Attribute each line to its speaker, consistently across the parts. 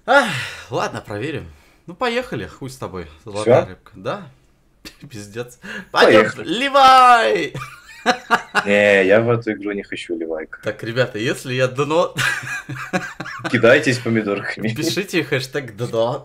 Speaker 1: Ах, ладно, проверим. Ну, поехали, хуй с тобой. Золотая
Speaker 2: Всё?
Speaker 1: рыбка. Да? Пиздец.
Speaker 2: Поехали.
Speaker 1: Ливай!
Speaker 2: Не, я в эту игру не хочу, Ливайка.
Speaker 1: Так, ребята, если я дно...
Speaker 2: Кидайтесь помидорками.
Speaker 1: Пишите хэштег дно.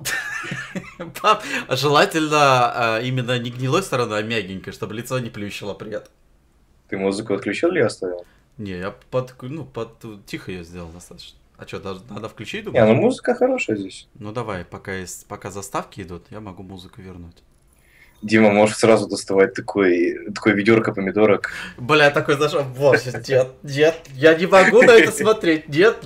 Speaker 1: Желательно именно не гнилой стороной, а мягенькой, чтобы лицо не плющило при этом.
Speaker 2: Ты музыку отключил или оставил?
Speaker 1: Не, я тихо ее сделал достаточно. А что, надо включить,
Speaker 2: Не,
Speaker 1: думаю?
Speaker 2: ну музыка хорошая здесь.
Speaker 1: Ну давай, пока заставки идут, я могу музыку вернуть.
Speaker 2: Дима может сразу доставать такое ведерко помидорок.
Speaker 1: Бля, такой зашел. Боже, дед, я не могу на это смотреть. Нет.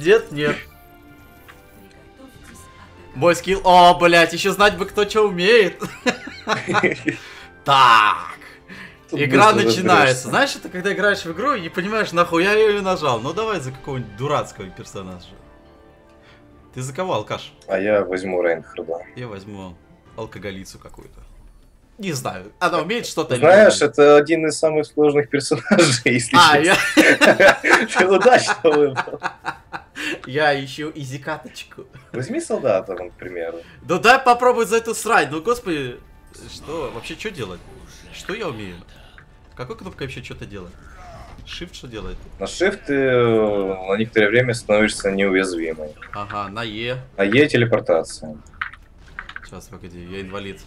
Speaker 1: Мой скилл. О, блять, еще знать бы, кто что умеет. Так.
Speaker 2: Тут
Speaker 1: Игра
Speaker 2: быстро
Speaker 1: начинается.
Speaker 2: разберешься.
Speaker 1: Знаешь, это когда играешь в игру и не понимаешь, нахуя я ее нажал. Ну давай за какого-нибудь дурацкого персонажа. Ты за кого, алкаш?
Speaker 2: А я возьму Рейнхарда.
Speaker 1: Я возьму алкоголицу какую-то. Не знаю, она умеет что-то.
Speaker 2: Знаешь, это один из самых сложных персонажей, если честно. Ты удачно выбрал.
Speaker 1: Я ищу изи-каточку.
Speaker 2: Возьми солдата, вон, к примеру.
Speaker 1: Ну дай попробуй за эту срать. Ну господи, что? Вообще что делать? Что я умею? Какой кнопкой вообще что-то делать? Shift что делает?
Speaker 2: На Shift ты на некоторое время становишься неуязвимой.
Speaker 1: Ага, на Е.
Speaker 2: На Е телепортация.
Speaker 1: Сейчас, погоди, я инвалид.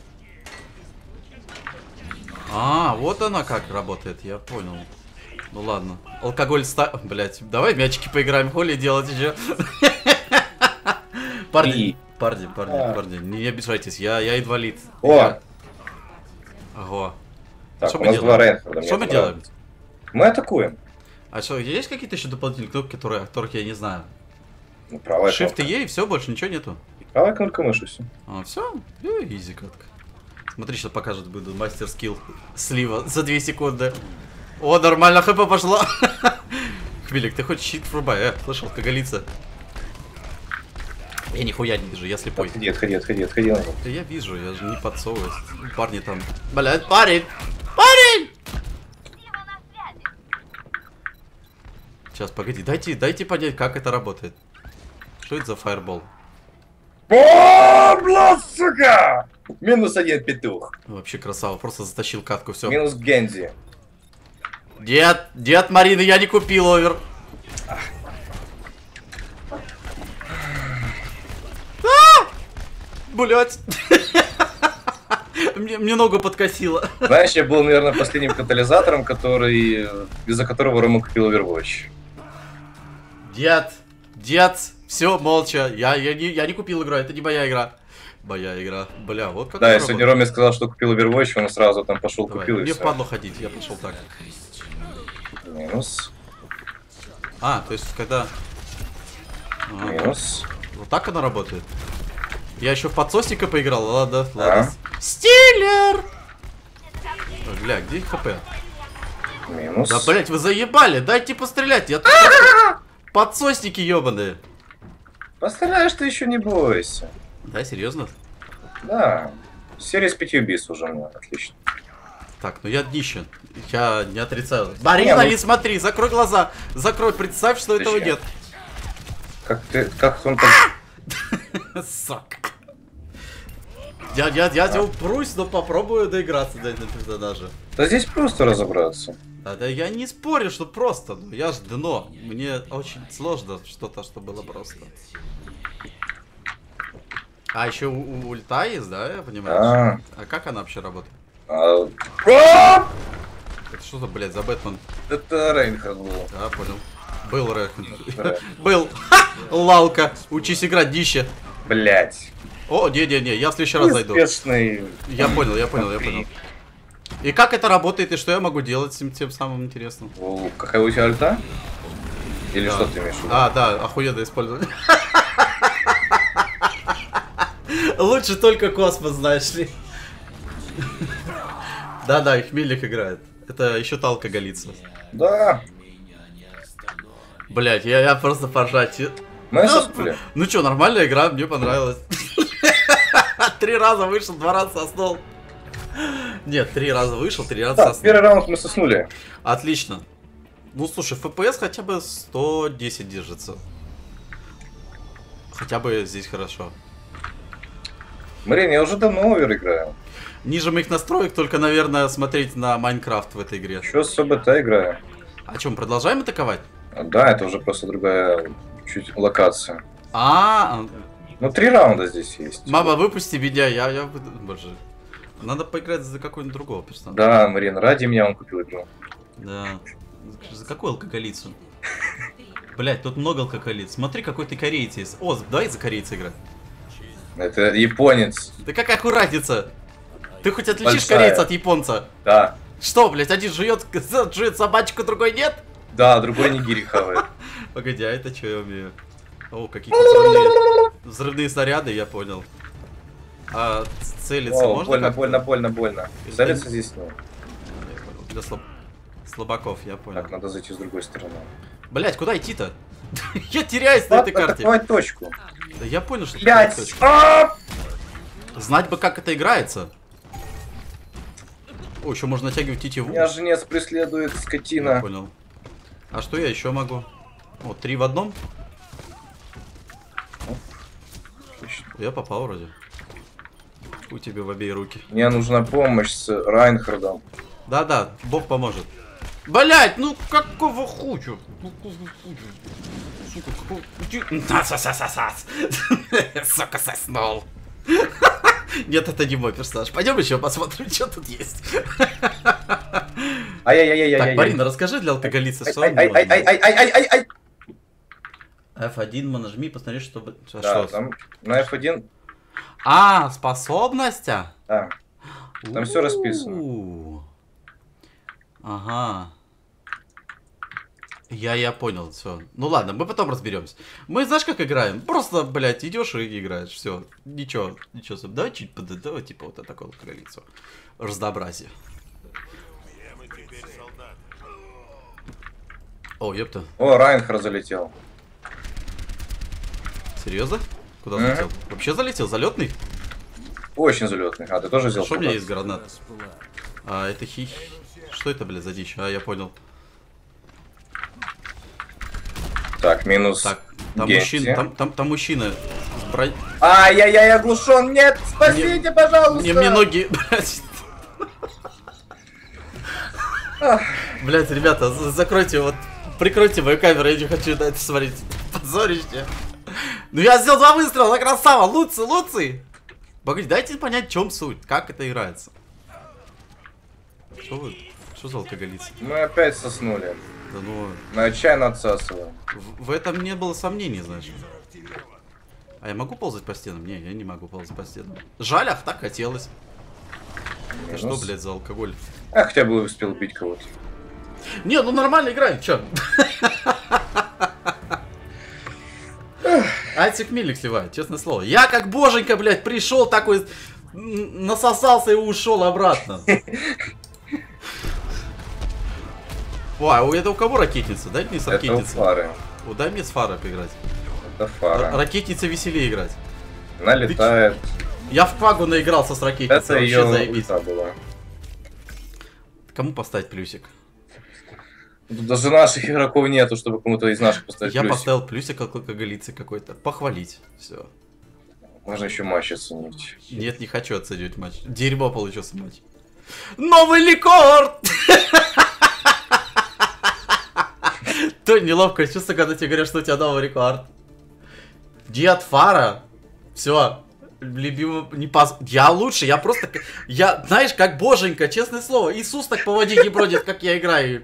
Speaker 1: А, вот она как работает, я понял. Ну ладно. Алкоголь Блять, давай мячики поиграем, холи делать еще. Парни, не обижайтесь, я инвалид.
Speaker 2: О!
Speaker 1: Ого.
Speaker 2: Так,
Speaker 1: Что
Speaker 2: у
Speaker 1: мы
Speaker 2: нас
Speaker 1: делаем?
Speaker 2: два Рейнхарда.
Speaker 1: Что мы делаем?
Speaker 2: Мы атакуем.
Speaker 1: А что, есть какие-то еще дополнительные кнопки, которых я не знаю?
Speaker 2: Ну, правая
Speaker 1: Shift
Speaker 2: кнопка.
Speaker 1: и E, и все, больше ничего нету.
Speaker 2: Правая кнопка мыши, все.
Speaker 1: А, все? Изи катка. Смотри, что покажет, буду мастер скилл слива за 2 секунды. О, нормально, хп пошло. Хмелик, ты хоть щит врубай, слышал, алкоголица. Я нихуя не вижу, я слепой.
Speaker 2: Отходи назад.
Speaker 1: Да я вижу, я же не подсовываюсь. Парни там. Блядь, парень! Парень! Сейчас, погоди, дайте понять, как это работает. Что это за фаербол?
Speaker 2: О, блядь, сука! Минус один петух.
Speaker 1: Вообще красава, просто затащил катку, все.
Speaker 2: Минус Гензи.
Speaker 1: Дед Марины, я не купил овер. Блять. Мне ногу подкосило.
Speaker 2: Знаешь, я был, наверное, последним катализатором, из-за которого Рома купил Overwatch.
Speaker 1: Дед, все, молча. Я не купил игру, это не моя игра. Моя игра. Бля, вот как.
Speaker 2: Да, я сегодня Роме сказал, что купил Overwatch, он сразу там пошел купил и
Speaker 1: мне
Speaker 2: все.
Speaker 1: впадло ходить, я пошел так.
Speaker 2: Минус.
Speaker 1: А, то есть когда...
Speaker 2: Минус.
Speaker 1: Вот так она работает. Я еще в подсосника поиграл, ладно. Стиллер! Бля, где их хп?
Speaker 2: Минус.
Speaker 1: Да, блять, вы заебали, дайте пострелять, я тут подсосники ебаные.
Speaker 2: Постреляешь ты еще, не бойся.
Speaker 1: Да, серьезно?
Speaker 2: Да. Серия с 5 бис уже, ну, отлично.
Speaker 1: Так, ну я днище. Я не отрицаю. Марина, не смотри, закрой глаза. Закрой, представь, что этого нет.
Speaker 2: Как он там...
Speaker 1: Сука. Я упрусь, но попробую доиграться до этого персонажа.
Speaker 2: Да здесь просто разобраться.
Speaker 1: Да я не спорю, что просто. Но я ж дно. Мне очень сложно что-то, что было просто. А еще ульта есть, да, я понимаю? А как она вообще работает? Это что за, блядь, за Бэтмен?
Speaker 2: Это Рейнхард был.
Speaker 1: Да, понял. Был Рейнхард. Был. Лалка. Учись играть, дище.
Speaker 2: Блять.
Speaker 1: О, не, я в следующий раз зайду. Я понял. И как это работает, и что я могу делать с тем самым интересным?
Speaker 2: Какая у тебя альта? Или что ты имеешь в виду?
Speaker 1: Да, охуенно использовать. Лучше только космос, знаешь ли. Да, и Хмельник играет. Это еще та алкоголица.
Speaker 2: Да.
Speaker 1: Блять, я просто поржать. Ну что, нормальная игра, мне понравилась. 3 раза вышел, 2 раза соснул. Нет, 3 раза вышел, 3 раза соснул.
Speaker 2: Первый раунд мы соснули.
Speaker 1: Отлично. Ну слушай, FPS хотя бы 110 держится. Хотя бы здесь хорошо.
Speaker 2: Марин, я уже давно овер играю.
Speaker 1: Ниже моих настроек, только, наверное, смотреть на Майнкрафт в этой игре.
Speaker 2: Еще с СБТ играю.
Speaker 1: А чем, продолжаем атаковать?
Speaker 2: Да, это уже просто другая чуть локация.
Speaker 1: А,
Speaker 2: Ну, 3 раунда здесь есть.
Speaker 1: мама, выпусти меня, я... Боже. Надо поиграть за какого-нибудь другого персонажа.
Speaker 2: Да, Марин, ради меня он купил игру.
Speaker 1: Да. За какую алкоголицу? Блять, тут много алкоголиц. Смотри, какой ты корейец есть. О, давай за корейца играть.
Speaker 2: Это японец.
Speaker 1: Да какая разница? Ты хоть отличишь
Speaker 2: Большая.
Speaker 1: корейца от японца?
Speaker 2: Да.
Speaker 1: Что, блять, один жует собачку, другой нет?
Speaker 2: Да, другой нигири хавает.
Speaker 1: Погоди, а это что я умею? О, какие-то взрывные снаряды, я понял. А целиться
Speaker 2: О,
Speaker 1: можно?
Speaker 2: больно,
Speaker 1: как-то?
Speaker 2: больно, больно, больно. Целиться здесь нет.
Speaker 1: Для слабаков, я понял.
Speaker 2: Так, надо зайти с другой стороны.
Speaker 1: Блять, куда идти-то? Я теряюсь на этой карте.
Speaker 2: Атаковать точку.
Speaker 1: Да я понял, что...
Speaker 2: 5!
Speaker 1: Знать бы, как это играется. О, еще можно натягивать тетиву.
Speaker 2: Меня жнец преследует,
Speaker 1: Я
Speaker 2: скотина.
Speaker 1: понял. А что я еще могу? О, 3 в одном? Я попал вроде. У тебя в обеи руки.
Speaker 2: Мне нужна помощь с Райнхардом.
Speaker 1: Да-да, Бог поможет. Блять, ну какого хучу? Сука, какого... Сука, соснул. Нет, это не мой персонаж. Пойдем еще посмотрим, что тут есть.
Speaker 2: Ай-яй-яй-яй-яй.
Speaker 1: Так, Марина, расскажи для алкоголица, что он
Speaker 2: Ай-ай-ай-ай-ай-ай-ай-ай!
Speaker 1: F1 нажми, посмотри, чтобы...
Speaker 2: Да, там на F1.
Speaker 1: А, способность?
Speaker 2: Да. Там все расписано.
Speaker 1: Ага. Я понял, все. Ну ладно, мы потом разберемся. Мы знаешь, как играем? Просто, блядь, идешь и играешь. Все. Ничего. Давай чуть давай, типа, вот такое количество. Разнообразие. О, ёпта.
Speaker 2: О, Райнхард залетел.
Speaker 1: Серьезно? Куда залетел? Вообще залетел? Залетный?
Speaker 2: Очень залетный. А, ты тоже взял?
Speaker 1: Что у меня есть гранат? А, это Что это, блядь, за дичь? А, я понял.
Speaker 2: Так, минус.
Speaker 1: Так, там
Speaker 2: Генти.
Speaker 1: мужчина, там мужчина.
Speaker 2: Ай-яй-яй, оглушен. Нет, спасите, пожалуйста.
Speaker 1: Мне ноги, блядь. Блядь, ребята, закройте, вот, прикройте мою камеру, я не хочу на это смотреть. Позорище. Ну я сделал 2 выстрела, красава, Луций. Погоди, дайте понять, в чем суть, как это играется. Что вы, что за алкоголицы?
Speaker 2: Мы опять соснули.
Speaker 1: Да ну...
Speaker 2: Мы отчаянно отсасываем.
Speaker 1: В этом не было сомнений, знаешь. А я могу ползать по стенам? Не, я не могу ползать по стенам. Жаль, ах, так хотелось. А что, блядь, за алкоголь?
Speaker 2: А хотя бы успел убить кого-то.
Speaker 1: Не, ну нормально играем, чё? Альцик милик сливает, честное слово. Я как боженька, блядь, пришел такой, насосался и ушел обратно. Ой, это у кого ракетница? Дай мне с ракетницей.
Speaker 2: Это у Фары.
Speaker 1: О, дай мне с Фарой поиграть.
Speaker 2: Это Фара.
Speaker 1: Ракетница веселее играть.
Speaker 2: Налетает.
Speaker 1: Я в Фагу наигрался с ракетницей.
Speaker 2: Это
Speaker 1: вообще
Speaker 2: ее
Speaker 1: заебись.
Speaker 2: ульта была.
Speaker 1: Кому поставить плюсик?
Speaker 2: Тут даже наших игроков нету, чтобы кому-то из наших поставить
Speaker 1: Я
Speaker 2: плюсик.
Speaker 1: поставил плюсик алкоголицы какой-то. Похвалить. Все.
Speaker 2: Можно еще матч оценить.
Speaker 1: Нет, не хочу оценивать матч. Дерьмо получился матч. Новый рекорд! То неловкое чувство, когда тебе говорят, что у тебя новый рекорд. Дед Фара. Все. Любимый не пас. Я лучше, я просто... Я, знаешь, как боженька, честное слово. Иисус так по воде не бродит, как я играю.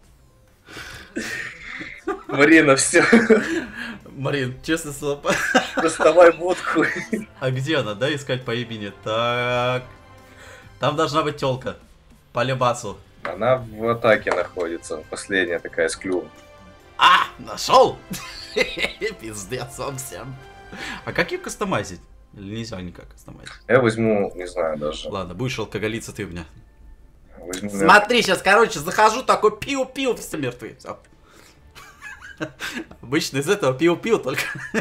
Speaker 2: Марина, все.
Speaker 1: Марин, честное слово.
Speaker 2: Доставай водку.
Speaker 1: А где она? Да, искать по имени. Так. Там должна быть тёлка. По любасу.
Speaker 2: Она в атаке находится. Последняя такая с клювом.
Speaker 1: А, нашел! Пиздец он всем. А как ее кастомайзить? Или нельзя никак кастомайзить?
Speaker 2: Я возьму, не знаю даже.
Speaker 1: Ладно, будешь алкоголиться ты у меня.
Speaker 2: Возьму,
Speaker 1: Смотри, сейчас, короче, захожу, такой пиу-пиу, все мертвые. Всё. Обычно из этого пиу-пиу только.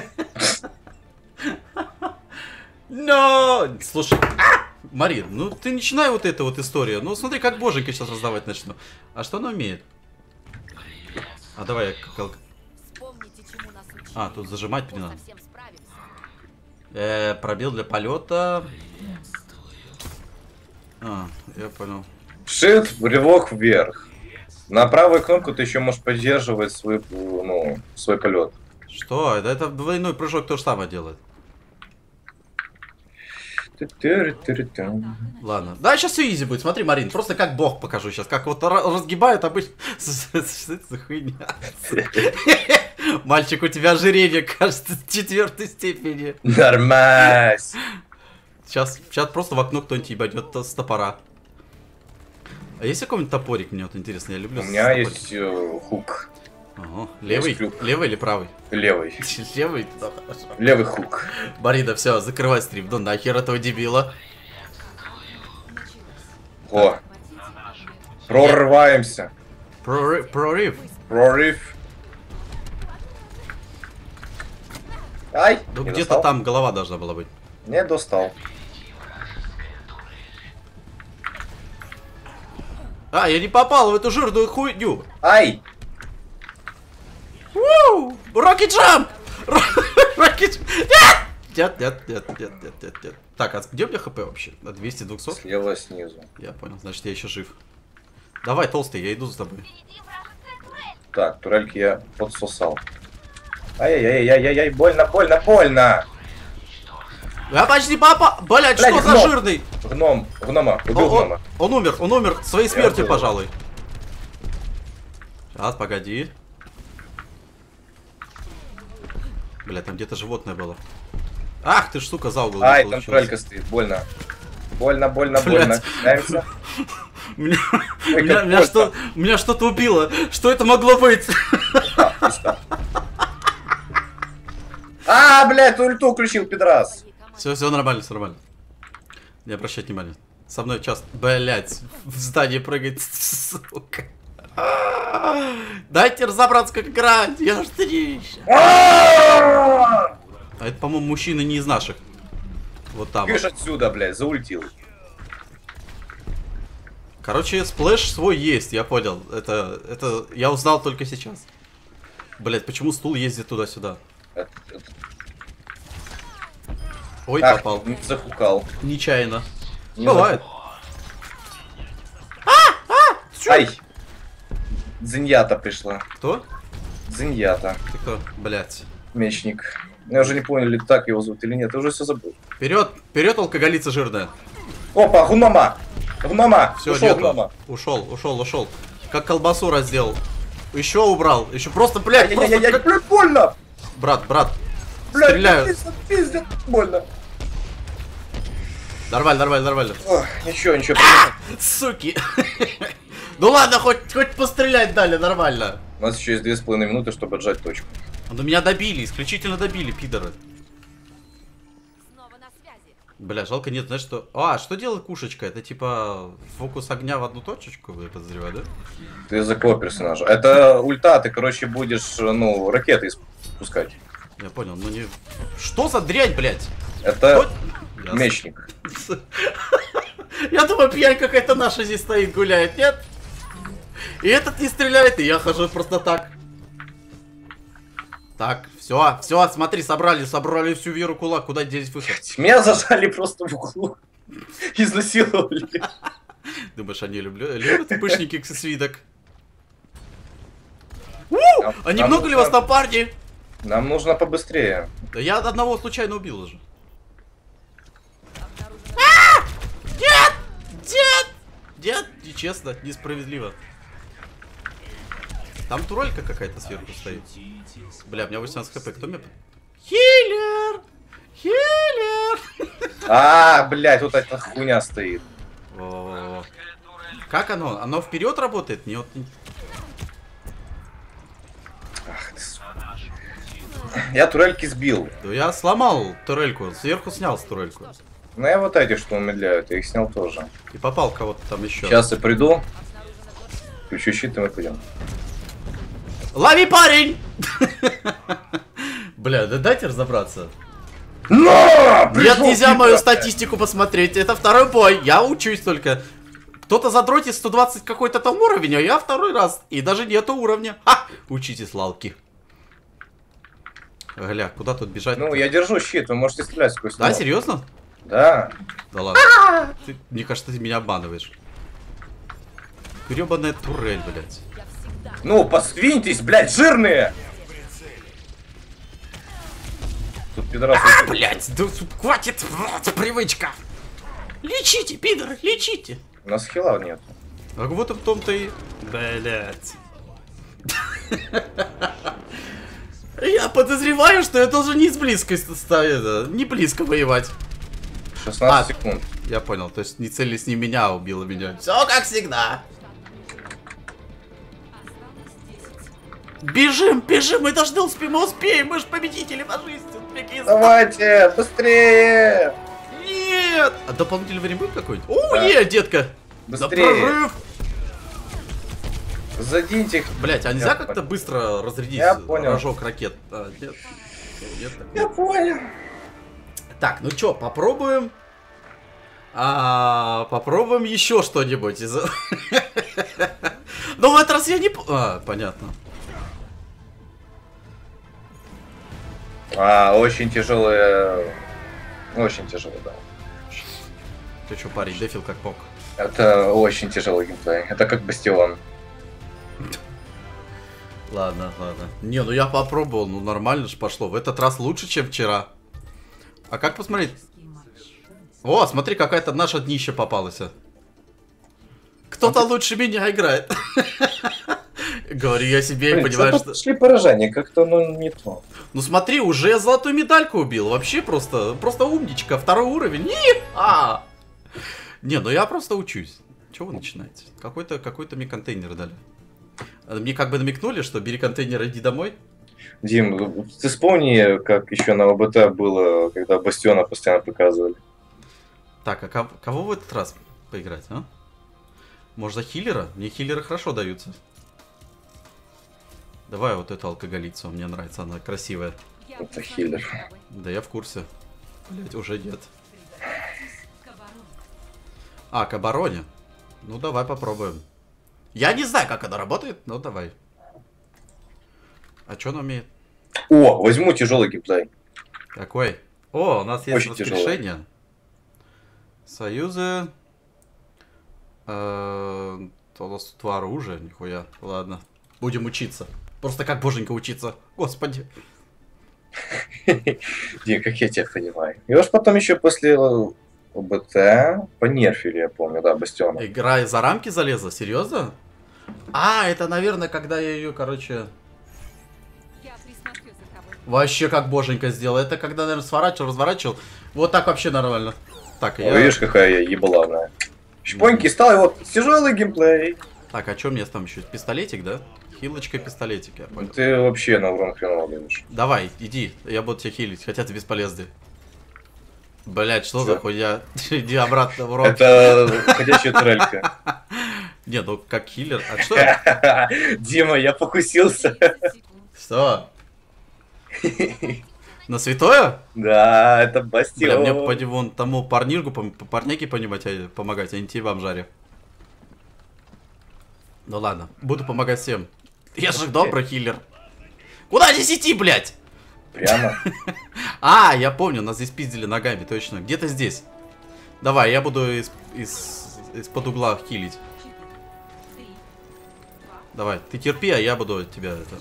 Speaker 1: Но! Слушай, Марин, ну ты начинай вот эту вот историю. Ну смотри, как боженька сейчас раздавать начну. А что она умеет? А давай я как... А, тут зажимать не надо. Пробил для полета. А, я понял.
Speaker 2: Shift, рывок вверх. На правую кнопку ты еще можешь поддерживать свой полет.
Speaker 1: Что? Это двойной прыжок то же самое делает. Ладно. Да, сейчас все изи будет. Смотри, Марин, просто как бог покажу сейчас. Как вот разгибают обычно. Что это за хуйня? Мальчик, у тебя ожирение, кажется, 4-й степени.
Speaker 2: Нормас.
Speaker 1: Сейчас просто в окно кто-нибудь ебанет с топора. А есть какой-нибудь топорик, мне вот интересно, я люблю.
Speaker 2: У меня есть хук.
Speaker 1: Ага. Левый? Левый или правый?
Speaker 2: Левый.
Speaker 1: Левый? Да, хорошо.
Speaker 2: Левый хук.
Speaker 1: Барида, все, закрывай стрим. Ну нахер этого дебила.
Speaker 2: О. Прорываемся.
Speaker 1: Прорыв.
Speaker 2: Прорыв. Ай!
Speaker 1: Ну где-то там голова должна была быть.
Speaker 2: Не достал.
Speaker 1: А, я не попал в эту жирную хуйню.
Speaker 2: Ай!
Speaker 1: Рокки джамп! Рокки Нет! Нет. Так, а где у меня хп вообще? На 200-200?
Speaker 2: Слева снизу.
Speaker 1: Я понял, значит я еще жив. Давай, толстый, я иду за тобой.
Speaker 2: Так, турельки я подсосал. Ай-яй-яй-яй-яй, больно!
Speaker 1: Я почти попал! Блять, что за жирный?
Speaker 2: Гнома, убил гнома.
Speaker 1: Он умер своей смертью, пожалуй. Сейчас, погоди. Бля, там где-то животное было. Ах ты ж, сука, за угол.
Speaker 2: Ай, там турелька стоит, больно. Больно. Нравится?
Speaker 1: Меня что-то убило. Что это могло быть?
Speaker 2: А, блядь, ульту включил, пидрас.
Speaker 1: Все нормально, все нормально. Не обращать внимания. Со мной часто, блять, в здании прыгает, сука. Дайте разобраться, как играть, я ж трища. А это, по-моему, мужчина не из наших. Вот там.
Speaker 2: Кыш отсюда, блядь, заультил.
Speaker 1: Короче, сплэш свой есть, я понял. Это я узнал только сейчас. Блять, почему стул ездит туда-сюда? Ой, попал.
Speaker 2: Захукал.
Speaker 1: Нечаянно. Бывает.
Speaker 2: Ай! Зиньята пришла.
Speaker 1: Кто?
Speaker 2: Зиньята.
Speaker 1: Ты кто? Блять.
Speaker 2: Мечник. Я уже не понял, ли так его зовут или нет. Я уже все забыл.
Speaker 1: Вперед, алкоголица жирная.
Speaker 2: Опа, гнома!
Speaker 1: Все,
Speaker 2: ушел гнома.
Speaker 1: Ушел. Как колбасу раздел. Еще убрал. Еще просто, блядь.
Speaker 2: Блядь, больно!
Speaker 1: Брат.
Speaker 2: Блядь,
Speaker 1: Стреляю.
Speaker 2: Пиздец, больно.
Speaker 1: Нормально.
Speaker 2: Ох, ничего.
Speaker 1: Суки. Ну ладно, хоть пострелять дали, нормально.
Speaker 2: У нас еще есть 2,5 минуты, чтобы отжать точку.
Speaker 1: Но меня добили, исключительно добили, пидоры. Бля, жалко нет, знаешь что... А, что делает кушечка? Это типа фокус огня в одну точечку, я подозреваю, да?
Speaker 2: Ты за какого персонажа? Это ульта, ты, короче, будешь, ракеты спускать.
Speaker 1: Я понял, ну не... Что за дрянь, блядь?
Speaker 2: Это мечник.
Speaker 1: Я думаю, пьянь какая-то наша здесь стоит, гуляет, нет? И этот не стреляет, и я хожу просто так. Так, все, смотри, собрали всю веру кулак, куда делись выход?
Speaker 2: Меня зажали просто в углу. Изнасиловали.
Speaker 1: Думаешь, они любят пышники свиток? А немного ли вас там, парни?
Speaker 2: Нам нужно побыстрее.
Speaker 1: Да я одного случайно убил уже. Нет, нечестно, несправедливо. Там турелька какая-то сверху стоит. Бля, у меня 18 хп, кто меня... Хиллер!
Speaker 2: А, блядь, вот эта хуйня стоит.
Speaker 1: Во-во-во. Как оно? Оно вперед работает? Не вот...
Speaker 2: Ах ты, сука. Я турельки сбил.
Speaker 1: Да я сломал турельку, сверху снял с турельку.
Speaker 2: Ну я вот эти, что умедляют, я их снял тоже.
Speaker 1: И попал кого-то там еще.
Speaker 2: Сейчас я приду. Включу щит, и мы пойдем.
Speaker 1: Лови, парень! Бля, да дайте разобраться.
Speaker 2: Но!
Speaker 1: Нет, нельзя мою статистику посмотреть. Это второй бой. Я учусь только. Кто-то задротит 120 какой-то там уровень, а я второй раз. И даже нету уровня. Ха! Учитесь, лалки. Гля, куда тут бежать?
Speaker 2: Ну, я держу щит, вы можете стрелять сквозь
Speaker 1: Да,
Speaker 2: него.
Speaker 1: серьезно?
Speaker 2: Да.
Speaker 1: Да ладно. Мне кажется, ты меня обманываешь. Гребаная турель, блядь.
Speaker 2: Ну, посвиньтесь, блядь, жирные! Тут пидорасы.
Speaker 1: Блядь, да хватит, привычка. Лечите, пидоры, лечите.
Speaker 2: У нас хила нет.
Speaker 1: А вот и в том-то и... Блядь. Я подозреваю, что я должен не с близкой не близко воевать.
Speaker 2: 16 секунд.
Speaker 1: Я понял, то есть не целились не меня, а убило меня. Все как всегда. Бежим, бежим, мы должны успеем, мы же победители по жизни.
Speaker 2: Давайте, быстрее!
Speaker 1: Нет! А дополнительное время будет какой-нибудь? О,
Speaker 2: Да.
Speaker 1: детка!
Speaker 2: Быстрее!
Speaker 1: За прорыв!
Speaker 2: Заденьте их.
Speaker 1: Блять, а нельзя как-то быстро разрядить
Speaker 2: Я понял.
Speaker 1: рожок ракет? А, нет. Нет, так
Speaker 2: Я
Speaker 1: нет.
Speaker 2: понял.
Speaker 1: Так, ну чё, попробуем. Попробуем еще что-нибудь из. Но в этот раз я не... понятно.
Speaker 2: Очень тяжелые. Очень тяжело, да.
Speaker 1: Ты чё, парень, дефил как мог.
Speaker 2: Это очень тяжелый геймплей. Это как Бастион.
Speaker 1: Ладно. Не, ну я попробовал, ну нормально же пошло. В этот раз лучше, чем вчера. А как посмотреть? О, смотри, какая-то наша днище попалась. Кто-то лучше меня играет. Говорю я себе, и понимаешь, что...
Speaker 2: Шли поражения, как-то не то.
Speaker 1: Ну смотри, уже я золотую медальку убил. Вообще просто умничка. Второй уровень. Не, ну я просто учусь. Чего вы начинаете? Какой-то мне контейнер дали. Мне как бы намекнули, что бери контейнер, иди домой.
Speaker 2: Дим, ты вспомни, как еще на ОБТ было, когда Бастиона постоянно показывали.
Speaker 1: Так, а кого в этот раз поиграть, а? Может, за хиллера? Мне хиллеры хорошо даются. Давай вот эту алкоголицу, мне нравится, она красивая.
Speaker 2: Это хиллер.
Speaker 1: Да я в курсе. Блять, уже нет. К обороне. Ну давай попробуем. Я не знаю, как она работает, но давай. А что она умеет?
Speaker 2: О, возьму тяжелый геймплей.
Speaker 1: Какой? О, у нас есть
Speaker 2: Очень
Speaker 1: воскрешение. Союзы. У нас тут два оружия, нихуя. Ладно. Будем учиться. Просто как боженька учиться. Господи.
Speaker 2: Дим, как я тебя понимаю. И уж потом еще после ОБТ понерфили, я помню, да, Бастиона.
Speaker 1: Игра за рамки залезла? Серьезно? Это, наверное, когда я ее, короче... Вообще как боженька сделал. Это когда, наверное, сворачивал, разворачивал. Вот так вообще нормально. Так, я...
Speaker 2: Видишь, какая я ебалавная. Щпоньки стал, и вот тяжелый геймплей.
Speaker 1: Так, а что мне там еще? Пистолетик, да? Хилочка, пистолетик, я понял.
Speaker 2: Ты вообще на урон хреново даешь.
Speaker 1: Давай, иди, я буду тебя хилить, хотя ты бесполезный. Блять, что за хуйня? Иди обратно в урон.
Speaker 2: Это ходячая турелька.
Speaker 1: Не, ну как хиллер. А что это?
Speaker 2: Дима, я покусился.
Speaker 1: Что? На святое?
Speaker 2: Да, это
Speaker 1: Бля,
Speaker 2: Бастион.
Speaker 1: мне поди вон тому парняге помогать, а не тебе в жаре. Ну ладно, буду помогать всем. Я же добрый хиллер. Куда здесь идти, блядь?
Speaker 2: Прямо.
Speaker 1: Я помню, нас здесь пиздили ногами, точно. Где-то здесь. Давай, я буду из-под угла хилить. Давай, ты терпи, а я буду тебя это...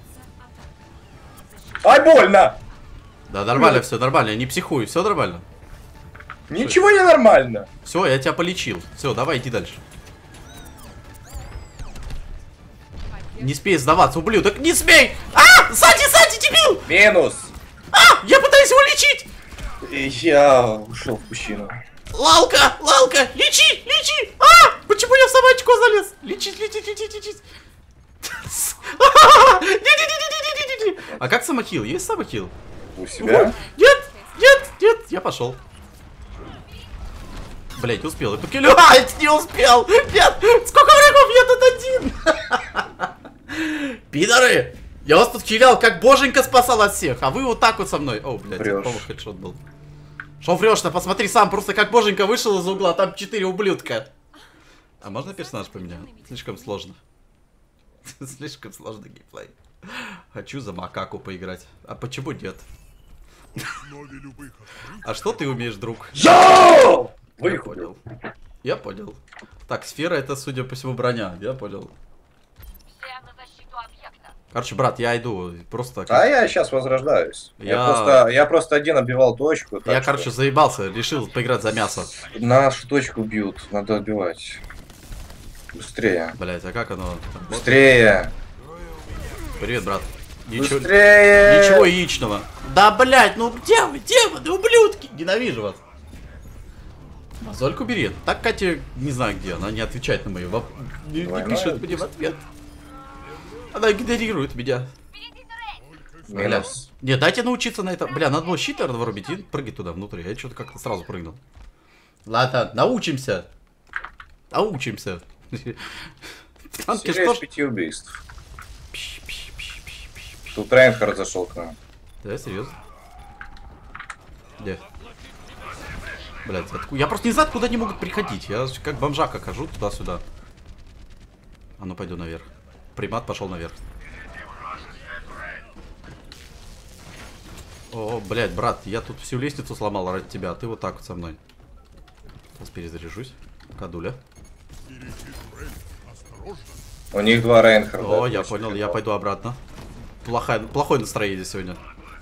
Speaker 2: Ай, больно!
Speaker 1: Да, нормально, все нормально, я не психую, все нормально.
Speaker 2: Ничего не нормально.
Speaker 1: Все, я тебя полечил. Все, давай, иди дальше. Не смей сдаваться, ублюдок, не смей! Сзади, дебил!
Speaker 2: Минус.
Speaker 1: Я пытаюсь его лечить!
Speaker 2: Я ушел в пучину.
Speaker 1: Лалка, лечи! Почему я в собачку залез? Лечить! А как самохил? Есть самохил?
Speaker 2: У себя?
Speaker 1: Нет, я пошел. Блять, успел. Не успел! Нет! Сколько врагов? Я тут один! Пидоры! Я вас тут хилял, как боженька спасал от всех, а вы вот так вот со мной. О, блядь, по-моему, хедшот был. Шо врешь-то? Посмотри сам, просто как боженька вышел из угла, там 4 ублюдка. А можно персонаж поменять? Слишком сложно. Слишком сложный геймплей. Хочу за макаку поиграть. А почему нет? А что ты умеешь, друг? Я понял. Я понял. Так, сфера это, судя по всему, броня. Я понял. Короче, брат, я иду. Просто...
Speaker 2: А я сейчас возрождаюсь. Я просто один оббивал точку.
Speaker 1: Я, короче, заебался. Решил поиграть за мясо.
Speaker 2: Нашу точку бьют. Надо отбивать. Быстрее.
Speaker 1: Блять, а как оно?
Speaker 2: Быстрее.
Speaker 1: Привет, брат.
Speaker 2: Быстрее.
Speaker 1: Ничего яичного. Да, блять, ну где вы, демоны, ублюдки? Ненавижу вас. Мозольку бери. Так Катя, не знаю где, она не отвечает на мои вопросы. Не пишет мне в ответ. Она игнорирует меня. Бля. Не, дайте научиться на это. Бля, надо было щит вырубить и прыгать туда внутрь. Я что-то как-то сразу прыгнул. Ладно, научимся. Научимся.
Speaker 2: Танки что ж... 5 убийств. Тут Рейнхард зашел к нам.
Speaker 1: Да, серьезно? Где? Блять, я просто не знаю, откуда они могут приходить. Я как бомжака хожу туда-сюда. А ну пойду наверх. Примат пошел наверх. О, блядь, брат, я тут всю лестницу сломал ради тебя, а ты вот так вот со мной. Сейчас перезаряжусь. Кадуля.
Speaker 2: У них 2 Рейнхарда.
Speaker 1: О, я понял, я пойду обратно. Плохое настроение сегодня.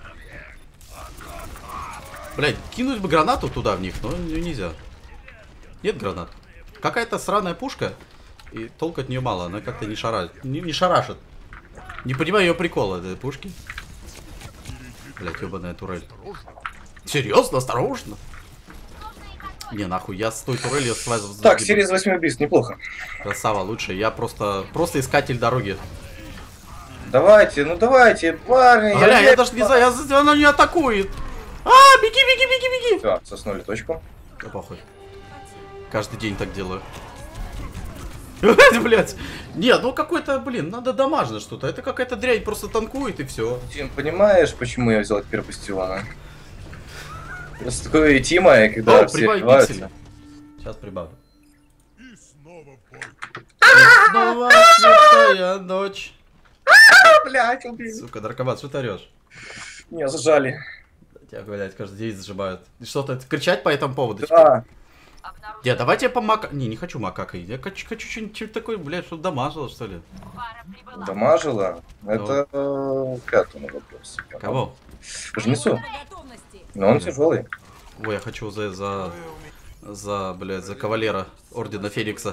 Speaker 1: Блядь, кинуть бы гранату туда в них, но нельзя. Нет гранат. Какая-то сраная пушка, и толку от нее мало, она как-то не шарашит. Не понимаю ее прикола этой пушки. Блядь, ебаная турель. Серьезно, осторожно? Не, нахуй, я с той турелью связывал.
Speaker 2: Так, серия из 8 убийств, неплохо.
Speaker 1: Красава, лучше. Я просто искатель дороги.
Speaker 2: Давайте, ну давайте, парни.
Speaker 1: Бля, я даже не знаю, она не атакует. А, беги, беги, беги, беги.
Speaker 2: Все, соснули точку.
Speaker 1: Да похуй. Каждый день так делаю. Блять. Нет, ну какой-то, блин, надо дамажно что-то. Это какая-то дрянь просто танкует и все.
Speaker 2: Тим, понимаешь, почему я взял теперь бастиона? Просто такое Тима, когда все отбиваются.
Speaker 1: Сейчас прибавлю. И снова святая ночь.
Speaker 2: Блять, убил.
Speaker 1: Сука, наркомат, что ты орешь?
Speaker 2: Меня зажали.
Speaker 1: Тебя, блядь, каждый день зажимают. И что-то кричать по этому поводу?
Speaker 2: Да.
Speaker 1: Не, давайте я помака... Не хочу макакой. Я хочу что-нибудь такое, блядь, что дамажило, что ли.
Speaker 2: Дамажило? Это к этому вопрос.
Speaker 1: Кого?
Speaker 2: Жнецу. Но он тяжелый.
Speaker 1: Ой, я хочу блядь, за кавалера Ордена Феникса.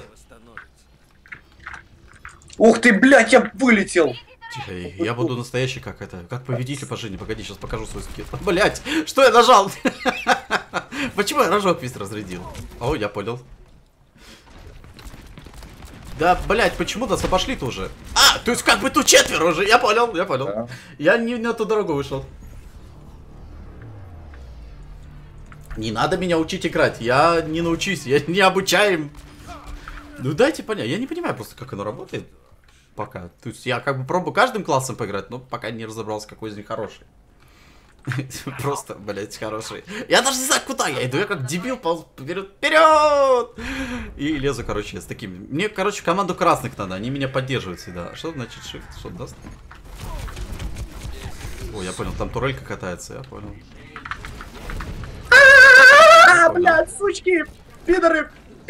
Speaker 2: Ух ты, блядь, я вылетел!
Speaker 1: Тихо, я буду настоящий как победитель по жизни. Погоди, сейчас покажу свой скилл. Блять, что я нажал? Почему я рожок весь разрядил? О, я понял. Да, блять, почему нас обошли-то уже? А, то есть как бы тут 4 уже, я понял. Да. Я не на ту дорогу вышел. Не надо меня учить играть, я не научусь, я не обучаем. Ну дайте понять, я не понимаю просто, как оно работает. Пока. То есть я как бы пробую каждым классом поиграть, но пока не разобрался, какой из них хороший. Просто, блять, хороший. Я даже не знаю, куда я иду. Я как дебил полз вперед. И лезу, короче, с такими. Мне, короче, команду красных надо. Они меня поддерживают всегда. Что значит shift? Что даст? О, я понял, там турелька катается, я понял.
Speaker 2: Блять, сучки! Пидоры!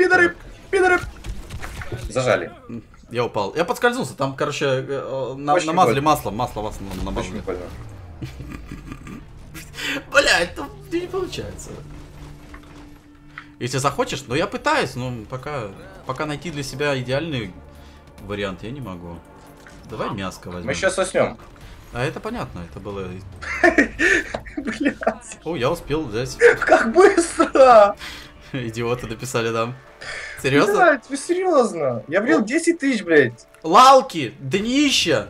Speaker 2: Зажали.
Speaker 1: Я упал. Я подскользнулся. Там, короче, намазали маслом. Масло намазали. Блять, ну не получается. Если захочешь, но я пытаюсь, но пока найти для себя идеальный вариант я не могу. Давай мяско возьмем.
Speaker 2: Мы сейчас соснем.
Speaker 1: А это понятно, это было...
Speaker 2: Блять.
Speaker 1: О, я успел взять.
Speaker 2: Как быстро!
Speaker 1: Идиоты написали нам. Серьезно?
Speaker 2: Блять, вы серьезно? Я влил 10 тысяч, блять.
Speaker 1: Лалки, днища!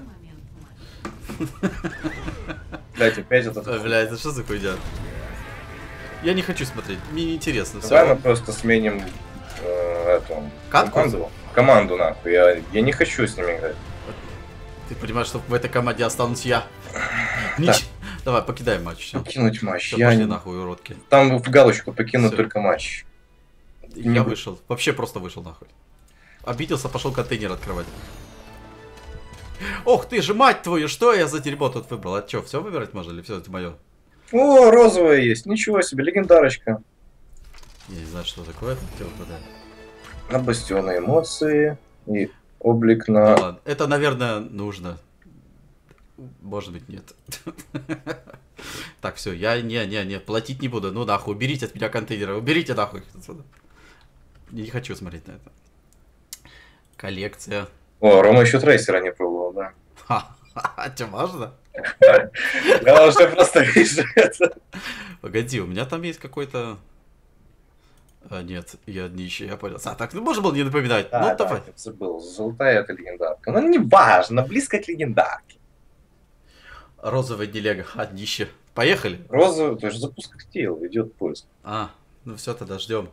Speaker 2: Блять, опять это...
Speaker 1: Блять, это что за хуйня? Я не хочу смотреть, мне неинтересно.
Speaker 2: Давай мы просто сменим эту... Команду, нахуй. Я не хочу с ними играть.
Speaker 1: Ты понимаешь, что в этой команде останусь я? Давай, покидаем матч. Все.
Speaker 2: Покинуть матч.
Speaker 1: Все, пошли нахуй, уродки.
Speaker 2: Там в галочку покинуть только матч.
Speaker 1: Я вышел. Вообще просто вышел нахуй. Обиделся, пошел контейнер открывать. Ох ты же, мать твою, что я за дерьмо тут выбрал? А что, все выбирать можно или все это мое?
Speaker 2: О, розовая есть. Ничего себе, легендарочка.
Speaker 1: Я не знаю, что такое.
Speaker 2: На бастионы эмоции и облик
Speaker 1: Ну,
Speaker 2: на...
Speaker 1: ладно. Это, наверное, нужно. Может быть, нет. Так, все, я не, платить не буду. Ну нахуй, уберите от меня контейнеры, уберите нахуй отсюда. Не хочу смотреть на это. Коллекция.
Speaker 2: О, Рома еще трейсера не пробовал, да.
Speaker 1: А что, важно?
Speaker 2: Я уже просто вижу это.
Speaker 1: Погоди, у меня там есть какой-то... А, нет, я нищий, я понял. А, так, ну можно было не напоминать.
Speaker 2: Да,
Speaker 1: Ну,
Speaker 2: да,
Speaker 1: давай.
Speaker 2: я забыл. Золотая это легендарка. Ну, не важно, близко к легендарке.
Speaker 1: Розовая делега, а, нище. Поехали.
Speaker 2: Розовый, то есть запуск активил, идет поиск.
Speaker 1: А, ну все, тогда ждем.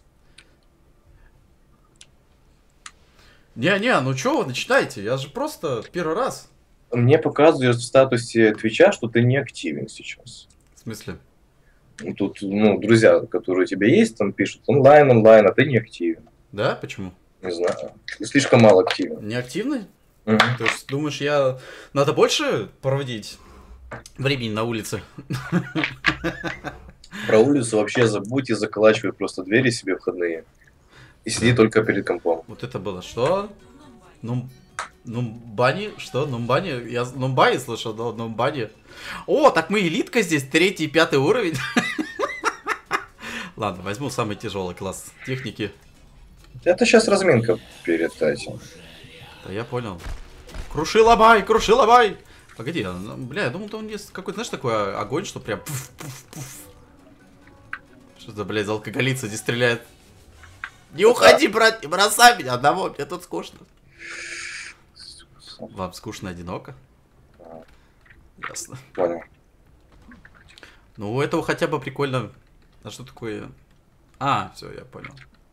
Speaker 1: Не, ну что вы начинаете? Я же просто первый раз.
Speaker 2: Мне показывают в статусе Твича, что ты не активен сейчас.
Speaker 1: В смысле?
Speaker 2: Тут, ну, друзья, которые у тебя есть, там пишут онлайн, а ты не активен.
Speaker 1: Да? Почему?
Speaker 2: Не знаю. Ты слишком мало активен.
Speaker 1: Неактивный?
Speaker 2: Мгм.
Speaker 1: То есть, думаешь, я... Надо больше проводить времени на улице?
Speaker 2: Про улицу вообще забудь и заколачивай просто двери себе входные. И сиди только перед компом.
Speaker 1: Вот это было что? Нумбани? Что? Нумбани? Я Нумбани слышал, да? Нумбани. О, так мы элитка здесь, 3-й и 5-й уровень. Ладно, возьму самый тяжелый класс техники.
Speaker 2: Это сейчас разминка перед этим.
Speaker 1: Да я понял. Круши ломай! Погоди, бля, я думал, там есть какой-то, знаешь, такой огонь, что прям пуф-пуф-пуф. Что за, блядь, за алкоголица здесь стреляет? Не уходи, брат, не бросай меня одного, мне тут скучно. Вам скучно одиноко? Ясно.
Speaker 2: Понял.
Speaker 1: Ну, у этого хотя бы прикольно. А что такое? А, все, я понял.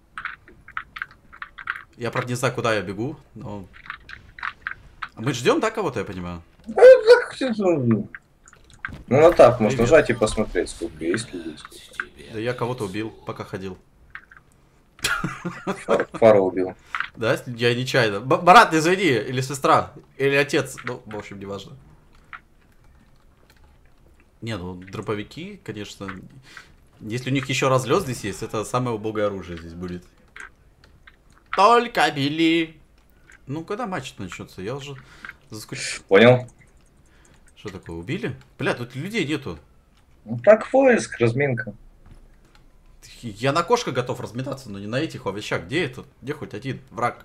Speaker 1: Я, правда, не знаю, куда я бегу, но... А мы ждем, да, кого-то, я понимаю?
Speaker 2: Ну, на тап можно
Speaker 1: Привет.
Speaker 2: нажать и посмотреть, сколько есть людей.
Speaker 1: Да я кого-то убил, пока ходил.
Speaker 2: Фару убил.
Speaker 1: Да, я нечаянно. Брат, извини, или сестра, или отец, ну, в общем, неважно. Не, ну, дробовики, конечно, если у них еще разлет здесь есть, это самое убогое оружие здесь будет. Только били. Ну, когда матч начнется? Я уже заскучил.
Speaker 2: Понял?
Speaker 1: Что такое, убили? Бля, тут людей нету.
Speaker 2: Ну, так поиск, разминка.
Speaker 1: Я на кошках готов разметаться, но не на этих овощах. Где это? Где хоть один враг?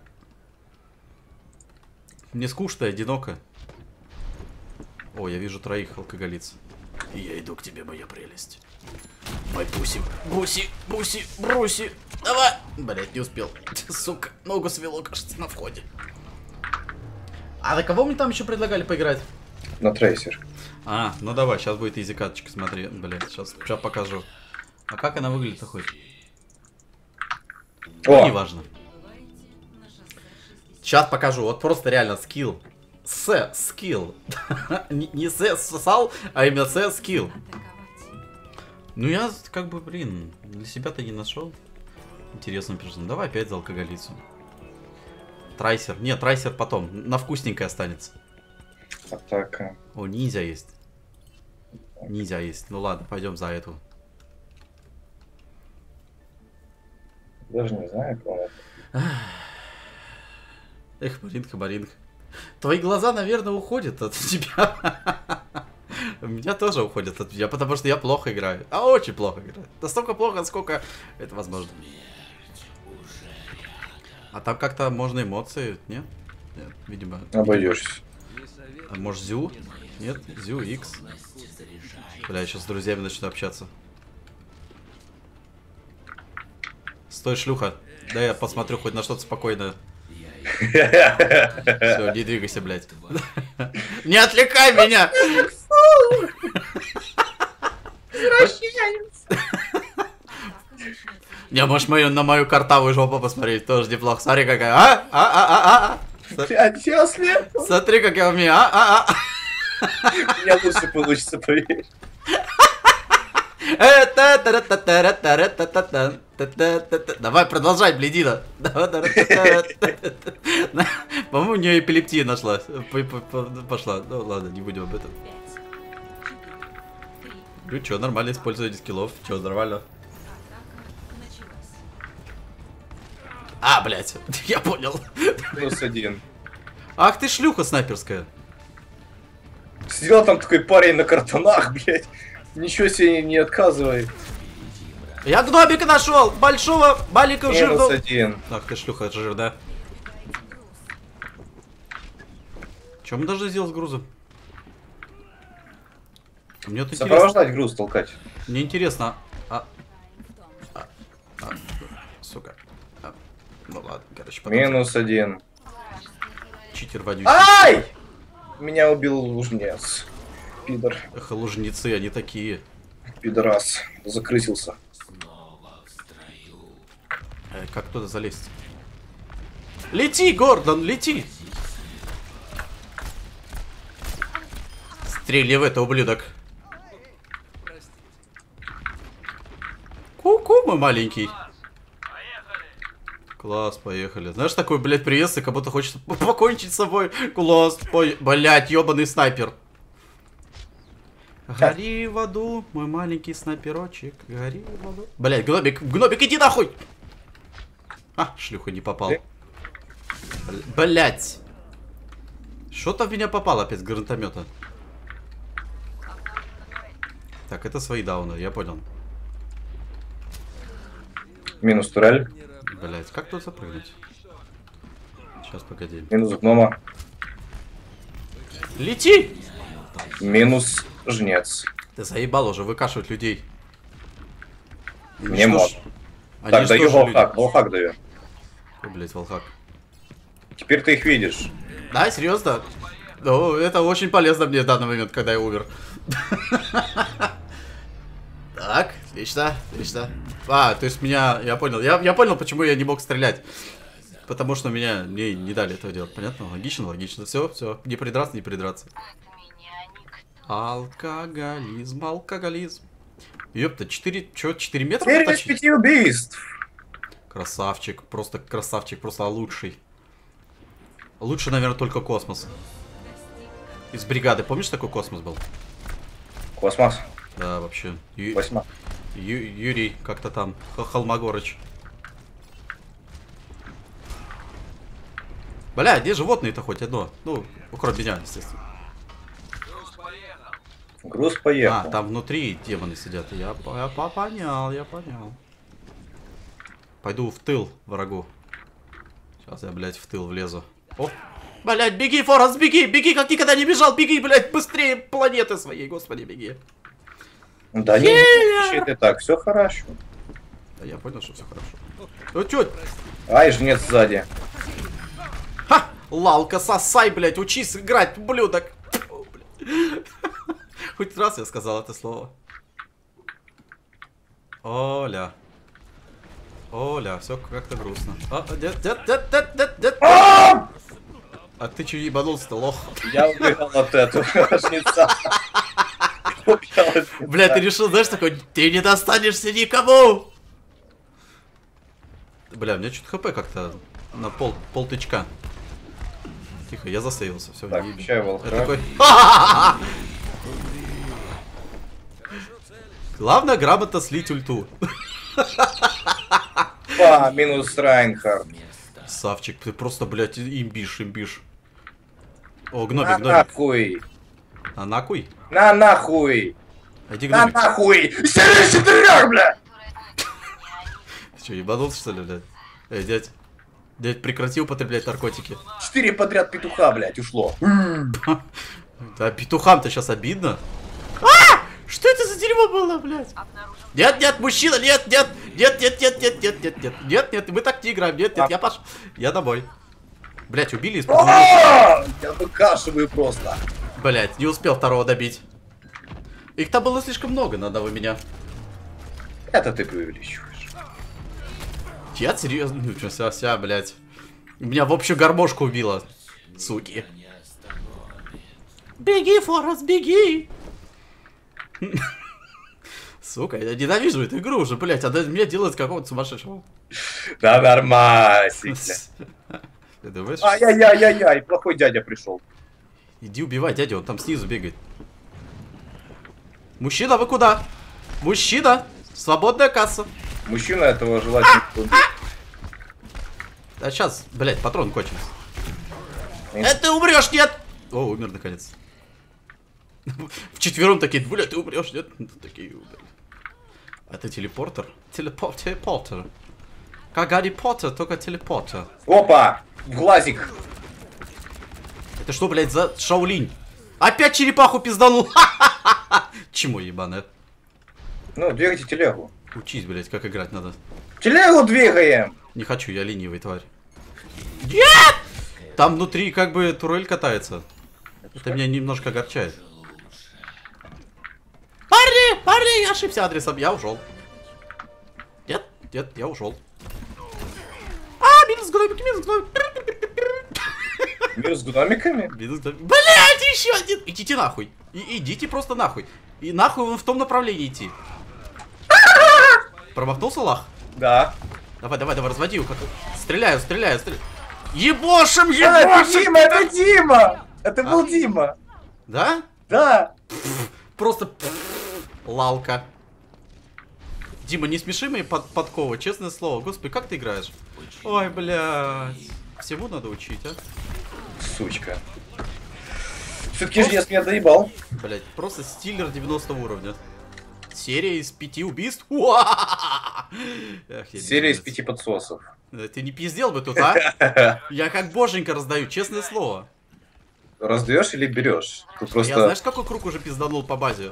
Speaker 1: Мне скучно и одиноко. О, я вижу 3 алкоголиц. И я иду к тебе, моя прелесть. Мой пуси, бруси. Давай! Блять, не успел. Сука, ногу свело, кажется, на входе. А на кого мне там еще предлагали поиграть?
Speaker 2: На трейсер.
Speaker 1: А, ну давай, сейчас будет изи каточка, смотри, блять, сейчас покажу. А как она выглядит-то хоть? Ну,
Speaker 2: О!
Speaker 1: неважно. Сейчас покажу, вот просто реально скилл. Скилл. Не сосал, а именно скилл. Ну я как бы, блин, для себя-то не нашел интересную персону. Давай опять за алкоголицу. Трайсер. Нет, трайсер потом. На вкусненькое останется.
Speaker 2: Атака.
Speaker 1: О, ниндзя есть. Ниндзя есть. Ну ладно, пойдем за эту.
Speaker 2: Даже не знаю, кого это.
Speaker 1: Эх, Маринка. Твои глаза, наверное, уходят от тебя. У меня тоже уходят от меня, потому что я плохо играю. А очень плохо играю. Настолько плохо, насколько это возможно. А там как-то можно эмоции, нет? Нет, видимо.
Speaker 2: Обойдешься.
Speaker 1: А может Зю? Нет? Зю, X. Бля, я сейчас с друзьями начну общаться. Стой, шлюха. Да я посмотрю хоть на что-то спокойное. Все, не двигайся, блядь. Не отвлекай меня! Не, можешь на мою картавую жопу посмотреть, тоже неплохо. Смотри, какая.
Speaker 2: Отец слеп.
Speaker 1: Смотри, как я умею.
Speaker 2: У меня лучше получится, поверь.
Speaker 1: Давай, продолжай, блядина. По-моему, у нее эпилептия нашлась. Пошла. Ну ладно, не будем об этом. Ну чё, нормально использование скиллов. Чё, нормально. А, блядь, я понял.
Speaker 2: -1.
Speaker 1: Ах ты шлюха снайперская.
Speaker 2: Сидел там такой парень на картонах, блядь. Ничего себе не отказывай.
Speaker 1: Я гномика нашел! Большого, маленького, жирного.
Speaker 2: -1.
Speaker 1: Ах ты шлюха, это жир, да? Что мы должны сделать с грузом? Мне тут интересно.
Speaker 2: Сопровождать груз, толкать.
Speaker 1: Мне интересно. Сука. Ну ладно, короче, потом.
Speaker 2: -1.
Speaker 1: Читер вонючий.
Speaker 2: Ай! Меня убил лужнец. Пидор.
Speaker 1: Эх, лужницы, они такие.
Speaker 2: Пидорас. Закрысился.
Speaker 1: Как туда залезть? Лети, Гордон, лети! Стрельни в это, ублюдок. Ку-ку, мой маленький. Класс, поехали. Знаешь, такой, блядь, приветствие, как будто хочет покончить с собой. Класс, блядь, ебаный снайпер. Гори в аду, мой маленький снайперочек. Гори в аду. Блядь, гномик, гномик, иди нахуй! А, шлюха не попал. Блядь. Что-то в меня попало опять с гранатомета. Так, это свои дауны, я понял.
Speaker 2: Минус турель.
Speaker 1: Блять, как тут запрыгнуть? Сейчас, погоди.
Speaker 2: Минус гнома.
Speaker 1: Лети!
Speaker 2: Минус жнец.
Speaker 1: Ты заебал уже выкашивать людей.
Speaker 2: Не мог. Так, даю волхак. Волхак даю.
Speaker 1: Блять, волхак.
Speaker 2: Теперь ты их видишь.
Speaker 1: Да, серьезно? Ну, это очень полезно мне в данный момент, когда я умер. Так, отлично, отлично. А, то есть меня, я понял. Я понял, почему я не мог стрелять. Потому что мне не дали этого делать. Понятно? Логично, логично. Все, все. Не придраться, не придраться. Алкоголизм, алкоголизм. Ёпта, 4 метра?
Speaker 2: 4 из 5 убийств.
Speaker 1: Красавчик, просто лучший. Лучше, наверное, только космос. Из бригады, помнишь, такой космос был?
Speaker 2: Космос.
Speaker 1: Да, вообще.
Speaker 2: Космос.
Speaker 1: Юрий, как-то там. Холмогорыч. Бля, где животные-то хоть одно? Ну, кроме меня, естественно.
Speaker 2: Груз поехал.
Speaker 1: А, там внутри демоны сидят. Я понял, я понял. Пойду в тыл врагу. Сейчас я, блядь, в тыл влезу. О! Блядь, беги, Форест, беги, беги, как никогда не бежал, беги, блядь, быстрее планеты своей, господи, беги.
Speaker 2: Да не, ты так, все хорошо.
Speaker 1: Да я понял, что все хорошо. Ну чё?
Speaker 2: Ай, жнец сзади.
Speaker 1: Ха! Лалка, сосай, блядь, учись играть, блюдок. Хоть раз я сказал это слово. Оля. Оля, все как-то грустно. Дед. А ты че ебанулся-то, лох?
Speaker 2: Я убегал от этого жнеца.
Speaker 1: Бля, ты решил, знаешь, такой, ты не достанешься никому! Бля, у меня что-то хп как-то на пол тычка. Тихо, я засейвился, все.
Speaker 2: Так, чай, волхак.
Speaker 1: Я такой... Главное грамотно слить ульту.
Speaker 2: Минус Райнхард.
Speaker 1: Савчик, ты просто, блядь, имбишь. О, гномик,
Speaker 2: На
Speaker 1: гномик.
Speaker 2: нахуй.
Speaker 1: А нахуй?
Speaker 2: На нахуй.
Speaker 1: Иди,
Speaker 2: На
Speaker 1: гномик.
Speaker 2: нахуй. Серый четырех, бля.
Speaker 1: Ты что, ебанулся, что ли, блядь? Эй, дядь. Дядь, прекрати употреблять наркотики.
Speaker 2: 4 подряд петуха, блядь, ушло.
Speaker 1: Да, петухам-то сейчас обидно. А! Что это за дерьмо было, блядь? Нет, мужчина, нет, мы так не играем, нет, я пошел. Я домой. Блядь, убили из
Speaker 2: Я выкашиваю просто.
Speaker 1: Блядь, не успел второго добить. Их там было слишком много на одного меня.
Speaker 2: Это ты преувеличиваешь.
Speaker 1: Я серьезно? Ну что, вся, блядь. Меня в общую гармошку убило. Суки. Беги, Форест, беги! Сука, я ненавижу эту игру уже, блять, она меня делает какого-то сумасшедшего.
Speaker 2: Да нормально.
Speaker 1: Ты думаешь?
Speaker 2: Ай-яй-яй-яй-яй, плохой дядя пришел.
Speaker 1: Иди убивай дядю, он там снизу бегает. Мужчина, вы куда? Мужчина! Свободная касса.
Speaker 2: Мужчина этого желать не будет.
Speaker 1: А сейчас, блять, патрон кончился. Ты умрешь, нет! О, умер наконец. Вчетвером такие, блядь, ты умрешь, нет? Такие умерли. А ты телепортер? Телепортер. Как Гарри Поттер, только телепортер.
Speaker 2: Опа! В глазик.
Speaker 1: Это что, блядь, за Шаолинь? Опять черепаху пизданул! Чему ебаное?
Speaker 2: Ну, двигайте телегу.
Speaker 1: Учись, блядь, как играть надо.
Speaker 2: Телегу двигаем!
Speaker 1: Не хочу, я ленивый, тварь. Нет! Там внутри как бы турель катается. Это меня немножко огорчает. Парни, я ошибся адресом, я ушел. Нет, я ушел. Минус гномик, минус гномик.
Speaker 2: Мир с гномиками?
Speaker 1: Минус гномик. Блять, еще один. Идите нахуй. Идите просто нахуй. И нахуй вон в том направлении идти. Промахнулся лах?
Speaker 2: Да.
Speaker 1: Давай, разводи его. Стреляю. Ебошим!
Speaker 2: Это Дима, это Дима! Это был Дима.
Speaker 1: Да?
Speaker 2: Да.
Speaker 1: Просто лалка. Дима, не смеши мои подковы, честное слово. Господи, как ты играешь? Ой, блядь. Всему надо учить, а?
Speaker 2: Сучка. Все-таки жнец меня доебал.
Speaker 1: Блядь, просто стиллер 90 уровня. Серия из 5 убийств.
Speaker 2: Серия из 5 подсосов.
Speaker 1: Ты не пиздел бы тут, а? Я как боженька раздаю, честное слово.
Speaker 2: Раздаешь или берешь? Тут просто...
Speaker 1: Я знаешь, какой круг уже пизданул по базе?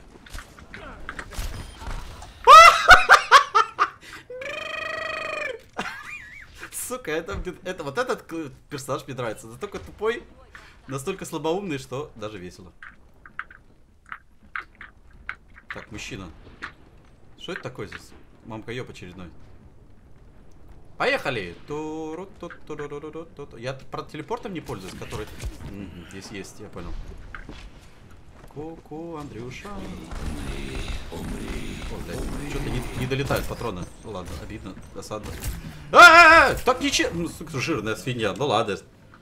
Speaker 1: Сука, это вот этот персонаж мне нравится. Настолько тупой, настолько слабоумный, что даже весело. Так, мужчина. Что это такое здесь? Мамка ёб очередной. Поехали! Я про телепортом не пользуюсь, который... Здесь есть, я понял. Ку-ку, Андрюша. Что-то не долетают патроны. Ну ладно, обидно, досадно. Так ничего. Ну, жирная свинья, ну ладно.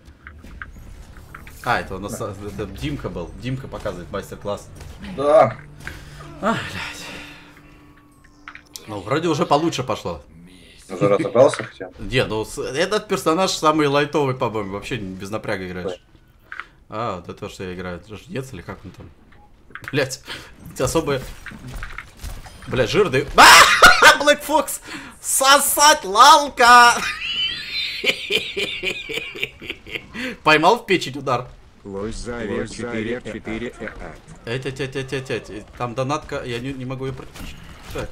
Speaker 1: Это у нас это Димка был. Димка показывает мастер-класс.
Speaker 2: Да.
Speaker 1: Блядь. Ну, вроде уже получше пошло.
Speaker 2: Уже разобрался хотя бы?
Speaker 1: Не, ну этот персонаж самый лайтовый, по-моему, вообще без напряга играешь. Да то, что я играю. Жнец или как он там? Блять, особо... Блять, жирный... Black Fox! Сосать лалка! Поймал в печень удар.
Speaker 3: Лось Завер 4
Speaker 1: Там донатка, я не могу ее прочитать.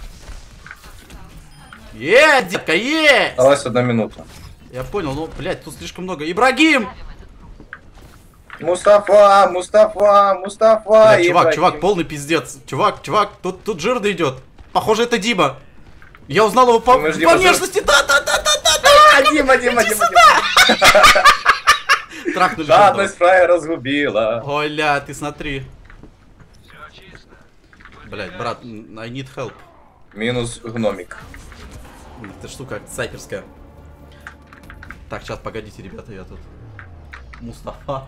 Speaker 1: Детка, есть!
Speaker 2: Осталась 1 минута.
Speaker 1: Я понял, ну, блядь, тут слишком много. Ибрагим!
Speaker 2: Мустафа!
Speaker 1: Бля, чувак, полный пиздец. Чувак, тут жирный идет. Похоже, это Дима. Я узнал его по внешности. Да.
Speaker 2: Дима.
Speaker 1: Трахнули.
Speaker 2: Жадность фрая разгубила.
Speaker 1: Ой, ля, ты смотри. Блядь, брат, I need help.
Speaker 2: Минус гномик.
Speaker 1: Эта штука снайперская. Так, сейчас, погодите, ребята, я тут. Мустафа.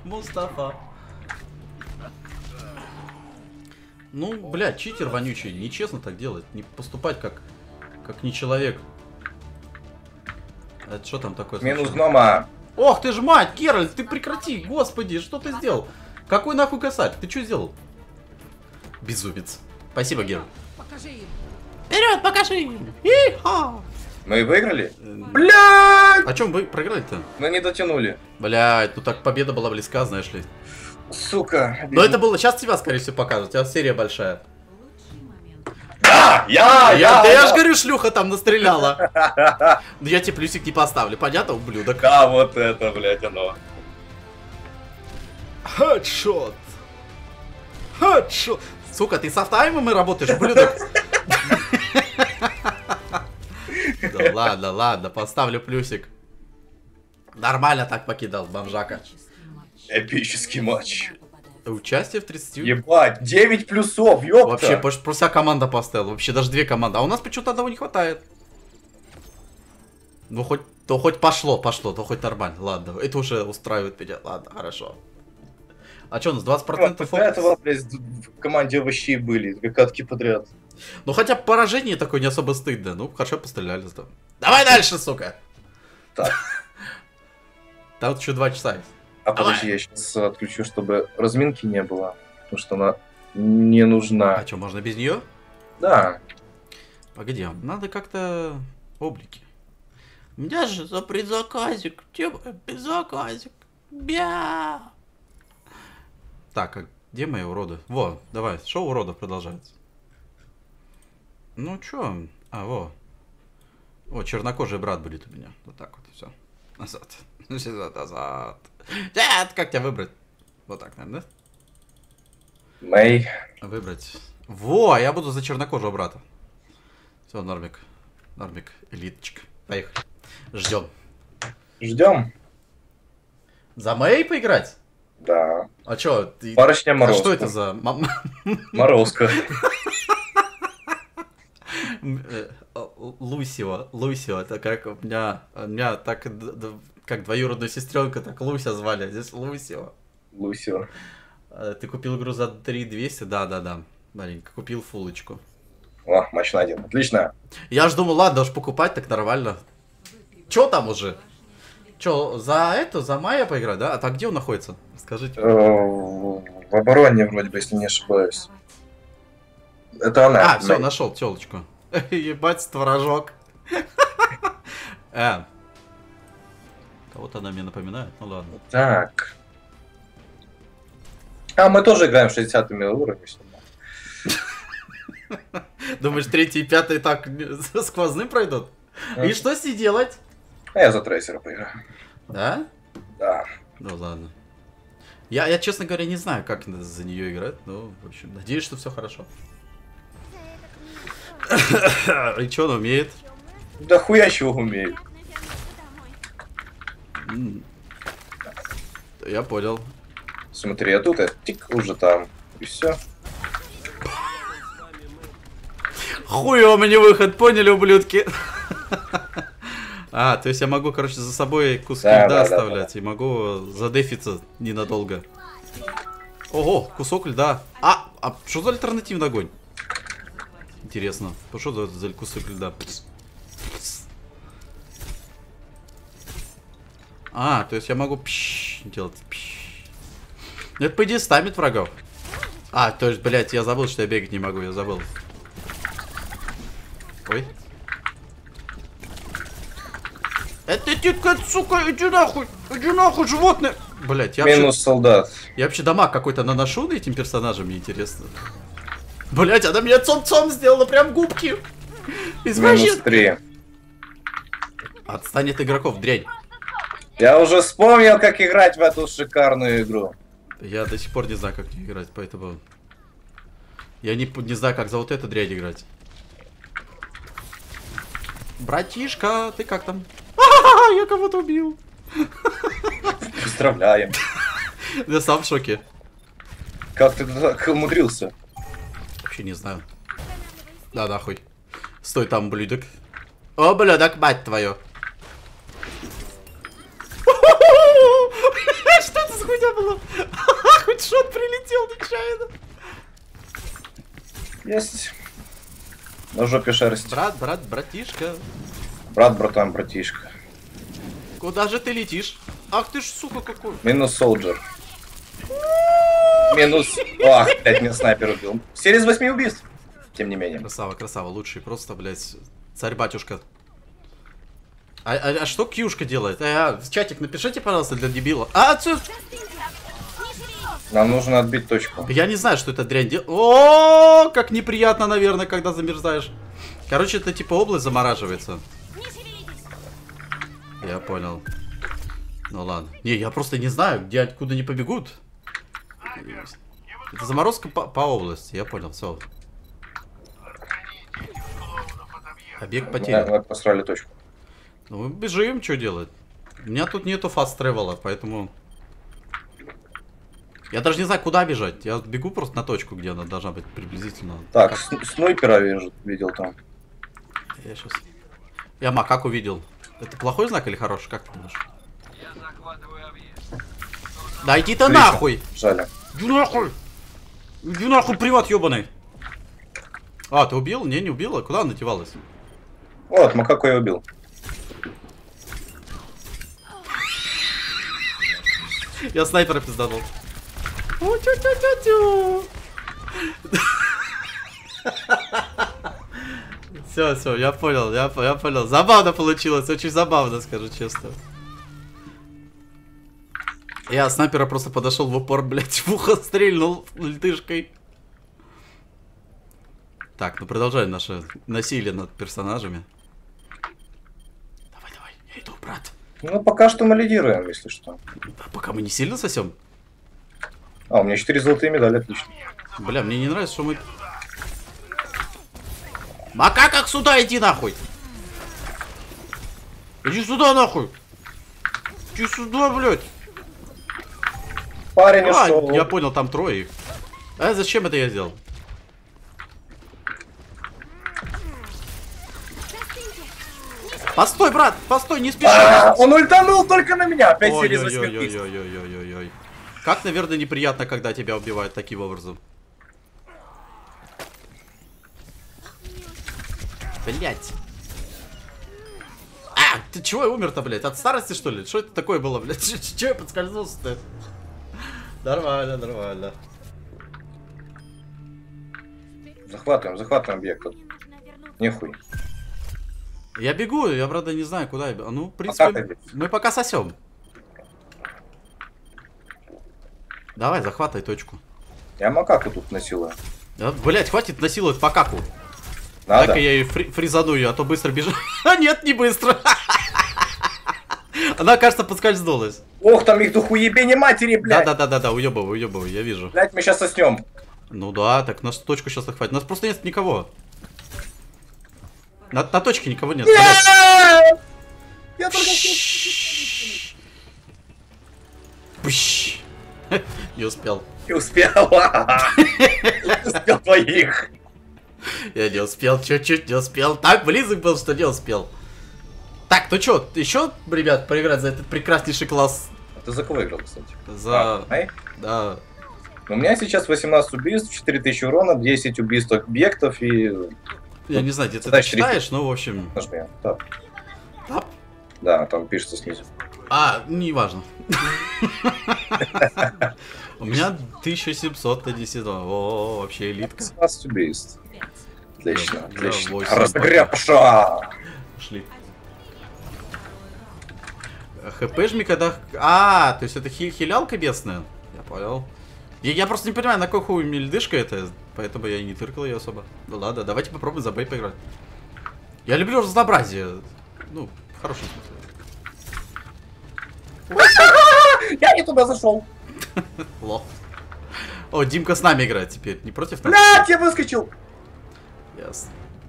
Speaker 1: Ну, блядь, читер вонючий. Нечестно так делать. Не поступать как не человек. Это что там такое?
Speaker 2: Минус гнома.
Speaker 1: Ох ты ж мать, Геральт, ты прекрати, господи, что ты сделал? Какой нахуй косарь? Ты что сделал? Безумец. Спасибо, Геральт.
Speaker 4: Покажи им.
Speaker 1: Вперед, покажи им. И-ха!
Speaker 2: Мы и выиграли? Блядь!
Speaker 1: А чем вы проиграли-то?
Speaker 2: Мы не дотянули.
Speaker 1: Блядь, ну так победа была близка, знаешь ли.
Speaker 2: Сука.
Speaker 1: Но это было, сейчас тебя, скорее всего, покажут. У тебя серия большая.
Speaker 2: Да!
Speaker 1: Я ж говорю, шлюха там настреляла. Но я тебе плюсик не поставлю, понятно, ублюдок?
Speaker 2: Да, вот это, блядь, оно.
Speaker 1: Хедшот. Сука, ты с автоаймом и работаешь, ублюдок? Да ладно, поставлю плюсик. Нормально так покидал, бомжака.
Speaker 2: Эпический матч.
Speaker 1: Участие в 30...
Speaker 2: Ебать, 9 плюсов, ёпта!
Speaker 1: Вообще, просто вся команда поставила. Вообще, даже 2 команды. А у нас почему-то одного не хватает. Ну, хоть пошло, то хоть нормально. Ладно, это уже устраивает меня. Ладно, хорошо. А что, у нас 20%
Speaker 2: До
Speaker 1: фокус?
Speaker 2: этого, блядь, в команде овощей были, две катки подряд.
Speaker 1: Ну, хотя поражение такое не особо стыдно. Ну, хорошо постреляли. Давай дальше, сука!
Speaker 2: Так.
Speaker 1: Там еще 2 часа есть.
Speaker 2: А подожди, я сейчас отключу, чтобы разминки не было. Потому что она не нужна.
Speaker 1: А что, можно без нее?
Speaker 2: Да.
Speaker 1: Погоди, надо как-то облики. У меня же за предзаказик. Тема предзаказик. Бя. Так, а где мои уроды? Во, давай, шоу уродов продолжается. Ну чё? А, во. О, чернокожий брат будет у меня. Вот так вот, все. Назад. Назад. Нет, как тебя выбрать? Вот так, наверное, да?
Speaker 2: Мэй.
Speaker 1: Выбрать. Во, я буду за чернокожего брата. Все, нормик. Нормик, элиточка. Поехали. Ждем.
Speaker 2: Ждем.
Speaker 1: За Мэй поиграть?
Speaker 2: Да.
Speaker 1: А чё? Ты...
Speaker 2: Барышня
Speaker 1: А
Speaker 2: Морозко.
Speaker 1: что это за...
Speaker 2: Морозко.
Speaker 1: Лусио, это как у меня так, как двоюродную сестренка, так Луся звали, а здесь Лусио.
Speaker 2: Лусио.
Speaker 1: Ты купил игру за 3200? Да. Маленько, купил фулочку.
Speaker 2: О, матч на 1. Отлично.
Speaker 1: Я ж думал, ладно, уж покупать так нормально. Чё там уже? Чё, за Майя поиграть, да? А так где он находится? Скажите.
Speaker 2: В обороне вроде бы, если не ошибаюсь. Это она.
Speaker 1: А, все, нашел телочку. Ебать, творожок. Кого-то она мне напоминает, ну ладно.
Speaker 2: Так. А, мы тоже играем в 60-ми уровне.
Speaker 1: Думаешь, 3 и 5 так сквозным пройдут? И что с ней делать?
Speaker 2: А я за трейсера поиграю.
Speaker 1: Да?
Speaker 2: Да.
Speaker 1: Ну ладно. Я, честно говоря, не знаю, как за нее играть, но, в общем, надеюсь, что все хорошо. И что он умеет?
Speaker 2: Да хуя чего умеет.
Speaker 1: Я понял.
Speaker 2: Смотри, а тут я тик уже там. И все.
Speaker 1: Хуё мне выход, поняли, ублюдки? А, то есть я могу, короче, за собой куски льда оставлять. И могу задефиться ненадолго. Ого, кусок льда. А что за альтернативный огонь? Интересно. Что за кусок льда? А, то есть я могу делать. Это, по идее, стамит врагов. А, то есть, блядь, я забыл, что я бегать не могу, я забыл. Ой. Это тетка, сука, иди нахуй, животное. Блять, я
Speaker 2: Минус
Speaker 1: вообще...
Speaker 2: солдат.
Speaker 1: Я вообще дамаг какой-то наношу на этим персонажем, мне интересно. Блять, она меня цом-цом сделала, прям губки.
Speaker 2: Минус 3.
Speaker 1: Отстань от игроков, дрянь.
Speaker 2: Я уже вспомнил, как играть в эту шикарную игру.
Speaker 1: Я до сих пор не знаю, как в нее играть, поэтому... Я не знаю, как за вот эту дрянь играть. Братишка, ты как там? Я кого-то убил.
Speaker 2: Поздравляем.
Speaker 1: Я сам в шоке.
Speaker 2: Как ты так умудрился?
Speaker 1: Вообще не знаю. Да, нахуй. Стой там, блюдок. О, блюдок, мать твою. Что это за хуйня была? Хоть шот прилетел нечаянно.
Speaker 2: Есть. На жопе шерсть.
Speaker 1: Братишка.
Speaker 2: Брат, братан, братишка.
Speaker 1: Куда же ты летишь? Ах ты ж, сука, какой.
Speaker 2: Минус солджер. Минус... Ах, блядь, меня снайпер убил. Серия из 8 убийств. Тем не менее.
Speaker 1: Красава, лучший. Просто, блядь, царь-батюшка. А что Кьюшка делает? В чатик напишите, пожалуйста, для дебила.
Speaker 2: Нам нужно отбить точку.
Speaker 1: Я не знаю, что это дрянь делает. О, как неприятно, наверное, когда замерзаешь. Короче, это типа область замораживается. Я понял. Ну ладно. Не, я просто не знаю, где откуда они побегут. Это заморозка по области, я понял, все. Объект потерян.
Speaker 2: Мы посрали точку.
Speaker 1: Ну мы бежим, что делать? У меня тут нету фаст тревела, поэтому... Я даже не знаю, куда бежать. Я бегу просто на точку, где она должна быть приблизительно.
Speaker 2: Так, снайпера видел там.
Speaker 1: Я сейчас... Я макаку видел. Это плохой знак или хороший? Как ты думаешь? Да иди ты нахуй!
Speaker 2: Жаль.
Speaker 1: Иди нахуй! Иди нахуй, приват ебаный! А, ты убил? Не убила? Куда она девалась?
Speaker 2: Вот, макаку я убил.
Speaker 1: Я снайпера пизданул. Все, я понял. Забавно получилось, очень забавно, скажу честно. Я снайпера просто подошел в упор, блять, в ухо стрельнул льдышкой. Так, ну продолжаем наше насилие над персонажами. Давай, я иду, брат.
Speaker 2: Ну, пока что мы лидируем, если что.
Speaker 1: Пока мы не сильно сосем.
Speaker 2: А, у меня 4 золотые медали, отлично.
Speaker 1: Бля, мне не нравится, что мы... Макакак, сюда иди нахуй! Иди сюда нахуй! Иди сюда, блядь!
Speaker 2: Парень
Speaker 1: А,
Speaker 2: ушел.
Speaker 1: я понял, там трое их. А зачем это я сделал? Постой, брат, постой, не спеши!
Speaker 2: Он ультанул только на меня, опять через 8 пистов.
Speaker 1: Ой-ой-ой-ой-ой-ой-ой. Как, наверное, неприятно, когда тебя убивают таким образом. Блять. А, ты чего я умер-то, блять? От старости, что ли? Что это такое было, блять? Чего я подскользнулся-то? Нормально.
Speaker 2: Захватываем объект. Нехуй.
Speaker 1: Я бегу, я, правда, не знаю, куда я бегу. Ну, в
Speaker 2: как
Speaker 1: принципе,
Speaker 2: ты?
Speaker 1: мы пока сосем. Давай, захватай точку.
Speaker 2: Я макаку тут насилую.
Speaker 1: Да, блять, хватит насиловать макаку.
Speaker 2: Надо?
Speaker 1: Так-ка я ее фризаную, а то быстро бежит. А нет, не быстро. Она, кажется, подскользнулась.
Speaker 2: Ох, там их до хуебени матери, блядь.
Speaker 1: Да, уебываю, я вижу.
Speaker 2: Блядь, мы сейчас соснем.
Speaker 1: Ну да, так нас точку сейчас захватит. У нас просто нет никого. На точке никого нет.
Speaker 2: Нет! Я только...
Speaker 1: Пш. Не успел.
Speaker 2: Не успел. Не успел твоих.
Speaker 1: Я не успел, чуть-чуть не успел. Так близок был, что не успел. Так, ну чё, еще, ребят, поиграть за этот прекраснейший класс?
Speaker 2: Ты за кого играл, кстати?
Speaker 1: За...
Speaker 2: Ай?
Speaker 1: Да.
Speaker 2: У меня сейчас 18 убийств, 4000 урона, 10 убийств объектов и...
Speaker 1: Я не знаю, где ты это
Speaker 2: Значит,
Speaker 1: читаешь, но в общем...
Speaker 2: Нажми. Тап.
Speaker 1: Тап?
Speaker 2: Да, там пишется снизу.
Speaker 1: А, не важно. У меня 1700 на 10. О, вообще элитка.
Speaker 2: 18 убийств. Отлично,
Speaker 1: Да,
Speaker 2: отлично.
Speaker 1: 8
Speaker 2: Разогрев пошла!
Speaker 1: Пошли. ХП жми, когда... А, то есть это хилялка бесная? Я понял. Я просто не понимаю, на какой хуй мне льдышка это, поэтому я и не тыркал ее особо. Ну ладно, давайте попробуем за бей поиграть. Я люблю разнообразие. Ну, в хорошем смысле.
Speaker 2: Я не туда зашел.
Speaker 1: Лох. О, Димка с нами играет теперь, не против нас?
Speaker 2: Блядь, я выскочил.
Speaker 1: Ясно.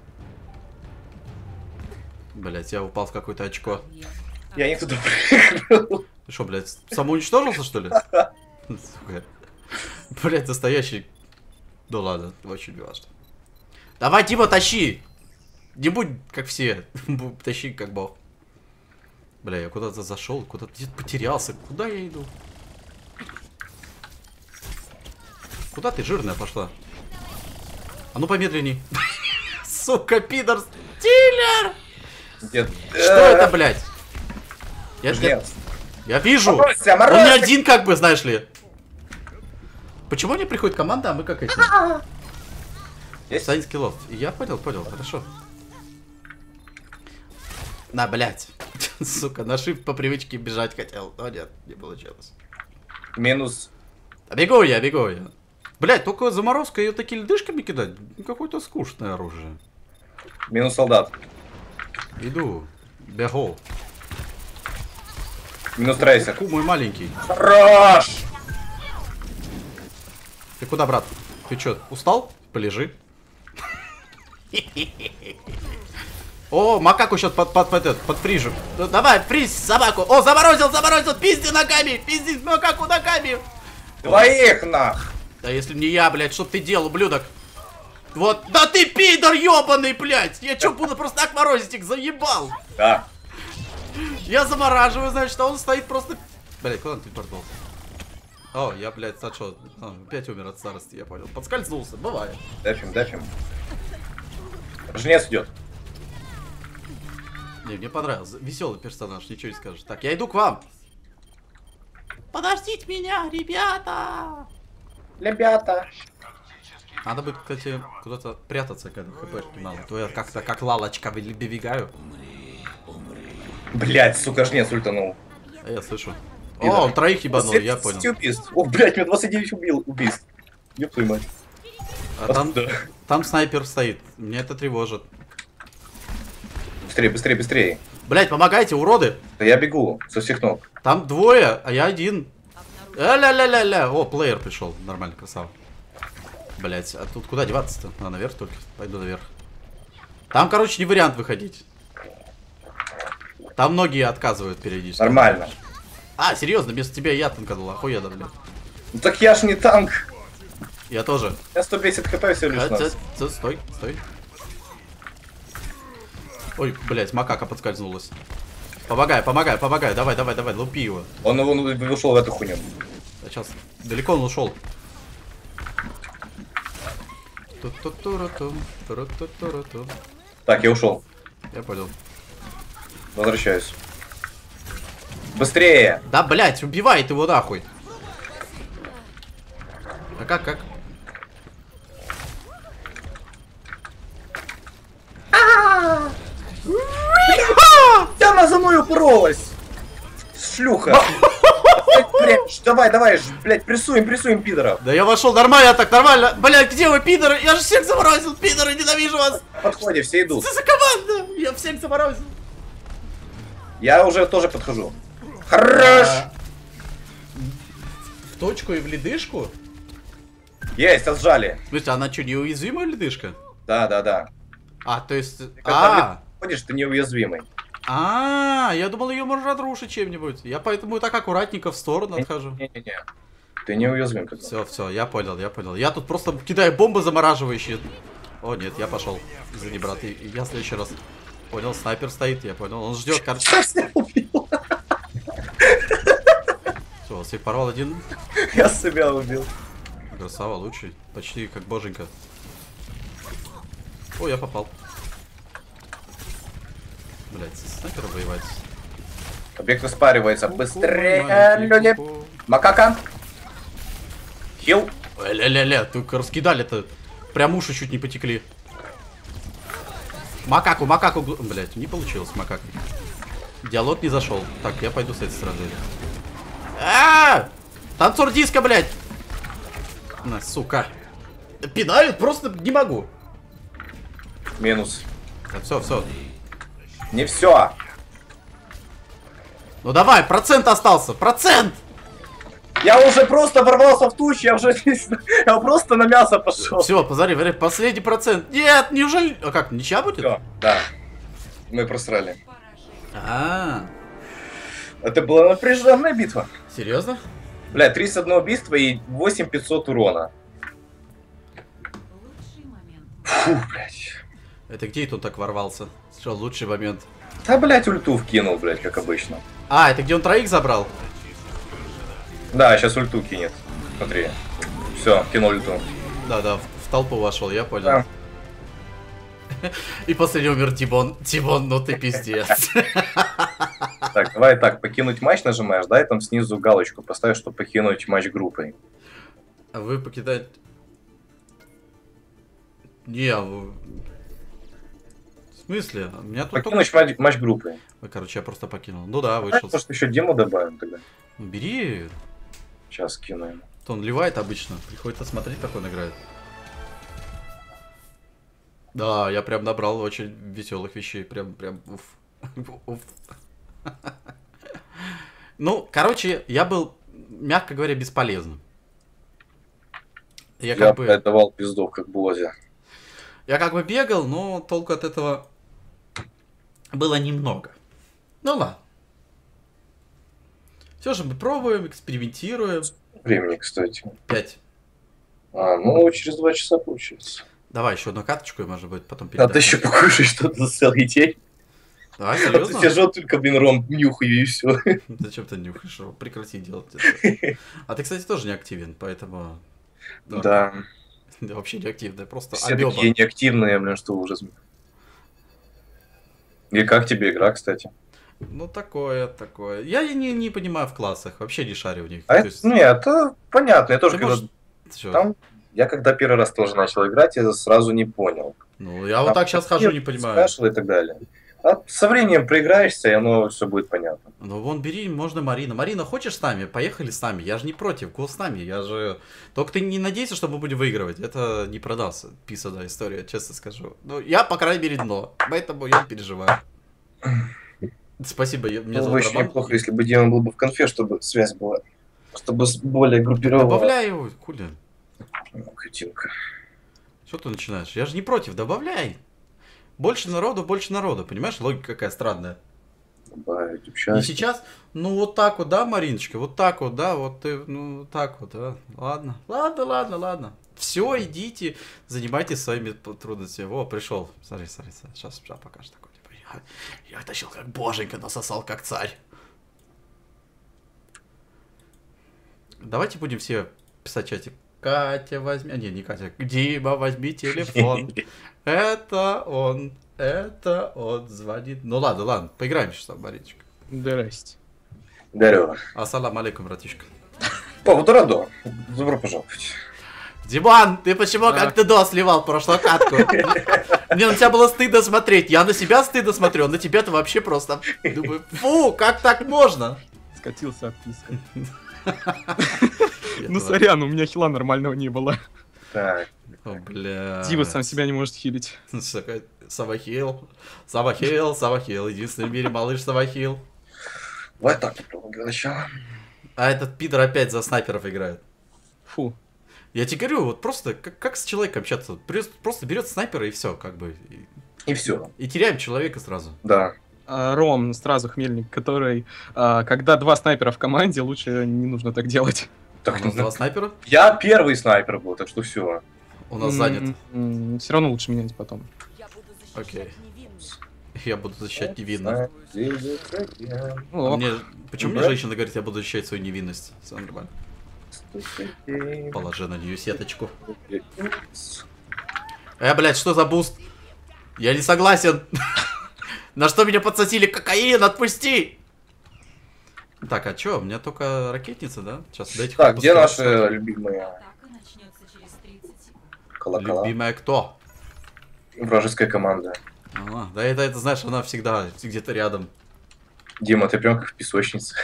Speaker 1: Блять, я упал в какое-то очко.
Speaker 2: Я не туда приехал.
Speaker 1: Ты что, блядь, самоуничтожился, что ли? Сука. Блядь, настоящий... Ну ладно, очень важно. Давай, Дима, тащи! Не будь как все. Тащи как бог. Бля, я куда-то зашел, куда-то где-то потерялся. Куда я иду? Куда ты, жирная, пошла? А ну помедленней. Сука, пидор, стиллер! Что это, блядь? Я вижу! Он не один, как бы, знаешь ли. Почему не приходит команда, а мы как эти? Есть скиллов. Я понял, хорошо. На, блядь. Сука, на shift по привычке бежать хотел. Но нет, не получилось.
Speaker 2: Минус.
Speaker 1: Бегу я. Блядь, только заморозка ее такими льдышками кидать. Какое-то скучное оружие.
Speaker 2: Минус солдат.
Speaker 1: Иду. Бегу.
Speaker 2: Минус трейсер.
Speaker 1: Ку, мой маленький.
Speaker 2: Хорош!
Speaker 1: Ты куда, брат? Ты чё, устал? Полежи. О, макаку сейчас подфрижу. Давай, фриз собаку. О, заморозил, пизди ногами. Пизди макаку ногами.
Speaker 2: Двоих нах!
Speaker 1: Да если не я, блядь, что ты делал, ублюдок? Вот, да ты пидор ебаный, блядь! Я чё, буду просто так морозить их, заебал?
Speaker 2: Да.
Speaker 1: Я замораживаю, значит, а он стоит просто... Блядь, куда он телепортовался? О, я, блядь, а что? Опять умер от старости, я понял. Подскользнулся, бывает.
Speaker 2: Дэфим. Жнец идет.
Speaker 1: Не, мне понравился. Веселый персонаж, ничего не скажешь. Так, я иду к вам. Подождите меня, ребята!
Speaker 2: Ребята.
Speaker 1: Надо бы, кстати, куда-то прятаться, когда хпшки мало. То я как-то как лалочка выбегаю.
Speaker 2: Блять, сука, жнец ультанул.
Speaker 1: А я слышу. О, он троих ебанул, я понял.
Speaker 2: Убийств. О, блять, меня 29 убийств. Ёб твою мать.
Speaker 1: А там снайпер стоит. Меня это тревожит.
Speaker 2: Быстрее.
Speaker 1: Блять, помогайте, уроды!
Speaker 2: Да я бегу со всех ног.
Speaker 1: Там двое, а я один. Ля-ля-ля-ля-ля. О, плеер пришел. Нормально, красава. Блять, а тут куда деваться-то? А, наверх только. Пойду наверх. Там, короче, не вариант выходить. Там многие отказывают периодически.
Speaker 2: Нормально.
Speaker 1: А, серьезно, вместо тебя я танканул. Охуенно, блядь.
Speaker 2: Ну так я ж не танк.
Speaker 1: Я тоже.
Speaker 2: У меня 110 хп всего лишь нас.
Speaker 1: Стой. Ой, блять, макака подскользнулась. Помогай, давай, лупи его.
Speaker 2: Он ушел в эту хуйню.
Speaker 1: А сейчас, далеко он ушел.
Speaker 2: Так, я ушел.
Speaker 1: Я понял.
Speaker 2: Возвращаюсь. Быстрее!
Speaker 1: Да, блять, убивает его нахуй. А как?
Speaker 2: Она за мной упоролась! Шлюха! Давай, блять, прессуем пидоров.
Speaker 1: Да я вошел нормально, так нормально. Блять, где вы, пидоры? Я же всех заморозил, пидоры, ненавижу вас.
Speaker 2: В подходе, все идут.
Speaker 1: Что за команда? Я всех заморозил.
Speaker 2: Я уже тоже подхожу. Хорош!
Speaker 1: В точку и в ледышку?
Speaker 2: Есть, отжали.
Speaker 1: В смысле, она что, неуязвимая ледышка?
Speaker 2: Да.
Speaker 1: А, то есть...
Speaker 2: Когда ходишь, ты неуязвимый.
Speaker 1: Я думал, ее можно разрушить чем-нибудь. Я поэтому так аккуратненько в сторону отхожу.
Speaker 2: Не-не-не. Ты неуязвим.
Speaker 1: Все, я понял. Я тут просто кидаю бомбы замораживающие. О, нет, я пошел. Извини, брат, я в следующий раз. Понял, снайпер стоит, я понял. Он ждет, кажется.
Speaker 2: Я убил.
Speaker 1: Все, всех порвал один.
Speaker 2: Я себя убил.
Speaker 1: Красава, лучший. Почти как боженька. О, я попал. Блять, снайпера воевать.
Speaker 2: Объект испаривается. Быстрее, люди. Макака. Хил.
Speaker 1: Ля-ля-ля, только раскидали-то. Прям уши чуть не потекли. Макаку. Блять, не получилось макаку. Диалог не зашел. Так, я пойду с этой стороны. Танцор диска, блять. На, сука. Пинают просто не могу.
Speaker 2: Минус.
Speaker 1: Все.
Speaker 2: Не все.
Speaker 1: Ну давай, процент остался. Процент!
Speaker 2: Я уже просто ворвался в тучу, я просто на мясо пошел.
Speaker 1: Все, посмотри, последний процент. Нет, неужели... А как, ничья будет?
Speaker 2: Всё, да. Мы просрали.
Speaker 1: А,
Speaker 2: Это была напряженная битва.
Speaker 1: серьезно?
Speaker 2: Бля, 31 убийство и 8500 урона. Фу, блядь.
Speaker 1: Это где это он так ворвался? Что, лучший момент?
Speaker 2: Да, блядь, ульту вкинул, блядь, как обычно.
Speaker 1: А, это где он троих забрал?
Speaker 2: Да, сейчас ульту кинет. Смотри. Все, кинул ульту.
Speaker 1: Да, в толпу вошел, я понял.
Speaker 2: Да.
Speaker 1: И после него умер Тибон. Тибон, ну ты пиздец.
Speaker 2: Так, давай так, покинуть матч нажимаешь, да, и там снизу галочку поставишь, чтобы покинуть матч группой.
Speaker 1: А вы покидать... Не, в смысле? У меня тут
Speaker 2: Покинуть матч группой.
Speaker 1: Короче, я просто покинул. Ну да, вышел.
Speaker 2: Может, еще Диму добавим тогда?
Speaker 1: Ну, бери.
Speaker 2: Сейчас кину ему.
Speaker 1: Он ливает обычно. Приходится смотреть, как он играет. Да, я прям набрал очень веселых вещей. Прям, уф. Ну, короче, я был, мягко говоря, бесполезным. Я как бы
Speaker 2: давал пиздов, как Буази.
Speaker 1: Я как бы бегал, но толку от этого было немного. Ну ладно. Все же мы пробуем, экспериментируем.
Speaker 2: Времени, кстати.
Speaker 1: 5.
Speaker 2: Ну, через 2 часа получается.
Speaker 1: Давай еще одну карточку, и, может быть, потом
Speaker 2: А ты еще покушай что-то за целый день.
Speaker 1: Давай,
Speaker 2: А ты
Speaker 1: серьезно?
Speaker 2: сижу только, блин, ром нюхаю и все.
Speaker 1: Зачем ты нюхаешь его? Прекрати делать это. А ты, кстати, тоже не активен, поэтому...
Speaker 2: Да.
Speaker 1: Да, вообще не активный, просто
Speaker 2: Все
Speaker 1: амеба.
Speaker 2: такие неактивные, блин, что ужас. И как тебе игра, кстати?
Speaker 1: Ну, такое. Я не понимаю в классах, вообще не шарю в них.
Speaker 2: А
Speaker 1: То
Speaker 2: это,
Speaker 1: есть,
Speaker 2: не, это понятно. Я тоже,
Speaker 1: ты
Speaker 2: когда
Speaker 1: можешь- Чё?
Speaker 2: там, я когда первый раз тоже начал играть, я сразу не понял.
Speaker 1: Ну, я вот так сейчас хожу, не понимаю.
Speaker 2: Спрашивал и так далее. А со временем проиграешься, и оно все будет понятно.
Speaker 1: Ну, вон, бери, можно Марина. Марина, хочешь с нами? Поехали с нами. Я же не против, гол с нами. Я же... Только ты не надейся, что мы будем выигрывать. Это не продастся. Писаная история, честно скажу. Ну, я, по крайней мере, дно. Поэтому я не переживаю. Спасибо, меня
Speaker 2: Было бы
Speaker 1: зовут
Speaker 2: очень
Speaker 1: Роман.
Speaker 2: неплохо, если бы Дима был бы в конфе, чтобы связь была. Чтобы более группировала.
Speaker 1: Добавляй его, хули.
Speaker 2: Ну, кретинка.
Speaker 1: Что ты начинаешь? Я же не против, добавляй. Больше народу, понимаешь? Логика какая странная.
Speaker 2: Добавить
Speaker 1: И
Speaker 2: участие.
Speaker 1: сейчас, ну вот так вот, да, Мариночка, вот так вот, да, вот ты, ну вот так вот, да. Ладно. Все, идите, занимайтесь своими трудностями. О, пришел. Смотри, сейчас покажешь такой. Типа, я тащил как боженька, насосал как царь. Давайте будем все писать в чатик. Катя, возьми... А, не Катя. Дима, возьми телефон. Это он звонит. Ну ладно, поиграем сейчас там, Мариночка.
Speaker 4: Здрасте.
Speaker 2: Дарю.
Speaker 1: Ассалам алейкум, братишка.
Speaker 2: Повод Радо. Добро пожаловать.
Speaker 1: Диман, ты почему как ты до сливал прошлую катку? Мне на тебя было стыдно смотреть. Я на себя стыдно смотрю, а на тебя-то вообще просто... Думаю, фу, как так можно?
Speaker 4: Скатился от писка. Ну, сорян, у меня хила нормального не было.
Speaker 2: Так.
Speaker 1: О, бля.
Speaker 4: Дива сам себя не может хилить.
Speaker 1: Савахил. Единственный в мире малыш Савахил.
Speaker 2: Вот так попробуем для начала.
Speaker 1: А этот пидор опять за снайперов играет.
Speaker 4: Фу.
Speaker 1: Я тебе говорю, вот просто как с человеком общаться. Просто берет снайпера и все, как бы.
Speaker 2: И все.
Speaker 1: И теряем человека сразу.
Speaker 2: Да.
Speaker 4: Ром, сразу хмельник, который, когда 2 снайпера в команде, лучше не нужно так делать.
Speaker 1: У
Speaker 2: Так,
Speaker 1: нас 2 снайпера,
Speaker 2: я первый снайпер был, так что все.
Speaker 1: у нас занят.
Speaker 4: Все равно лучше менять потом.
Speaker 1: Окей. Я буду защищать невинно.
Speaker 4: Ну, ок.
Speaker 1: Мне... Почему мне женщина говорит, я буду защищать свою невинность? Все нормально. Положи на нее сеточку. Блядь, что за буст? Я не согласен. На что меня подсадили? Кокаин, отпусти! Так, а чё? У меня только ракетница, да? Сейчас дайте
Speaker 2: Так,
Speaker 1: хоть
Speaker 2: где
Speaker 1: пускай.
Speaker 2: наши любимые колокола?
Speaker 1: Любимая кто?
Speaker 2: Вражеская команда.
Speaker 1: Да это, знаешь, она всегда где-то рядом.
Speaker 2: Дима, ты прям как в песочнице.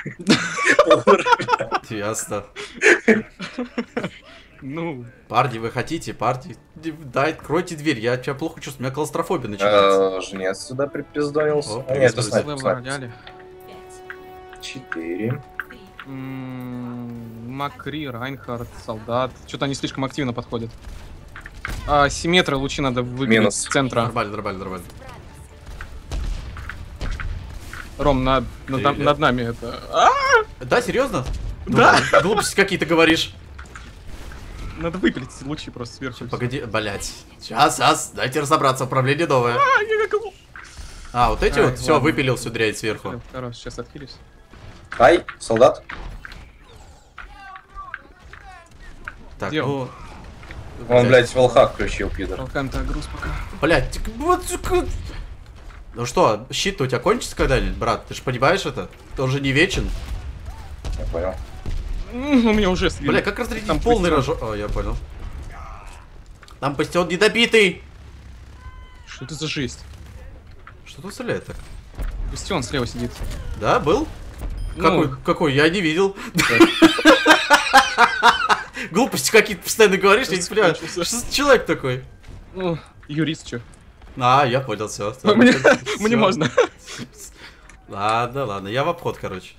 Speaker 1: Ясно.
Speaker 4: Ну,
Speaker 1: Парни, вы хотите? Парни? Дай, откройте дверь, я тебя плохо чувствую, у меня клаустрофобия начинается.
Speaker 2: Жнец сюда припиздонился.
Speaker 1: О,
Speaker 2: Нет, это
Speaker 1: припиздонился.
Speaker 2: снайпер.
Speaker 4: в рояле.
Speaker 2: 4.
Speaker 4: Макри, Райнхард, Солдат. Что-то они слишком активно подходят. Симметры лучи надо выбить
Speaker 2: Минус.
Speaker 4: с центра.
Speaker 1: Нормально.
Speaker 4: Ром, над нами это...
Speaker 1: Да, серьезно?
Speaker 4: Да.
Speaker 1: Ну, глупости какие-то говоришь.
Speaker 4: Надо выпилить лучи просто сверху.
Speaker 1: Погоди, блять. Сейчас, дайте разобраться, управление новое.
Speaker 4: Я как...
Speaker 1: Вот эти
Speaker 4: Ай,
Speaker 1: вот, все,
Speaker 4: ладно.
Speaker 1: выпилил всю дрянь сверху.
Speaker 4: Хорош, сейчас отхились.
Speaker 2: Ай, солдат.
Speaker 1: Так,
Speaker 4: Где
Speaker 1: ну...
Speaker 2: Он, блядь, волхак включил, пидор.
Speaker 4: Толкаем так груз пока.
Speaker 1: Блять, вот... Ну что, щит у тебя кончится когда-нибудь, брат? Ты же понимаешь это? Ты уже не вечен.
Speaker 2: Я понял.
Speaker 4: У меня уже слили.
Speaker 1: Бля, как разрядить
Speaker 4: Там
Speaker 1: полный
Speaker 4: бастион.
Speaker 1: рожок? О, я понял. Там бастион недобитый.
Speaker 4: Что это за жесть?
Speaker 1: Что тут стреляет так?
Speaker 4: Бастион слева сидит.
Speaker 1: Да, был?
Speaker 4: Ну.
Speaker 1: Какой? Я не видел. Глупости какие-то постоянно говоришь, я не понимаю. Что за человек такой?
Speaker 4: Ну, юрист что?
Speaker 1: Я понял, все.
Speaker 4: Мне можно.
Speaker 1: Ладно, я в обход, короче.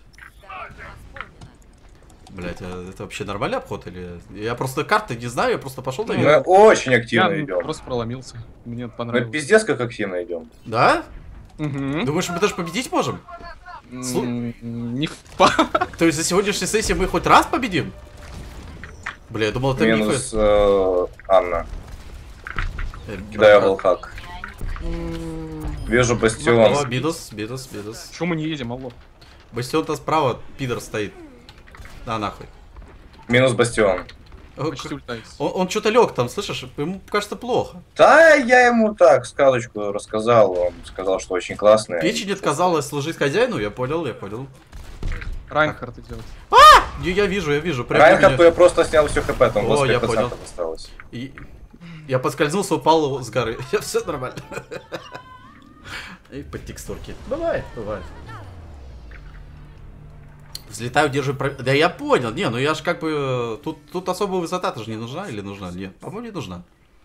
Speaker 1: Блять, это вообще нормальный обход или... Я просто карты не знаю, я просто пошел
Speaker 2: Мы
Speaker 1: наверх.
Speaker 2: очень
Speaker 4: Я
Speaker 2: активно идем.
Speaker 4: просто проломился. Мне
Speaker 2: Мы
Speaker 4: понравилось.
Speaker 2: пиздец как активно идем.
Speaker 1: Да?
Speaker 4: Мгм.
Speaker 1: Думаешь, мы даже победить можем?
Speaker 4: Не факт.
Speaker 1: То есть за сегодняшней сессии мы хоть раз победим? Бля, я думал, это
Speaker 2: Минус Анна.
Speaker 1: мифы.
Speaker 2: Кидаю волхак. Вижу
Speaker 1: О,
Speaker 2: бастион.
Speaker 1: минус.
Speaker 4: Чё мы не едем, алло?
Speaker 1: Бастион-то справа, пидор стоит. На нахуй.
Speaker 2: Минус бастион.
Speaker 4: Почти ультайс.
Speaker 1: Он что-то лег там, слышишь? Ему кажется плохо.
Speaker 2: Да, я ему так сказочку рассказал. Он сказал, что очень классный.
Speaker 1: Печень отказалась служить хозяину, я понял.
Speaker 4: Райнхард идет.
Speaker 1: Я вижу. Прям
Speaker 2: Райнхарту я просто снял все хп, там
Speaker 1: О, я
Speaker 2: 25%
Speaker 1: понял.
Speaker 2: осталось.
Speaker 1: И я поскользнулся, упал с горы. Все нормально. И под текстурки. Бывает. Взлетаю, держу... Да я понял. Не, ну я ж как бы... Тут особая высота-то же не нужна или нужна? Нет, по-моему, не нужна.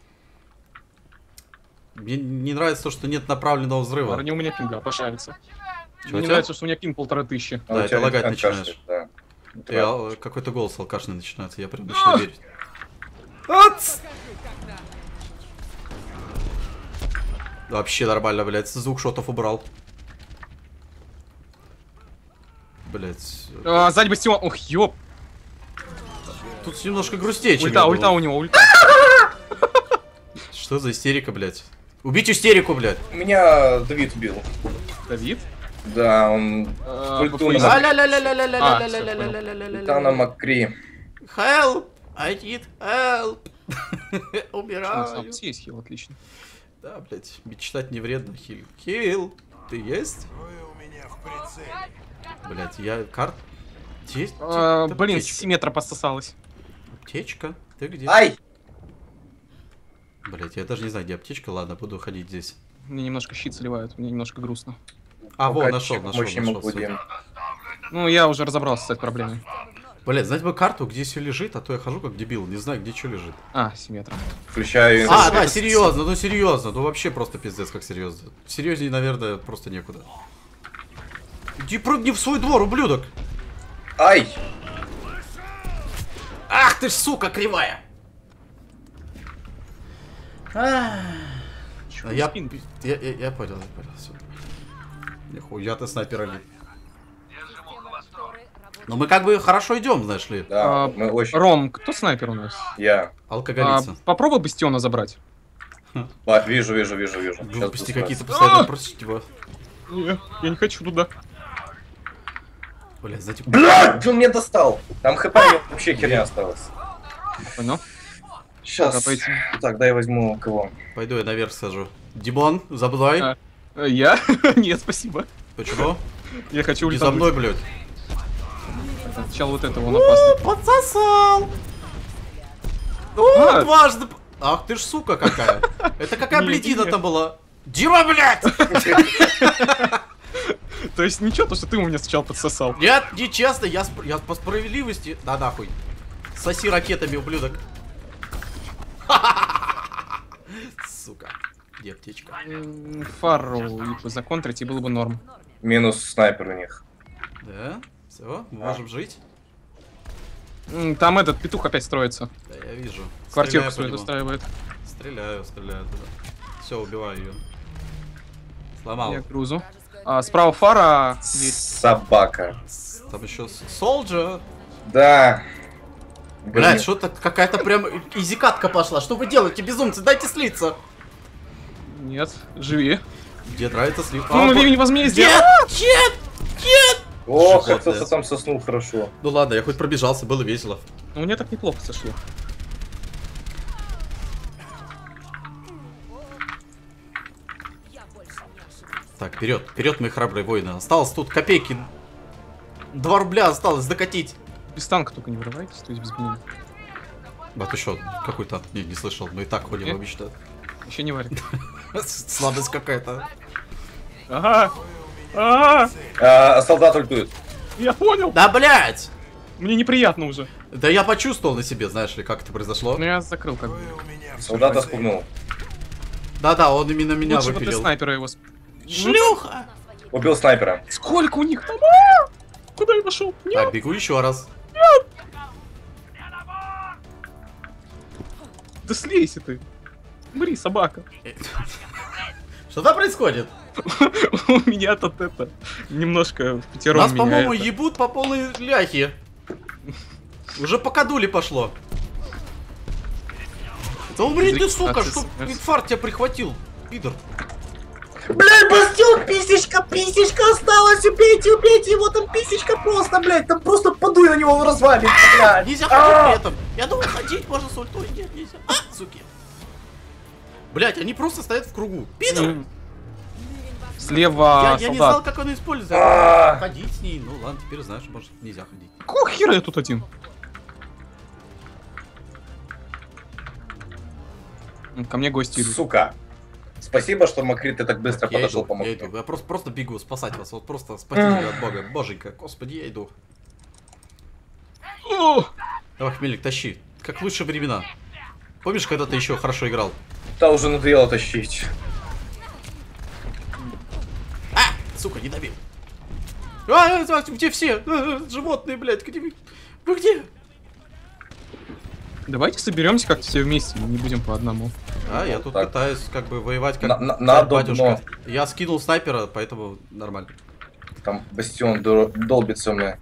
Speaker 1: Мне не нравится то, что нет направленного взрыва.
Speaker 4: Ладно, у меня пинга обожается.
Speaker 1: Чё,
Speaker 4: Мне
Speaker 1: у
Speaker 4: не
Speaker 1: тебя?
Speaker 4: нравится, что у меня пин 1500.
Speaker 2: А
Speaker 1: Да,
Speaker 2: у
Speaker 1: это
Speaker 2: тебя
Speaker 1: лагать
Speaker 2: рентген
Speaker 1: начинаешь.
Speaker 2: кашляет, да.
Speaker 1: Какой-то голос алкашный начинается, я прям начинаю верить. Ац! Вообще нормально, блядь, звук шотов убрал. Блядь.
Speaker 4: Сзади бастион. Ох, ёп.
Speaker 1: Тут немножко грустнее, чем
Speaker 4: Ульта,
Speaker 1: я
Speaker 4: ульта
Speaker 1: думал.
Speaker 4: у него, ульта.
Speaker 1: Что за истерика, блядь? Убить истерику, блядь.
Speaker 2: Меня Давид убил.
Speaker 4: Давид?
Speaker 2: Да, он ульту
Speaker 4: ФФИ.
Speaker 2: на Ульта на Макри.
Speaker 1: Help! I need help!
Speaker 4: У
Speaker 1: Умираю.
Speaker 4: нас есть хил, отлично.
Speaker 1: Да, блядь, мечтать не вредно. Хил, ты есть? Блядь, я карт... Есть?
Speaker 4: Блин,
Speaker 1: Аптечка.
Speaker 4: 7 метра подсосалась.
Speaker 1: Аптечка? Ты где?
Speaker 2: Ай!
Speaker 1: Блядь, я даже не знаю, где аптечка. Ладно, буду ходить здесь.
Speaker 4: Мне немножко щит сливают, мне немножко грустно.
Speaker 1: А, во,
Speaker 2: Пока
Speaker 1: нашел.
Speaker 2: мощь не могу, Дим.
Speaker 4: Ну, я уже разобрался с этой проблемой.
Speaker 1: Блядь, знать бы карту, где все лежит, а то я хожу как дебил, не знаю, где что лежит.
Speaker 4: 7 метров.
Speaker 2: Включаю...
Speaker 1: А, да, серьезно, ну вообще просто пиздец, как серьезно. Серьезнее, наверное, просто некуда. Иди прыгни в свой двор, ублюдок!
Speaker 2: Ай!
Speaker 1: Ах ты ж, сука, кривая!
Speaker 4: Чё,
Speaker 1: Я
Speaker 4: спин?
Speaker 1: понял, все. Нихуя ты снайпер один. Но мы как бы хорошо идем, знаешь ли.
Speaker 2: Да, мы очень...
Speaker 4: Ром, кто снайпер у нас?
Speaker 2: Я.
Speaker 1: Алкоголица.
Speaker 4: Попробуй бастиона забрать.
Speaker 2: Вижу.
Speaker 1: Глупости
Speaker 2: Сейчас
Speaker 1: какие-то
Speaker 2: буду
Speaker 1: постоянно просить его.
Speaker 4: Не, я не хочу туда.
Speaker 1: Блядь, знаете...
Speaker 2: Блядь, он мне достал! Там хп вообще херня осталась.
Speaker 4: Понял?
Speaker 2: Сейчас.
Speaker 4: Давайте.
Speaker 2: Так, дай возьму кого.
Speaker 1: Пойду я наверх схожу. Димон, за мной.
Speaker 4: Я? Нет, спасибо.
Speaker 1: Почему?
Speaker 4: Я хочу
Speaker 1: Не за
Speaker 4: ультануть.
Speaker 1: мной, блядь.
Speaker 4: Сначала вот этого, он опасный.
Speaker 1: Подсосал!
Speaker 4: А.
Speaker 1: Дважды... Ах ты ж сука какая. Это какая
Speaker 4: Не,
Speaker 1: блядина
Speaker 4: не.
Speaker 1: там была? Дима, блядь!
Speaker 4: То есть ничего, то, что ты у меня сначала подсосал.
Speaker 1: Нет, нечестно, я по справедливости... Да нахуй. Соси ракетами, ублюдок. Сука. Где аптечка?
Speaker 4: Фару законтрить, и было бы норм.
Speaker 2: Минус снайпер у них.
Speaker 1: Да? Все, мы можем жить?
Speaker 4: Там этот петух опять строится.
Speaker 1: Да, я вижу.
Speaker 4: Квартирку
Speaker 1: Стреляю
Speaker 4: свою
Speaker 1: по нему.
Speaker 4: достраивает.
Speaker 1: Стреляю туда. Все, убиваю ее. Сломал.
Speaker 4: Я грузу. Справа фара. Дверь.
Speaker 2: Собака.
Speaker 1: Там еще Солджа.
Speaker 2: Да.
Speaker 1: Блять, что-то какая-то прям изикатка пошла. Что вы делаете, безумцы? Дайте слиться.
Speaker 4: Нет, живи.
Speaker 1: Где нравится слив?
Speaker 4: Ну, ливень возмездия.
Speaker 1: Нет!
Speaker 2: Ох,
Speaker 1: Живот,
Speaker 2: кто-то
Speaker 1: блядь.
Speaker 2: там соснул хорошо.
Speaker 1: Ну ладно, я хоть пробежался, было весело.
Speaker 4: Ну, мне так неплохо сошло.
Speaker 1: Так, вперед, мои храбрые воины. Осталось тут копейки. 2 рубля осталось докатить.
Speaker 4: Без танка только не вырывайтесь, то есть без бензина.
Speaker 1: А ты что, какой танк? Не слышал, мы и так ходим
Speaker 4: Нет.
Speaker 1: обычно.
Speaker 4: Еще не варит.
Speaker 1: Слабость какая-то.
Speaker 4: Ага. Ага.
Speaker 2: Солдат ультует.
Speaker 4: Я понял.
Speaker 1: Да, блять!
Speaker 4: Мне неприятно уже.
Speaker 1: Да я почувствовал на себе, знаешь ли, как это произошло.
Speaker 4: Но я закрыл как бы.
Speaker 2: Солдата спугнул.
Speaker 1: Да-да, он именно меня
Speaker 4: Лучше бы ты
Speaker 1: выпилил.
Speaker 4: снайпера его...
Speaker 1: Шлюха!
Speaker 2: Убил снайпера.
Speaker 4: Сколько у них там? Куда я пошел?
Speaker 1: Так, бегу еще раз.
Speaker 4: Да слейся ты. Мри, собака.
Speaker 1: Что там происходит?
Speaker 4: У меня тут это немножко в пятером
Speaker 1: Нас,
Speaker 4: меня
Speaker 1: по-моему,
Speaker 4: это.
Speaker 1: ебут по полной ляхе. Уже по кадуле пошло. Да умри ты, сука, что инфаркт тебя прихватил, пидор.
Speaker 2: Блядь, Бастион, писечка осталась, убейте его, там писечка просто, блядь, там просто подуй на него в развалин, блядь.
Speaker 1: Нельзя ходить при этом. Я думал, ходить можно с ультой. Нет, нельзя. Суки. Блять, они просто стоят в кругу. Пидор!
Speaker 4: Слева
Speaker 1: Я не знал,
Speaker 4: солдат.
Speaker 1: как он использует. Ходить с ней. Ну ладно, теперь знаешь, может нельзя ходить.
Speaker 4: Какого хера я тут один? Ко мне гости идут.
Speaker 2: Сука. Спасибо, что Макрит, ты так быстро
Speaker 1: Я
Speaker 2: подошел
Speaker 1: иду,
Speaker 2: помочь.
Speaker 1: я иду. Я просто бегу спасать вас. Вот просто спасите от бога. Боженька, господи, я иду.
Speaker 4: О!
Speaker 1: Давай, Хмелик, тащи. Как в лучшие времена. Помнишь, когда ты еще хорошо играл?
Speaker 2: Да уже надоело тащить.
Speaker 1: Сука, не добил. Где все? Животные, блядь, где вы? Вы где?
Speaker 4: Давайте соберемся как-то все вместе, не будем по одному.
Speaker 1: Я тут
Speaker 2: так.
Speaker 1: пытаюсь как бы воевать как
Speaker 2: Надо,
Speaker 1: батюшка. Я скинул снайпера, поэтому нормально.
Speaker 2: Там Бастион долбится мне.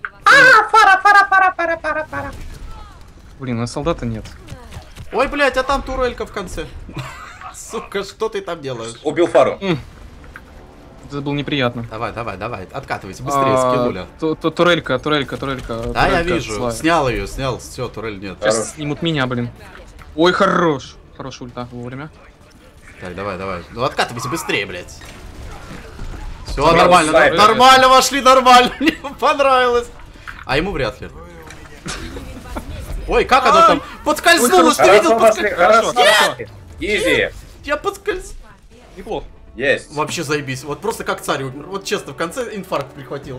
Speaker 4: Блин, а солдата нет.
Speaker 1: Ой, блядь, а там турелька в конце. Сука, что ты там делаешь?
Speaker 2: Убил фару.
Speaker 4: Это было неприятно.
Speaker 1: Давай, откатывайся, быстрее, скинуля.
Speaker 4: Турелька.
Speaker 1: Да, я вижу, снял ее, все, турель нет.
Speaker 4: Сейчас снимут меня, блин. Ой, хорош. Хорошая ульта вовремя.
Speaker 1: Так, давай. Ну откатывайся быстрее, блядь. Все,
Speaker 2: Сразу
Speaker 1: нормально,
Speaker 2: снайпер.
Speaker 1: нормально вошли, нормально. Мне понравилось. А ему вряд ли. Ой, как оно там? Подскользнулось, ты видел?
Speaker 4: Хорошо.
Speaker 2: Изи.
Speaker 1: Я подскользнулся.
Speaker 4: Неплохо.
Speaker 2: Есть.
Speaker 1: Вообще заебись. Вот просто как царь умер. Вот честно, в конце инфаркт прихватил.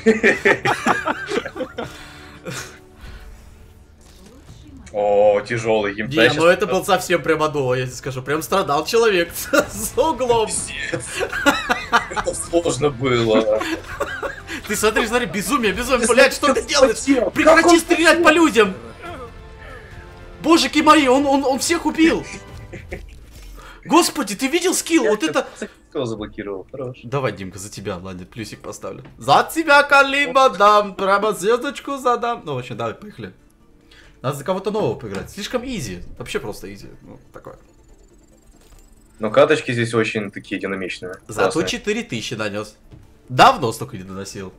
Speaker 2: О, тяжелый
Speaker 1: Не,
Speaker 2: геймплей.
Speaker 1: ну это был совсем прям адово, я тебе скажу. Прям страдал человек за углом.
Speaker 2: Это сложно было.
Speaker 1: Ты смотри, безумие, блядь, что ты делаешь?
Speaker 2: Как
Speaker 1: Прекрати
Speaker 2: он
Speaker 1: стрелять по людям! Божики мои, он всех убил! Господи, ты видел скилл? Вот это...
Speaker 2: Кто заблокировал? Хорош.
Speaker 1: Давай, Димка, за тебя, ладно, плюсик поставлю. За тебя, Калима, дам, прямо звездочку задам. Ну, в общем, давай, поехали. Надо за кого-то нового поиграть. Слишком изи. Вообще просто изи. Ну, такое.
Speaker 2: Но каточки здесь очень такие динамичные.
Speaker 1: Зато
Speaker 2: Классные.
Speaker 1: 4000 нанес. Давно столько не доносил.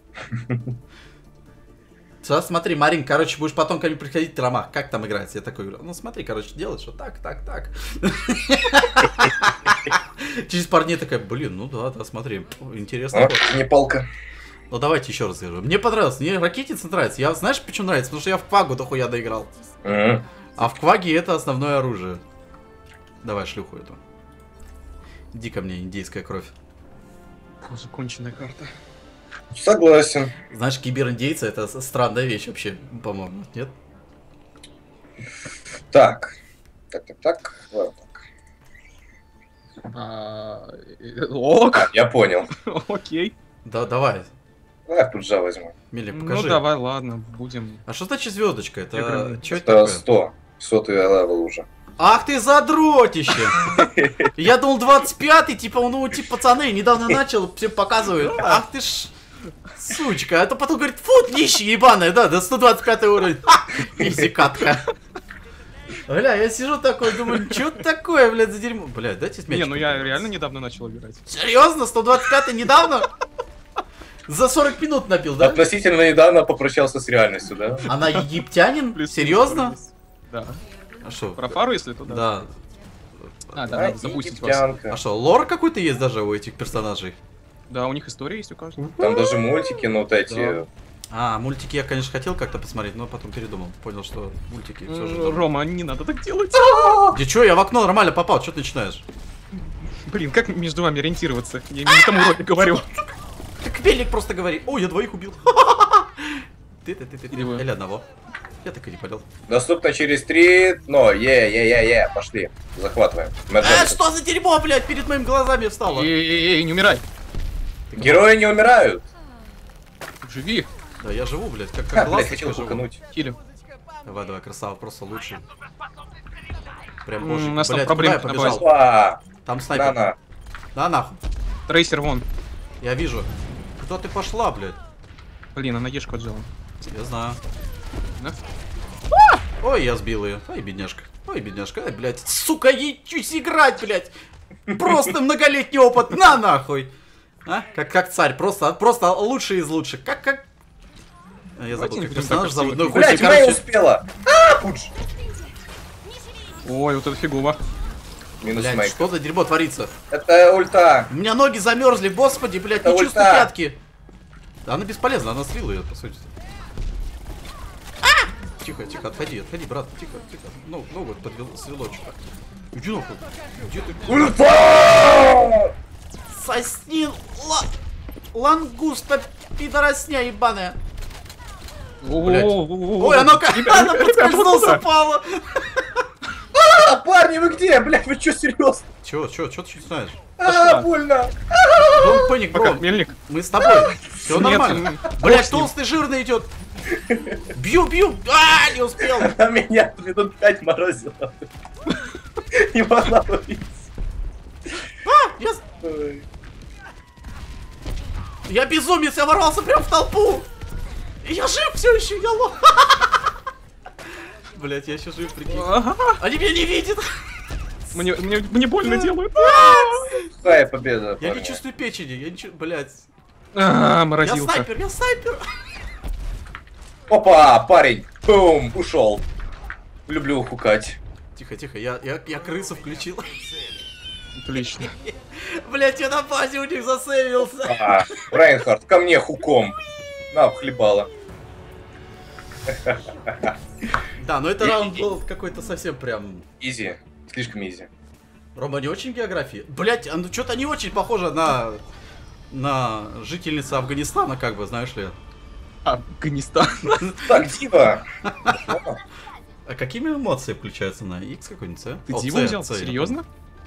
Speaker 1: Сейчас смотри, Марин, короче, будешь потом ко мне приходить в ромах. Как там играть? Я такой говорю, ну смотри, короче, делать, что так. Через пару дней такая, блин, ну да, смотри, интересно.
Speaker 2: О, не палка.
Speaker 1: Ну давайте еще раз скажу. Мне понравилось, мне ракетница нравится. Я, знаешь, почему нравится? Потому что я в Квагу дохуя доиграл. А в Кваге это основное оружие. Давай шлюху эту. Иди ко мне, индейская кровь.
Speaker 4: Законченная карта.
Speaker 2: Согласен.
Speaker 1: Знаешь, кибериндейцы это странная вещь вообще, по-моему, нет?
Speaker 2: Так. Ладно, так.
Speaker 4: Ок.
Speaker 2: Я понял.
Speaker 4: Окей.
Speaker 1: Да, давай.
Speaker 2: Давай в Пуджа возьму.
Speaker 1: Милик, покажи.
Speaker 4: Ну давай, ладно, будем.
Speaker 1: А что значит звездочка? Это что это
Speaker 2: Это
Speaker 1: такое?
Speaker 2: 100. 100 левел уже.
Speaker 1: Ах ты задротище! Я думал 25-й, типа, ну, типа, пацаны, недавно начал, всем показывают. Ах ты ж... Сучка, а то потом говорит, фу, нищий ебаная, да, до 125 уровень. Изи катка. Бля, я сижу такой, думаю, что такое, блядь, за дерьмо. Блядь, дайте смех.
Speaker 4: Не, ну я реально недавно начал играть.
Speaker 1: Серьезно? 125 недавно? За 40 минут напил, да?
Speaker 2: Относительно недавно попрощался с реальностью, да?
Speaker 1: Она египтянин? Серьезно?
Speaker 4: Да.
Speaker 1: А что?
Speaker 4: Про фару, если то, да.
Speaker 1: Да.
Speaker 4: А, да, надо запустить вас.
Speaker 2: египтянка.
Speaker 1: А что, лор какой-то есть даже у этих персонажей?
Speaker 4: Да, у них история есть у каждого.
Speaker 2: Там даже мультики, ну вот эти.
Speaker 1: А, мультики я, конечно, хотел как-то посмотреть, но потом передумал. Понял, что мультики все же... здорово.
Speaker 4: Рома, не надо так делать.
Speaker 1: Да чё, я в окно нормально попал, что ты начинаешь?
Speaker 4: Блин, как между вами ориентироваться? Я не тому уроке говорю.
Speaker 1: Как велик просто говори. О, я двоих убил. Ты.
Speaker 4: Или вы.
Speaker 1: Или одного. Я так и не понял.
Speaker 2: Доступно через 3. Но, пошли. Захватываем.
Speaker 1: Что за дерьмо, блядь, перед моими глазами встало?
Speaker 4: Эй, не умирай.
Speaker 2: Герои не умирают.
Speaker 4: Живи.
Speaker 1: Да, я живу, блядь, как
Speaker 2: Блять,
Speaker 1: глаз
Speaker 2: хотел
Speaker 1: живу.
Speaker 2: хукануть.
Speaker 4: Хилим.
Speaker 1: Давай, красава, просто лучше. Прям
Speaker 4: У
Speaker 1: божик.
Speaker 4: нас там
Speaker 1: Блядь, куда я
Speaker 4: проблемки на
Speaker 1: побежал?
Speaker 2: Опа!
Speaker 1: Там снайпер.
Speaker 2: На.
Speaker 1: Да нахуй.
Speaker 4: Трейсер вон.
Speaker 1: Я вижу. Куда ты пошла, блядь?
Speaker 4: Блин, она ешку отжала.
Speaker 1: Я знаю.
Speaker 4: Да?
Speaker 1: Ой, я сбил ее. Ой, бедняжка. Ой, бедняжка. Ай, блядь. Сука, ей чуть играть, блядь. Просто многолетний опыт. На нахуй. А? Как царь. Просто лучший из лучших. Как... Я забыл, как персонаж зовут. Ну,
Speaker 2: Блять,
Speaker 1: короче,
Speaker 2: Мэй успела. Пудж.
Speaker 4: Ой, вот это фигово.
Speaker 2: Минус
Speaker 1: блядь,
Speaker 2: Мэй.
Speaker 1: что за дерьмо творится?
Speaker 2: Это ульта.
Speaker 1: У меня ноги замерзли, господи, блядь,
Speaker 2: Это
Speaker 1: не чувствую
Speaker 2: ульта.
Speaker 1: пятки. Да она бесполезна, она слила ее, по сути. Тихо, тихо, отходи, брат, тихо. Ну вот, свело что-то. Иди нахуй. Где ты?
Speaker 2: Ульта!
Speaker 1: Сосни лангуста, пидоросня ебаная. Блядь. Ой, она подскользнулась, упала.
Speaker 2: Парни, вы где? Блять, вы чё, серьезно?
Speaker 1: Чё ты чуть знаешь?
Speaker 2: Больно.
Speaker 1: Don't panic,
Speaker 4: Пока,
Speaker 1: бро.
Speaker 4: мельник.
Speaker 1: Мы с тобой. Все
Speaker 4: Нет,
Speaker 1: нормально. Блять, толстый жирный идет. Бью. А, не успел.
Speaker 2: Она меня минут 5 морозила. Не могла ловить.
Speaker 1: Я безумец, я ворвался прям в толпу. И я жив все еще, я лох. Блять, я еще жив, прикинь. Они меня не видят.
Speaker 4: Мне больно делают.
Speaker 2: Какая победа,
Speaker 1: Я
Speaker 2: парни.
Speaker 1: не чувствую печени, я не чувствую, блять.
Speaker 4: А,
Speaker 1: Я
Speaker 4: морозилка.
Speaker 1: снайпер.
Speaker 2: Опа, парень. Бум, ушел. Люблю хукать.
Speaker 1: Тихо, я крысу включил.
Speaker 4: Отлично.
Speaker 1: Блять, я на базе у них засейвился.
Speaker 2: Райнхард, ко мне хуком. На, хлебала.
Speaker 1: Да, но это раунд был какой-то совсем прям...
Speaker 2: Изи. Слишком изи.
Speaker 1: Рома, не очень географии? Блять, ну что-то не очень похоже на жительницу Афганистана, как бы, знаешь ли.
Speaker 4: Афганистан.
Speaker 2: Так, Дива.
Speaker 1: А какими эмоции включаются на X какой-нибудь, а?
Speaker 4: Ты
Speaker 1: О,
Speaker 4: Диву
Speaker 1: C,
Speaker 4: взял?
Speaker 1: C,
Speaker 2: Да.
Speaker 4: Серьезно?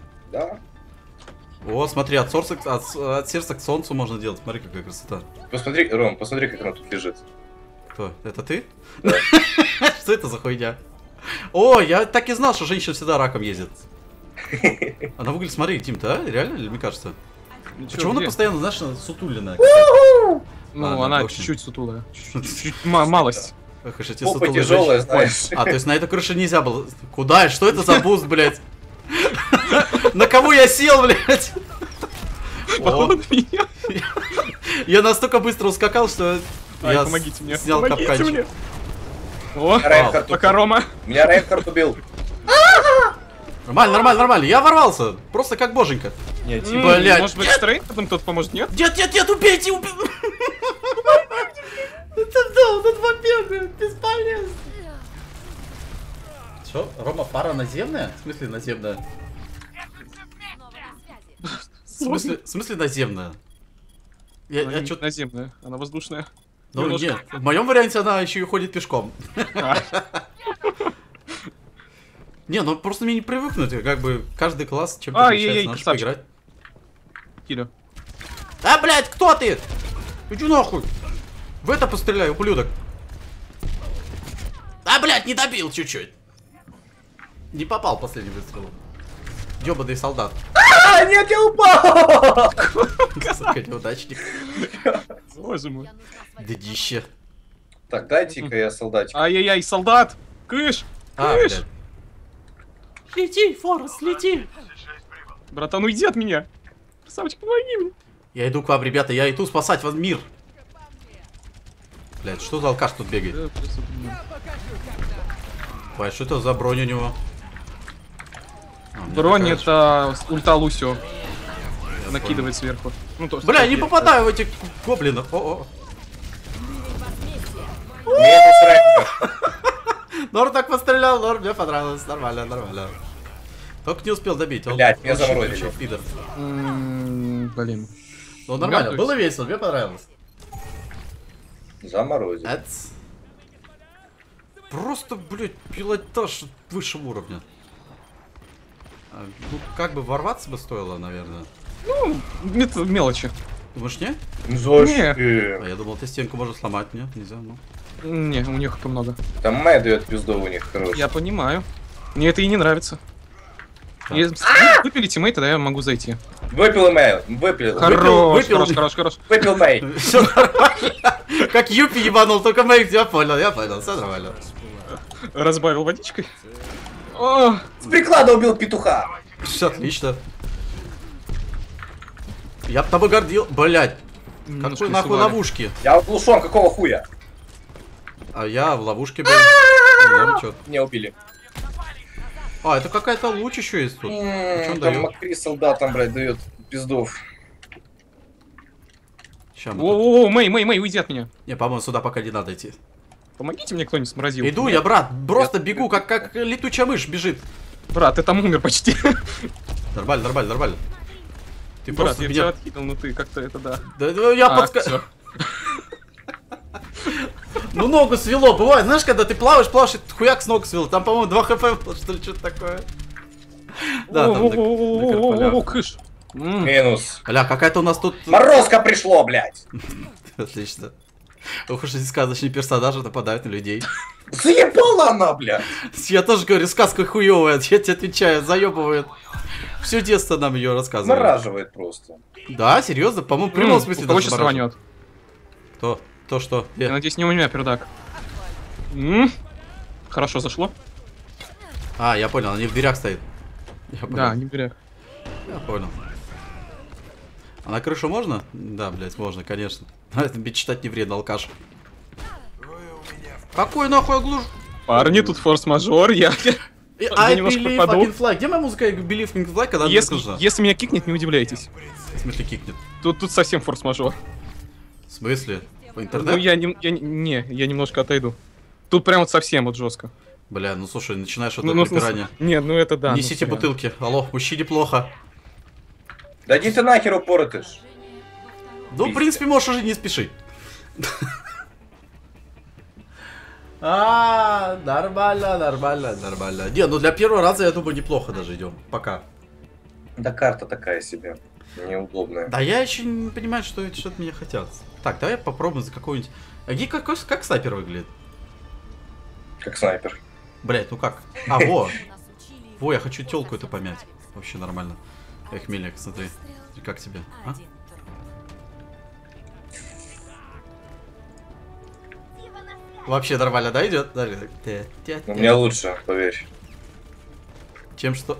Speaker 1: О, смотри, от сердца к солнцу можно делать. Смотри, какая красота.
Speaker 2: Посмотри, Ром, посмотри, как она тут лежит.
Speaker 1: Кто? Это ты? Что это за хуйня? О, я так и знал, что женщина всегда раком ездит. Она выглядит, смотри, Тим-то, а? Реально, или мне кажется? Почему она постоянно, знаешь, сутуленная?
Speaker 4: Ну,
Speaker 1: Ладно,
Speaker 4: она
Speaker 1: в общем.
Speaker 4: чуть-чуть сутулая. Чуть-чуть малость.
Speaker 1: Эх, уж эти
Speaker 2: Попа
Speaker 1: сутулые
Speaker 2: тяжелая,
Speaker 1: женщины. Ой,
Speaker 2: знаешь.
Speaker 1: а, то есть на этой крыше нельзя было. Куда? Что это за буст, блядь? На кого я сел, блядь?
Speaker 4: Походу на меня.
Speaker 1: Я настолько быстро ускакал, что
Speaker 4: Ай,
Speaker 1: я
Speaker 4: помогите мне.
Speaker 1: снял
Speaker 4: Помогите
Speaker 1: капканчик.
Speaker 4: мне. О,
Speaker 2: Райнхард
Speaker 4: пока Рома.
Speaker 2: Меня Райнхард убил.
Speaker 1: Нормально. Я ворвался. Просто как боженька.
Speaker 2: Нет,
Speaker 1: Блядь.
Speaker 4: Может быть, с Рейнхардом кто-то поможет, нет?
Speaker 1: Нет, убейте! Это два бегают, бесполезно. Что, Рома, пара наземная? В смысле наземная? В смысле наземная? Я
Speaker 4: Она
Speaker 1: чё-то...
Speaker 4: наземная, она воздушная.
Speaker 1: Ну
Speaker 4: Немножко.
Speaker 1: нет, в моем варианте она еще и ходит пешком. Не, ну просто мне не привыкнуть, как бы каждый класс чем-то отличается, надо
Speaker 4: красавчик.
Speaker 1: поиграть.
Speaker 4: Киля.
Speaker 1: А, блядь, кто ты? Иди нахуй. В это постреляй, ублюдок. А, блядь, не добил чуть-чуть. Не попал последний выстрел. Ёбаный солдат.
Speaker 2: Нет, я упал!
Speaker 1: Сука, неудачник.
Speaker 4: Боже мой.
Speaker 1: Дедище.
Speaker 2: Так, дайте-ка я солдатик.
Speaker 4: Ай-яй-яй, солдат! Кыш!
Speaker 1: А,
Speaker 4: Кыш!
Speaker 1: блядь. Лети, Форест, лети.
Speaker 4: Братан, уйди от меня! Красавчик, помоги мне!
Speaker 1: Я иду к вам, ребята, я иду спасать вас мир. Блядь, что за алкаш тут бегает? Ой, что это за бронь у него? А, мне
Speaker 4: Бронь
Speaker 1: такая
Speaker 4: это ульта Лусио. Накидывает сверху. Ну, то,
Speaker 1: Бля, не
Speaker 4: что-
Speaker 1: попадаю в этих гоблинов. О-о.
Speaker 2: Минус Райнхард.
Speaker 1: Норм так пострелял, Норм, мне понравилось. Нормально. Только не успел добить. Он,
Speaker 2: Блядь, меня
Speaker 1: он щит
Speaker 2: заморозили.
Speaker 1: включил, пидор.
Speaker 4: Блин.
Speaker 1: Ну нормально,
Speaker 4: Мертвый.
Speaker 1: было весело, мне понравилось.
Speaker 2: Заморозил.
Speaker 1: Эц. Просто, блядь, пилотаж высшего уровня. А, ну, как бы ворваться бы стоило, наверное.
Speaker 4: Ну, это мелочи.
Speaker 1: Думаешь, не?
Speaker 2: Зачем?
Speaker 1: А я думал, ты стенку можно сломать, нет? Нельзя, ну.
Speaker 4: Не, у них много.
Speaker 2: Там Мэй дает пизду у них, короче.
Speaker 4: Я понимаю. Мне это и не нравится. Если выпили тиммейт, тогда я могу зайти.
Speaker 2: Выпил мэй, выпил.
Speaker 4: Хорош,
Speaker 1: выпил.
Speaker 4: хорош.
Speaker 2: Выпил мэй.
Speaker 1: Все нормально. Как Юпи ебанул, только Мэйк, я понял, все нормально.
Speaker 4: Разбавил водичкой. О,
Speaker 2: С приклада убил петуха.
Speaker 1: Все отлично. Я б тобой гордил, блять.
Speaker 4: немножко
Speaker 1: Какой нахуй
Speaker 4: сували.
Speaker 1: ловушки?
Speaker 2: Я оглушен, какого хуя?
Speaker 1: А я в ловушке был. Ну, чё.
Speaker 2: Меня убили.
Speaker 1: А, это какая-то луч еще есть тут. Чё он
Speaker 2: Там
Speaker 1: дает?
Speaker 2: Макри солдатам, блядь, дает пиздов.
Speaker 1: Ща мы тут-
Speaker 4: О, Мэй, уйди от меня.
Speaker 1: Не, по-моему, сюда пока не надо идти.
Speaker 4: Помогите мне кто-нибудь сморозил.
Speaker 1: Иду я, брат, просто бегу, как летучая мышь бежит.
Speaker 4: Брат, ты там умер почти.
Speaker 1: Нормально. Ты
Speaker 4: Брат,
Speaker 1: просто
Speaker 4: я
Speaker 1: меня...
Speaker 4: тебя откинул, ну ты как-то это да.
Speaker 1: Да, я
Speaker 4: А,
Speaker 1: подска...
Speaker 4: всё.
Speaker 1: Ну, ногу свело, бывает. Знаешь, когда ты плаваешь, и хуяк с ног свело. Там, по-моему, 2 хп было, что ли, что-то такое. Да, там на
Speaker 4: О,
Speaker 1: Карполях.
Speaker 4: кыш.
Speaker 2: Минус.
Speaker 1: Бля, какая-то у нас тут...
Speaker 2: Морозко пришло, блядь.
Speaker 1: Отлично. Ох уж эти сказочные персонажи нападают на людей.
Speaker 2: Заебала она, блядь.
Speaker 1: Я тоже говорю, сказка хуёвая, я тебе отвечаю, заебывает. Все детство нам ее рассказывали.
Speaker 2: Замораживает просто.
Speaker 1: Да, серьезно, по-моему, в прямом смысле
Speaker 4: Кого
Speaker 1: даже
Speaker 4: сейчас
Speaker 1: замораживает.
Speaker 4: рванет?
Speaker 1: Кто? То что? Где?
Speaker 4: Я надеюсь, не у меня пердак. Хорошо зашло?
Speaker 1: А, я понял, они в дверях стоят. Я понял.
Speaker 4: Да, не берег.
Speaker 1: Я понял. А на крышу можно? Да, блядь, можно, конечно. Это мечтать не вредно, алкаш. Какой нахуй оглуш?
Speaker 4: Парни, тут форс-мажор, я...
Speaker 1: I
Speaker 4: немножко
Speaker 1: believe
Speaker 4: пропаду.
Speaker 1: fucking fly. Где моя музыка I believe fucking fly, когда мне
Speaker 4: Если,
Speaker 1: нужна?
Speaker 4: если меня кикнет, не удивляйтесь.
Speaker 1: В смысле кикнет?
Speaker 4: Тут совсем форс-мажор.
Speaker 1: В смысле? По
Speaker 4: Ну,
Speaker 1: интернету?
Speaker 4: я немножко отойду. Тут прям вот совсем вот жестко.
Speaker 1: Бля, ну слушай, начинаешь это
Speaker 4: Ну,
Speaker 1: припирание.
Speaker 4: нет, ну это да.
Speaker 1: Несите
Speaker 4: ну, сорян.
Speaker 1: бутылки. Алло, мужчине плохо.
Speaker 2: Да иди ты нахер упоротыш.
Speaker 1: Ну, в принципе, можешь уже не спешить. Нормально. Не, ну для первого раза, я думаю, неплохо даже идем. Пока.
Speaker 2: Да карта такая себе. Неудобная.
Speaker 1: Да я еще не понимаю, что от меня хотят. Так, давай попробуем за какой-нибудь... А как снайпер выглядит?
Speaker 2: Как снайпер.
Speaker 1: Блять, ну как? А, во! Во, я хочу телку эту помять. Вообще нормально. Эх, Мельник, смотри. Как тебе? А? Вообще нормально, да, идет?
Speaker 2: У меня лучше, поверь.
Speaker 1: Чем что?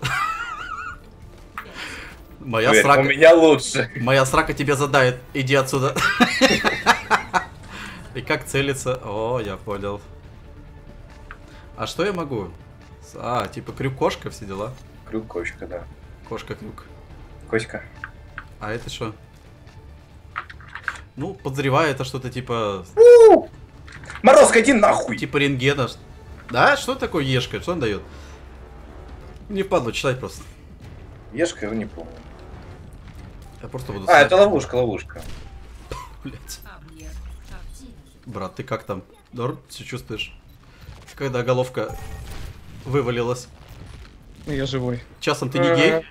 Speaker 1: Моя
Speaker 2: Поверь, у
Speaker 1: срака...
Speaker 2: меня лучше.
Speaker 1: Моя срака тебя задает. Иди отсюда. И как целиться? О, я понял. А что я могу? А, типа крюк-кошка, все дела.
Speaker 2: Крюк, кочка, да.
Speaker 1: Кошка-крюк.
Speaker 2: Коська.
Speaker 1: А это что? Ну, подозреваю, это что-то типа...
Speaker 2: Морозко, иди нахуй!
Speaker 1: Типа рентгена. Да? Что такое ешка? Что он дает? Не впадло читать просто.
Speaker 2: Ешка, его не помню.
Speaker 1: Я просто буду...
Speaker 2: А, это ловушка.
Speaker 1: Блять. Брат, ты как там? Норм? Все чувствуешь? Когда головка вывалилась.
Speaker 4: Ну, я живой.
Speaker 1: Часом ты не гей?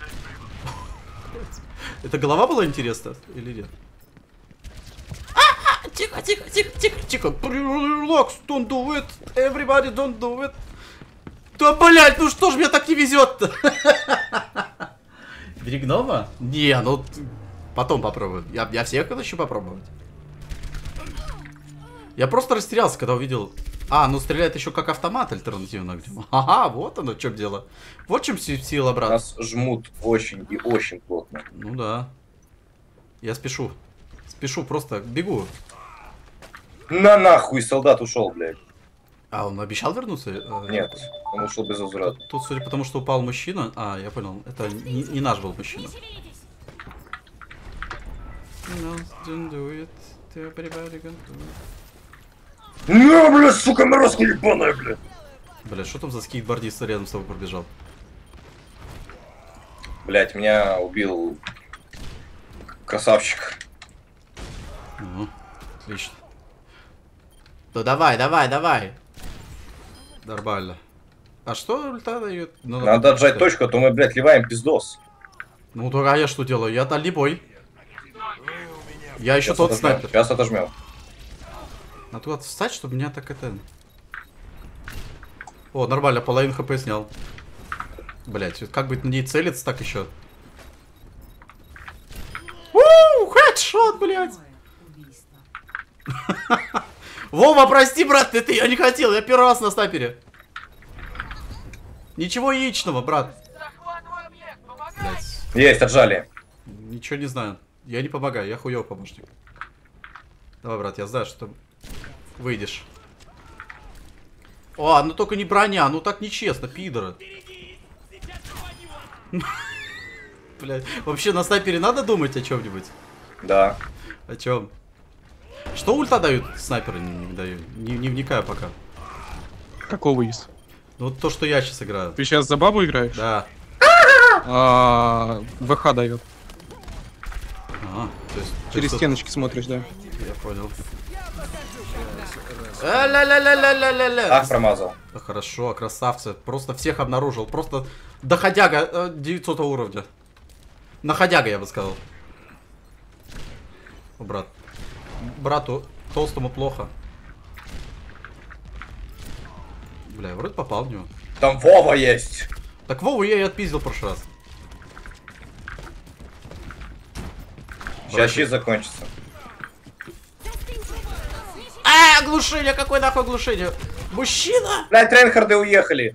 Speaker 1: Это голова была интересна или нет? Тихо. Relax, don't do it. Everybody don't do it. Да, блять, ну что ж мне так не везет-то? Бери гнома? Не, ну потом попробую. Я всех хочу попробовать. Я просто растерялся, когда увидел... А, ну стреляет еще как автомат альтернативно. Ага, вот оно в чем дело. Вот в чем сила, брат.
Speaker 2: Нас жмут очень и очень плотно.
Speaker 1: Ну да. Я спешу. Спешу, просто бегу.
Speaker 2: На нахуй, солдат ушел, блядь.
Speaker 1: А, он обещал вернуться?
Speaker 2: Нет, он ушел без возврата.
Speaker 1: Тут, судя по тому, что упал мужчина... А, я понял. Это не наш был мужчина.
Speaker 2: Ну, блядь, сука, морозка ебаная, блядь.
Speaker 1: Бля, что там за скейтбордист рядом с тобой пробежал?
Speaker 2: Блядь, меня убил красавчик.
Speaker 1: Ну, отлично. Ну давай. Нормально. А что ульта дает? Ну,
Speaker 2: Надо отжать точку, а то мы, блядь, ливаем пиздос.
Speaker 1: Ну, то а я что делаю? Я дальний бой. Я еще
Speaker 2: Сейчас
Speaker 1: тот
Speaker 2: отожмем,
Speaker 1: снайпер.
Speaker 2: Сейчас отожмем.
Speaker 1: Надо туда встать, чтобы меня так это... О, нормально, половину хп снял. Блять, как бы на ней целиться так еще? Ууу, хедшот, блять. Вова, прости, брат, это я не хотел, я первый раз на снайпере. Ничего яичного, брат. Блядь.
Speaker 2: Есть, отжали.
Speaker 1: Ничего не знаю. Я не помогаю, я хуёвый помощник. Давай, брат, я знаю, что ты выйдешь. О, ну только не броня, ну так нечестно, пидоры. Блядь, вообще на снайпере надо думать о чем-нибудь?
Speaker 2: Да.
Speaker 1: О чем? Что ульта дают снайперы? Не даю. Не вникаю пока.
Speaker 4: Какого из?
Speaker 1: Ну вот то, что я сейчас играю.
Speaker 4: Ты сейчас за бабу играешь?
Speaker 1: Да.
Speaker 4: ВХ дает.
Speaker 1: Ага, то есть
Speaker 4: Через стеночки смотришь, да.
Speaker 1: Я понял. Ля-ля-ля-ля-ля-ля-ля.
Speaker 2: Ах, промазал.
Speaker 1: Да хорошо, красавцы. Просто всех обнаружил. Просто доходяга 900 уровня. Находяга, я бы сказал. О, брат. Брату толстому плохо. Бля, я вроде попал в него.
Speaker 2: Там Вова есть.
Speaker 1: Так Вову я и отпиздил в прошлый раз.
Speaker 2: Сейчас щит закончится.
Speaker 1: Оглушение! Какое нахуй оглушение? Мужчина!
Speaker 2: Блядь, Рейнхарды уехали.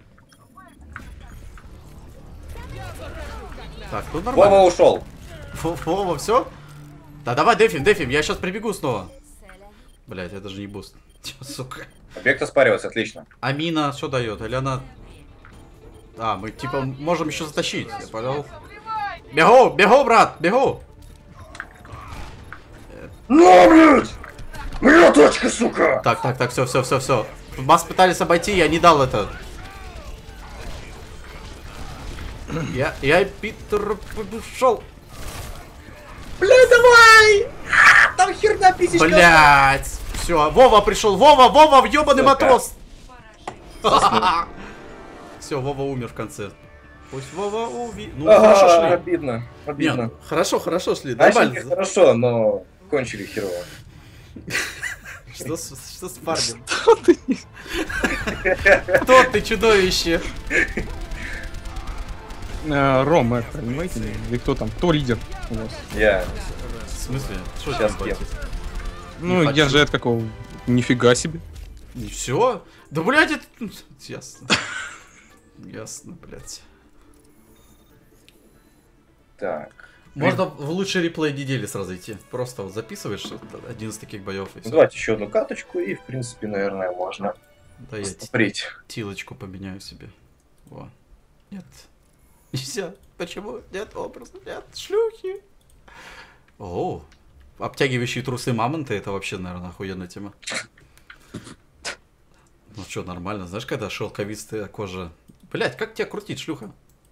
Speaker 1: Так, тут нормально.
Speaker 2: Вова ушел.
Speaker 1: Вова, все? Да давай, дефим, я сейчас прибегу снова. Блять, это же не буст. Чё, сука?
Speaker 2: Объект оспаривается, отлично.
Speaker 1: Амина что дает? Или она... А, мы типа можем еще затащить, я понял. Бегу, брат, бегу!
Speaker 2: Ну, блядь! Моя точка, сука!
Speaker 1: Так, все. Вас пытались обойти, я не дал это. Я Питер ушел.
Speaker 2: Блядь, давай! Там херня писечка.
Speaker 1: Блять! Все, Вова пришел. Вова, въебаный матрос! Все, Вова умер в конце. Пусть Вова Ну, хорошо шли.
Speaker 2: Обидно, обидно.
Speaker 1: Нет, хорошо шли,
Speaker 2: Начали
Speaker 1: нормально.
Speaker 2: хорошо, но кончили херово.
Speaker 1: Что с парнем? Кто ты, чудовище?
Speaker 4: Ром, это, понимаете? Или кто там? Кто лидер у вас?
Speaker 2: Я.
Speaker 1: В смысле? Что
Speaker 2: Сейчас
Speaker 1: там
Speaker 2: кем?
Speaker 1: боитесь?
Speaker 4: Ну,
Speaker 1: хочу.
Speaker 4: я же это какого? Нифига себе.
Speaker 1: И все? Да, блядь, это... Ясно. Ясно, блядь.
Speaker 2: Так.
Speaker 1: Можно в лучший реплей недели сразу идти. Просто вот записываешь один из таких боев и
Speaker 2: Ну,
Speaker 1: все.
Speaker 2: давайте еще одну каточку и, в принципе, наверное, можно
Speaker 1: Да я
Speaker 2: посмотреть.
Speaker 1: тилочку поменяю себе. Во. Нет. Нельзя. Почему? Нет образа, нет шлюхи. О, обтягивающие трусы мамонта, это вообще, наверное, охуенная тема. Ну что, нормально. Знаешь, когда шелковистая кожа... Блять, как тебя крутить, шлюха?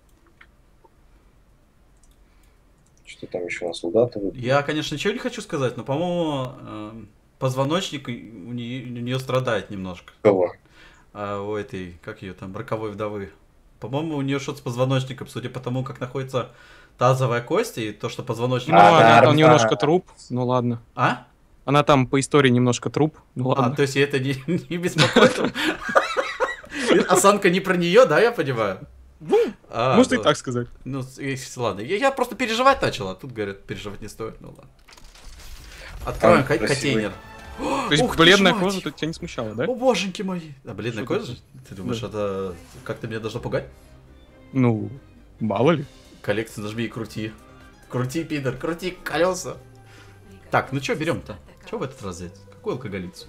Speaker 2: Что там еще на солдата?
Speaker 1: Я, конечно, ничего не хочу сказать, но, по-моему, позвоночник у нее страдает немножко.
Speaker 2: Кого?
Speaker 1: У этой, как ее там, роковой вдовы. По-моему, у нее что-то с позвоночником, судя по тому, как находится тазовая кость, и то, что позвоночник...
Speaker 4: Ну, она
Speaker 2: да,
Speaker 4: там
Speaker 2: да.
Speaker 4: немножко труп, ну ладно.
Speaker 1: А?
Speaker 4: Она там по истории немножко труп, ну ладно.
Speaker 1: То есть это не беспокойство? Осанка не про нее, да, я понимаю?
Speaker 4: Можно и так сказать.
Speaker 1: Ну, ладно. Я просто переживать начал, а тут говорят, переживать не стоит, ну ладно. Откроем
Speaker 2: Там
Speaker 1: контейнер.
Speaker 4: То есть
Speaker 1: Ух ты
Speaker 4: бледная
Speaker 1: ж мать!
Speaker 4: кожа тебя не смущала, да?
Speaker 1: О, боженьки мои. А бледная
Speaker 4: Что
Speaker 1: кожа? Ты думаешь, это как-то меня должно пугать?
Speaker 4: Ну, мало ли.
Speaker 1: Коллекцию нажми и крути. Крути, пидор, крути колеса. Так, ну что берем-то? Что в этот раз взять? Какую алкоголицу?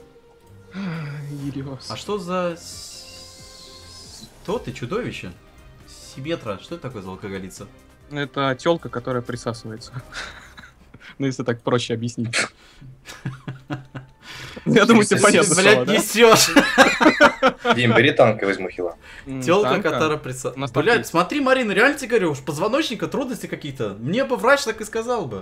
Speaker 1: А что за... Что ты, чудовище? Симметра, что это такое за алкоголица?
Speaker 4: Это телка, которая присасывается. Ну, если так проще объяснить. Я думаю, тебе понятно стало,
Speaker 1: Блядь,
Speaker 4: да?
Speaker 1: несешь.
Speaker 2: Дим, бери танк и возьму хила.
Speaker 1: Телка,
Speaker 4: Танка?
Speaker 1: которая
Speaker 4: У нас там
Speaker 1: Блядь,
Speaker 4: есть.
Speaker 1: смотри, Марина, реально тебе говорю, уж позвоночника, трудности какие-то. Мне бы врач так и сказал бы.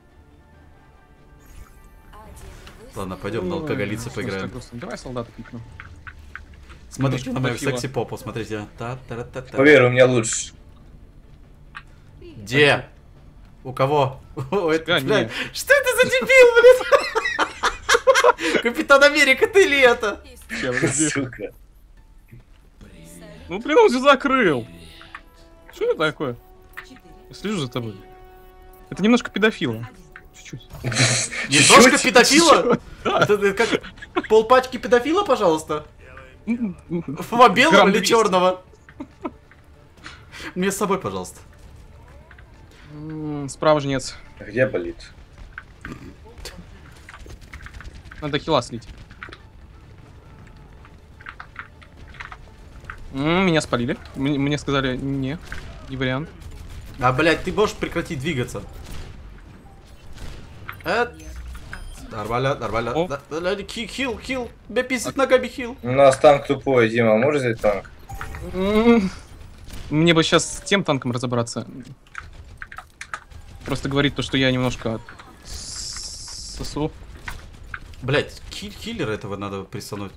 Speaker 1: Ладно, пойдем на
Speaker 4: Ой,
Speaker 1: алкоголицу
Speaker 4: что ж
Speaker 1: поиграем.
Speaker 4: так грустно? Давай солдата кликну.
Speaker 1: Смотрите на мою
Speaker 4: Фила.
Speaker 1: секси-попу, смотрите. Та-та-та-та.
Speaker 2: Поверь, у меня лучше.
Speaker 1: Где? У кого? У этого,
Speaker 4: Тебя
Speaker 1: блядь.
Speaker 4: нет.
Speaker 1: Что это за дебил, блядь? Капитан Америка, ты ли это?
Speaker 4: Ща, подожди.
Speaker 2: Сука.
Speaker 4: Ну, блин, он же закрыл. Что это такое? Я слежу за тобой. Это немножко педофила. Чуть-чуть.
Speaker 1: Немножко педофила? Это как полпачки педофила, пожалуйста? Белого или черного? Мне с собой, пожалуйста.
Speaker 4: Справа жнец.
Speaker 2: Где болит?
Speaker 4: Надо хила слить. Меня спалили. Мне сказали, не вариант.
Speaker 1: А, блядь, ты можешь прекратить двигаться? Нормально, нормально. Хил. Тебя пиздит ногами хил.
Speaker 2: У нас танк тупой, Дима, можешь взять танк?
Speaker 4: Мне бы сейчас с тем танком разобраться. Просто говорит то, что я немножко сосу.
Speaker 1: Блять, хиллера этого надо присануть.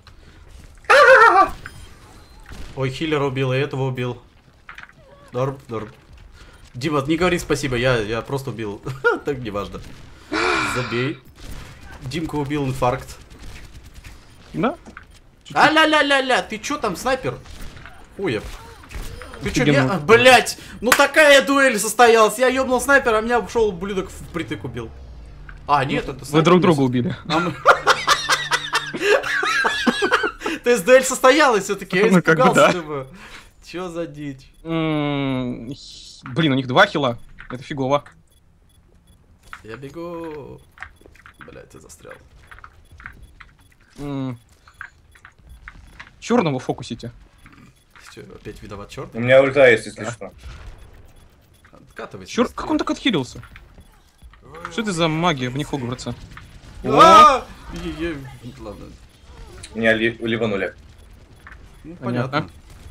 Speaker 1: Ой, хиллера убил, и этого убил. Норм. Дима, не говори спасибо, я просто убил. Так не важно. Забей. Димка убил инфаркт.
Speaker 4: Да?
Speaker 1: А-ля-ля-ля-ля, ты чё там, снайпер? Хуев. Ты чё, не... Блять, ну такая дуэль состоялась. Я ёбнул снайпера, а меня ушел ублюдок впритык убил. А, нет, это снайпер.
Speaker 4: Вы друг друга убили.
Speaker 1: То есть дуэль состоялась все-таки, я
Speaker 4: Ну, как бы да.
Speaker 1: испугался. Чё за дичь?
Speaker 4: Блин, у них 2 хила. Это фигово.
Speaker 1: Я бегу. Блять, я застрял.
Speaker 4: Черного фокусите.
Speaker 1: Чё, опять виноват черт?
Speaker 2: У меня ульта есть, если что.
Speaker 1: Откатывайся.
Speaker 4: Черт, как он так отхилился? Что это за магия в них Хогвартса?
Speaker 1: Ладно.
Speaker 2: Меня ливанули.
Speaker 1: Ну, понятно.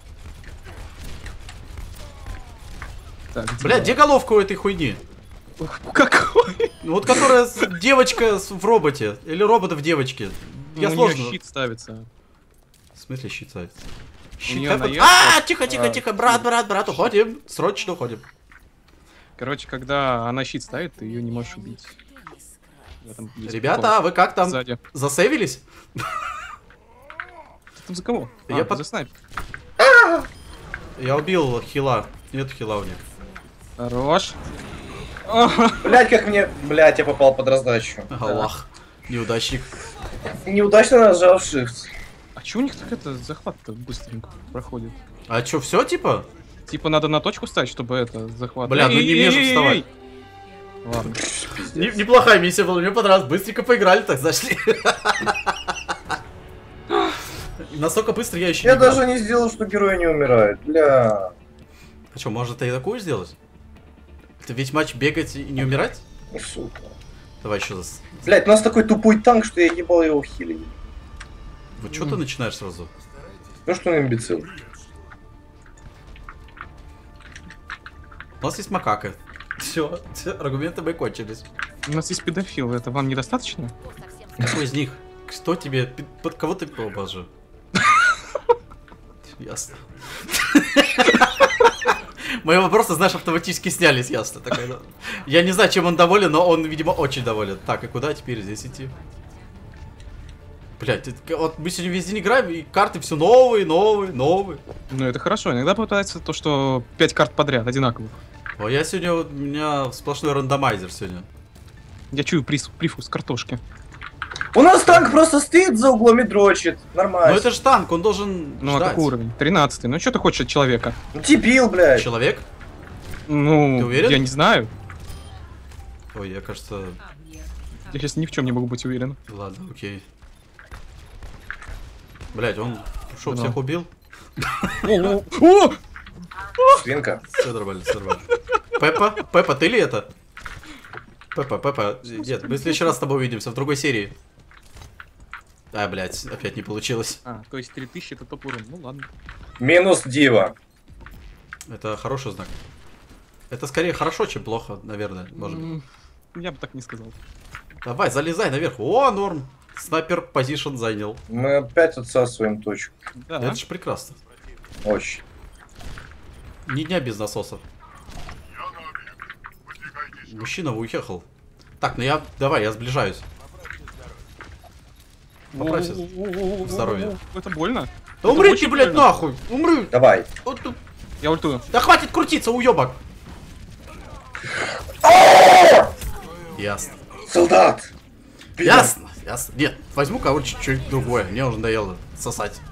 Speaker 4: Так,
Speaker 1: Блядь, где головка у этой хуйни?
Speaker 4: какой?
Speaker 1: Ну, вот которая девочка в роботе. Или робот в девочке. Я
Speaker 4: У
Speaker 1: сложно.
Speaker 4: неё щит ставится.
Speaker 1: В смысле щит ставится?
Speaker 4: У
Speaker 1: Щит
Speaker 4: неё
Speaker 1: как
Speaker 4: на
Speaker 1: вот-
Speaker 4: яйцах-
Speaker 1: тихо, брат, уходим. Срочно уходим.
Speaker 4: Короче, когда она щит ставит, ты ее не можешь убить. В этом есть
Speaker 1: Ребята, а вы как
Speaker 4: прикол.
Speaker 1: там?
Speaker 4: Сзади.
Speaker 1: Засейвились?
Speaker 4: Ты там за кого?
Speaker 1: Я
Speaker 4: За снайпер.
Speaker 1: Я убил хила. Нет хила у них.
Speaker 4: Хорош.
Speaker 2: Блять, как мне... Блять, я попал под раздачу.
Speaker 1: Аллах. Неудачник.
Speaker 2: Неудачно нажал shift.
Speaker 4: А чё у них так это захват-то быстренько проходит?
Speaker 1: А чё, все типа?
Speaker 4: Типа надо на точку ставить, чтобы это захват.
Speaker 1: Бля, ну не мне же вставать.
Speaker 4: Ладно.
Speaker 1: Неплохая миссия была, мне понравилось. Быстренько поиграли, так зашли. Настолько быстро я еще
Speaker 2: Я
Speaker 1: не играл.
Speaker 2: даже не сделал, что герои не умирают. Бля.
Speaker 1: А что, может и такую сделать? Это весь матч бегать и не умирать?
Speaker 2: Сука.
Speaker 1: Давай еще раз.
Speaker 2: Блять, у нас такой тупой танк, что я ебал его в хиле.
Speaker 1: Вот что ты начинаешь сразу?
Speaker 2: Ну что он имбецил.
Speaker 1: У нас есть макака. Все, аргументы мои кончились.
Speaker 4: У нас есть педофил, это вам недостаточно?
Speaker 1: Какой из них? Кто тебе? Под кого ты? О, боже. Ясно. Мои вопросы, знаешь, автоматически снялись, ясно. Такой, да. Я не знаю, чем он доволен, но он, видимо, очень доволен. Так, и куда теперь здесь идти? Блять, вот мы сегодня весь день играем, и карты все новые.
Speaker 4: Ну это хорошо, иногда попадается то, что 5 карт подряд одинаковых.
Speaker 1: О, я сегодня, у меня сплошной рандомайзер сегодня.
Speaker 4: Я чую привкус картошки.
Speaker 2: У нас танк просто стоит за углом и дрочит. Нормально.
Speaker 1: Ну это же танк, он должен
Speaker 4: Ну а
Speaker 1: ждать.
Speaker 4: какой уровень? 13-й. Ну что ты хочешь от человека?
Speaker 2: Дебил, блядь.
Speaker 1: Человек?
Speaker 4: Ну,
Speaker 1: Ты уверен?
Speaker 4: я не знаю.
Speaker 1: Ой, я, кажется...
Speaker 4: Я сейчас ни в чем не могу быть уверен.
Speaker 1: Ладно, окей. Блять, он что,
Speaker 4: Да.
Speaker 1: всех убил?
Speaker 4: О!
Speaker 2: Свинка.
Speaker 1: Все нормально, все нормально. Пеппа, ты ли это? Пеппа, нет, мы в следующий раз с тобой увидимся в другой серии. А, блять, опять не получилось.
Speaker 4: А, то есть 3000 это топ уровень. Ну ладно.
Speaker 2: Минус Дива.
Speaker 1: Это хороший знак. Это скорее хорошо, чем плохо, наверное, может быть.
Speaker 4: Я бы так не сказал.
Speaker 1: Давай, залезай наверх. О, норм. Снайпер позишн занял.
Speaker 2: Мы опять отсасываем точку.
Speaker 4: Да.
Speaker 1: Это же прекрасно.
Speaker 2: Очень.
Speaker 1: Ни дня без насосов. Мужчина уехал. Так, ну давай, я сближаюсь. Поправься. Здоровье.
Speaker 4: Это больно?
Speaker 1: Да
Speaker 4: Это
Speaker 1: умрите,
Speaker 4: очень
Speaker 1: блядь,
Speaker 4: больно.
Speaker 1: нахуй! Умры!
Speaker 2: Давай.
Speaker 1: Вот тут.
Speaker 4: Я ультую.
Speaker 1: Да хватит крутиться, уёбок! Ясно.
Speaker 2: Солдат!
Speaker 1: Ясно, ясно. Нет, возьму кого-то чуть-чуть другое. Мне уже надоело сосать.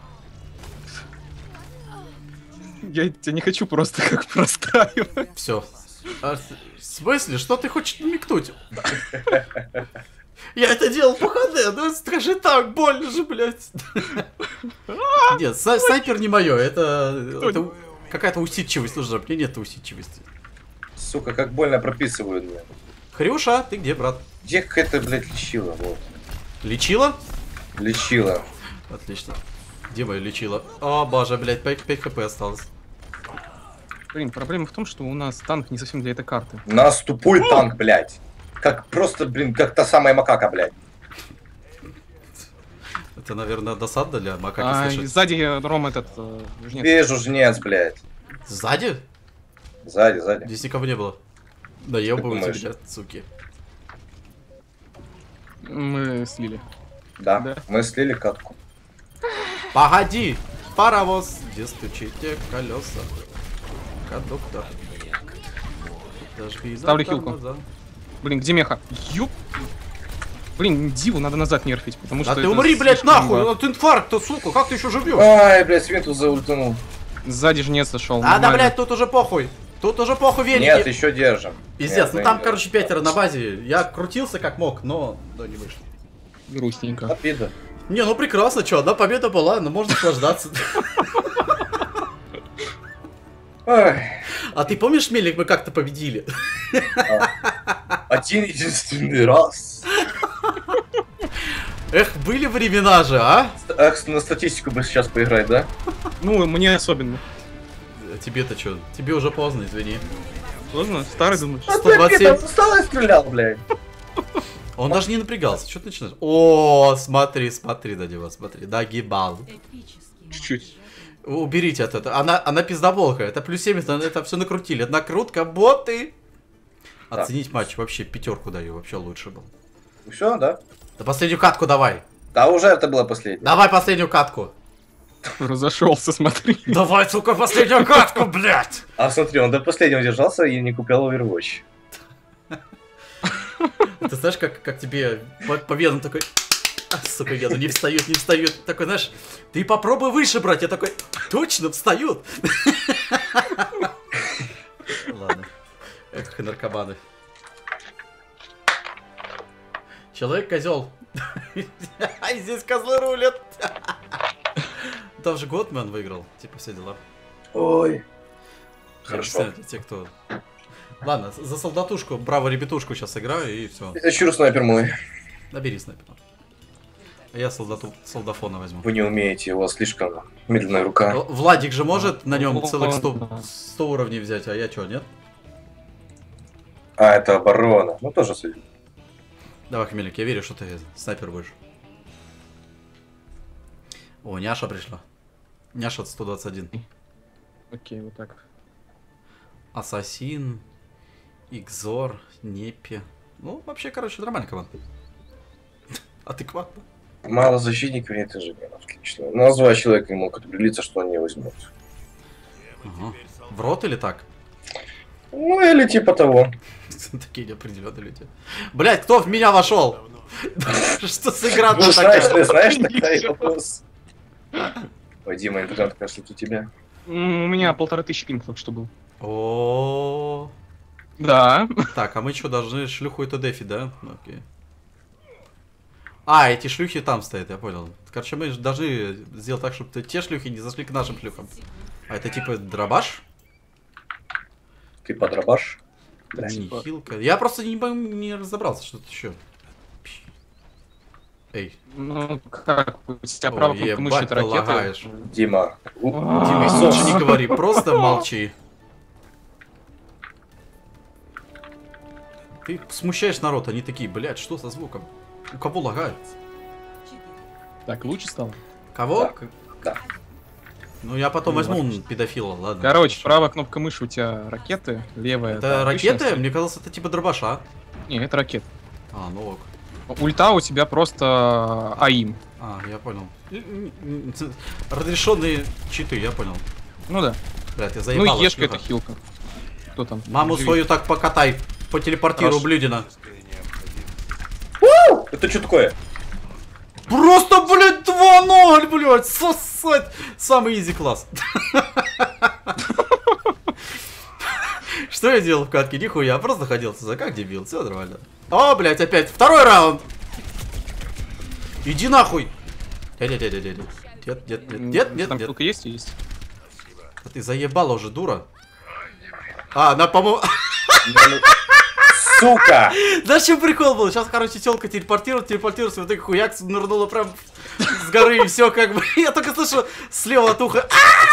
Speaker 4: Я тебя не хочу просто как простраивать.
Speaker 1: Все. В смысле? Что ты хочешь намекнуть? Я это делал по ХД, ну скажи так, больно же, блядь. Нет, снайпер не мое, это какая-то усидчивость нужна, мне нет усидчивости.
Speaker 2: Сука, как больно прописывают мне.
Speaker 1: Хрюша, ты где, брат?
Speaker 2: Где какая-то, блядь, лечила? Вот.
Speaker 1: Лечила?
Speaker 2: Лечила.
Speaker 1: Отлично. Где моя лечила? О, боже, блядь, 5 хп осталось.
Speaker 4: Блин, проблема в том, что у нас танк не совсем для этой карты.
Speaker 2: У нас тупой танк, блядь. Как просто, блин, как та самая макака, блядь.
Speaker 1: Это, наверное, досадно для макаки
Speaker 4: И
Speaker 1: слышать.
Speaker 4: сзади Ром этот... жнец.
Speaker 2: Вижу, жнец, блядь.
Speaker 1: Сзади?
Speaker 2: Сзади, сзади.
Speaker 1: Здесь никого не было. Да ебаю
Speaker 2: думаешь?
Speaker 1: тебя, суки.
Speaker 4: Мы слили.
Speaker 2: Да,
Speaker 4: Да.
Speaker 2: мы слили катку.
Speaker 1: Погоди! Паровоз, где стучите колеса? Кондуктор. Дожми за
Speaker 4: Ставлю хилку.
Speaker 1: тормоза.
Speaker 4: Блин, где меха? Ёп. Блин, Диву надо назад нерфить, потому
Speaker 1: Да
Speaker 4: что...
Speaker 1: ты
Speaker 4: это
Speaker 1: умри, блядь,
Speaker 4: слишком
Speaker 1: нахуй!
Speaker 4: ба-
Speaker 1: От инфаркта, сука, как ты еще живешь?
Speaker 2: Ай, блядь, Свету заультанул.
Speaker 4: Сзади жнец зашел.
Speaker 1: А, да, блядь, тут уже похуй. Тут уже похуй велики.
Speaker 2: Нет, еще держим.
Speaker 1: Пиздец,
Speaker 2: Нет,
Speaker 1: ну
Speaker 2: мы
Speaker 1: там,
Speaker 2: не
Speaker 1: короче, 5 на базе. Я крутился как мог, но да, не вышло.
Speaker 4: Грустненько.
Speaker 2: Обида.
Speaker 1: Не, ну прекрасно, что, одна победа была, но можно наслаждаться.
Speaker 2: Ай,
Speaker 1: А ты помнишь, Мелик, мы как-то победили?
Speaker 2: один единственный раз.
Speaker 1: Эх, были времена же, а?
Speaker 2: Эх, на статистику бы сейчас поиграть, да?
Speaker 4: Ну, мне особенно.
Speaker 1: Тебе-то что? Тебе уже поздно, извини.
Speaker 4: Сложно? Старый думаешь?
Speaker 1: 127.
Speaker 2: Устал и стрелял, блядь.
Speaker 1: Он даже не напрягался, что ты начинаешь? О, смотри, смотри на него, смотри, нагибал.
Speaker 4: Чуть-чуть.
Speaker 1: Уберите от этого. Она пиздоболка. Это плюс 70, это все накрутили. Накрутка, боты. Оценить матч вообще 5 даю, вообще лучше был.
Speaker 2: Все, да?
Speaker 1: Да последнюю катку давай.
Speaker 2: Да уже это было последнее.
Speaker 1: Давай последнюю катку.
Speaker 4: Разошелся, смотри.
Speaker 1: Давай, сука, последнюю катку, блядь.
Speaker 2: А смотри, он до последнего держался и не купил Overwatch.
Speaker 1: Ты знаешь, как тебе по венам такой... А, сука, вены не встают, не встают. Такой, знаешь, ты попробуй выше брать. Я такой, точно, встают. Ладно. Эх, наркоманы. Человек-козел. Ай, здесь козлы рулят. Там же Готман выиграл. Типа все дела.
Speaker 2: Ой.
Speaker 1: Я
Speaker 2: Хорошо.
Speaker 1: объясняю для тех, кто... Ладно, за солдатушку, браво ребятушку сейчас играю и все.
Speaker 2: Это чур снайпер мой.
Speaker 1: Набери снайпера. А я солдафона возьму.
Speaker 2: Вы не умеете, у вас слишком медленная рука.
Speaker 1: Владик же может на нем целых
Speaker 4: Ладно.
Speaker 1: 100 уровней взять, а я чё, нет?
Speaker 2: А, это оборона. Ну тоже судя.
Speaker 1: Давай, Хмелик, я верю, что ты снайпер будешь. О, няша пришла. Няша 121.
Speaker 4: Окей, вот так.
Speaker 1: Ассасин, Икзор, Непи. Ну, вообще, короче, нормальная команда. Адекватно.
Speaker 2: Мало защитников, нет инженеров. Отлично. Ну, а 2 человека не могут определиться, что они возьмут.
Speaker 1: Ага. В рот или так?
Speaker 2: Ну, или типа того.
Speaker 1: Такие неопределенные люди. Блять, кто в меня вошел? Что с игра
Speaker 2: Ну, знаешь,
Speaker 1: такая?
Speaker 2: ты знаешь, такой вопрос. Ой, Дима, интернет, кажется, у тебя.
Speaker 4: У меня 1500 пинг только что был.
Speaker 1: О,
Speaker 4: Да.
Speaker 1: так, а мы что, должны шлюху это дефи, да? Ну, окей. А, эти шлюхи там стоят, я понял. Короче, мы должны сделать так, чтобы те шлюхи не зашли к нашим шлюхам. А это типа дробаш?
Speaker 2: Ты подрабаш?
Speaker 1: Не хилка. Я просто не разобрался, что это еще. Эй,
Speaker 4: Ну, как у тебя
Speaker 1: Ой,
Speaker 4: правая кнопка мыши,
Speaker 1: ебать,
Speaker 4: это
Speaker 1: ты
Speaker 4: ракеты.
Speaker 1: лагаешь.
Speaker 2: Дима.
Speaker 1: Дима, лучше не говори, просто молчи. Ты смущаешь народ, они такие, блядь, что со звуком? У кого лагает?
Speaker 4: Так, лучше стало?
Speaker 1: Кого?
Speaker 2: Да.
Speaker 1: Ну я потом
Speaker 4: Ну,
Speaker 1: возьму
Speaker 4: логично.
Speaker 1: педофила, ладно.
Speaker 4: Короче, правая кнопка мыши у тебя ракеты, левая...
Speaker 1: Это
Speaker 4: обычная
Speaker 1: ракеты? Мне казалось, это типа дробаша.
Speaker 4: Не, это ракеты.
Speaker 1: А, ну ок.
Speaker 4: Ульта у тебя просто АИМ.
Speaker 1: А, я понял. Разрешенные читы, я понял.
Speaker 4: Ну да.
Speaker 1: Блядь, я заебал.
Speaker 4: Ну, ешка это хилка. Кто там?
Speaker 1: Маму
Speaker 4: Живи.
Speaker 1: свою так покатай. По телепортиру,
Speaker 4: Хорошо.
Speaker 1: блюдина.
Speaker 2: Это что такое?
Speaker 1: Просто, блядь, 2-0, блядь, сосать. Самый изи класс. Что я делал в катке? Нихуя, просто ходил сюда, как дебил, все нормально. О, блядь, опять второй раунд. Иди нахуй. Нет.
Speaker 4: Там хилка есть? Есть.
Speaker 1: А ты заебала уже, дура. А, она, по-моему...
Speaker 2: Сука!
Speaker 1: Да что прикол был? Сейчас, короче, телка телепортируется, вот так хуяк нырнула прям с горы, и все как бы. Я только слышу слева от уха.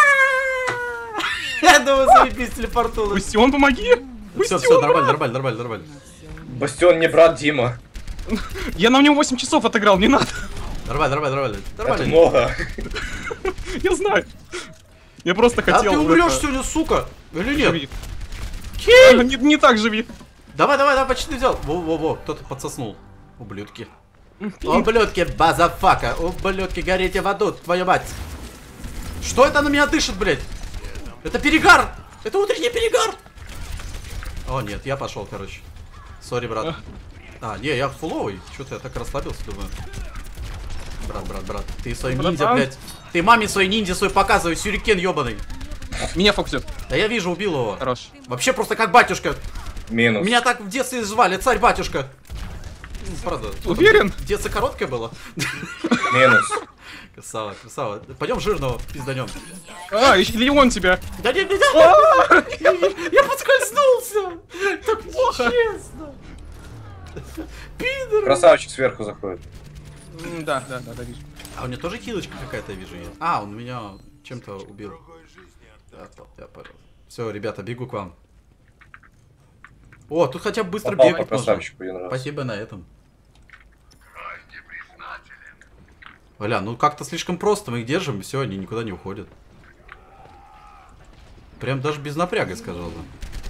Speaker 1: Я думаю, заебись, телепортнула.
Speaker 4: Бастион, помоги!
Speaker 1: Все, нормально.
Speaker 2: Бастион не брат Дима.
Speaker 4: Я на нем 8 часов отыграл, не надо.
Speaker 1: Нормально.
Speaker 2: Это много.
Speaker 4: Я знаю. Я просто
Speaker 1: А
Speaker 4: хотел...
Speaker 1: ты умрешь сегодня, сука? Или нет?
Speaker 4: Живи. Не так живи.
Speaker 1: Давай, почти взял. Во, кто-то подсоснул. Ублюдки. Ублюдки, базафака. Ублюдки, горите в аду, твою мать. Что это на меня дышит, блядь? Это перегар! Это утренний перегар! О, нет, я пошел, короче. Сори, брат. А, не, я фуловый. Что-то я так расслабился, думаю. Брат. Ты свой ниндзя, блядь. Ты маме свой ниндзя свой показывай, сюрикен ебаный.
Speaker 4: Меня фокусит.
Speaker 1: Да я вижу, убил его.
Speaker 4: Хорош.
Speaker 1: Вообще просто как батюшка.
Speaker 2: Минус.
Speaker 1: Меня так в детстве звали, царь-батюшка. Правда.
Speaker 4: Уверен?
Speaker 1: Детство короткое было.
Speaker 2: Минус.
Speaker 1: Красава. Пойдем жирного пизданем.
Speaker 4: А, или он тебя.
Speaker 1: Да не. Я подскользнулся. Так нечестно. Пидор.
Speaker 2: Красавчик сверху заходит.
Speaker 4: Да, вижу.
Speaker 1: А у него тоже хилочка какая-то, вижу я. А, он меня чем-то убил. Я понял. Все, ребята, бегу к вам. О, тут хотя бы быстро
Speaker 2: Попал по
Speaker 1: бегать можно.
Speaker 2: красавчику, мне нравится.
Speaker 1: Спасибо на этом. Бля, ну как-то слишком просто, мы их держим, и все, они никуда не уходят. Прям даже без напряга, сказал бы.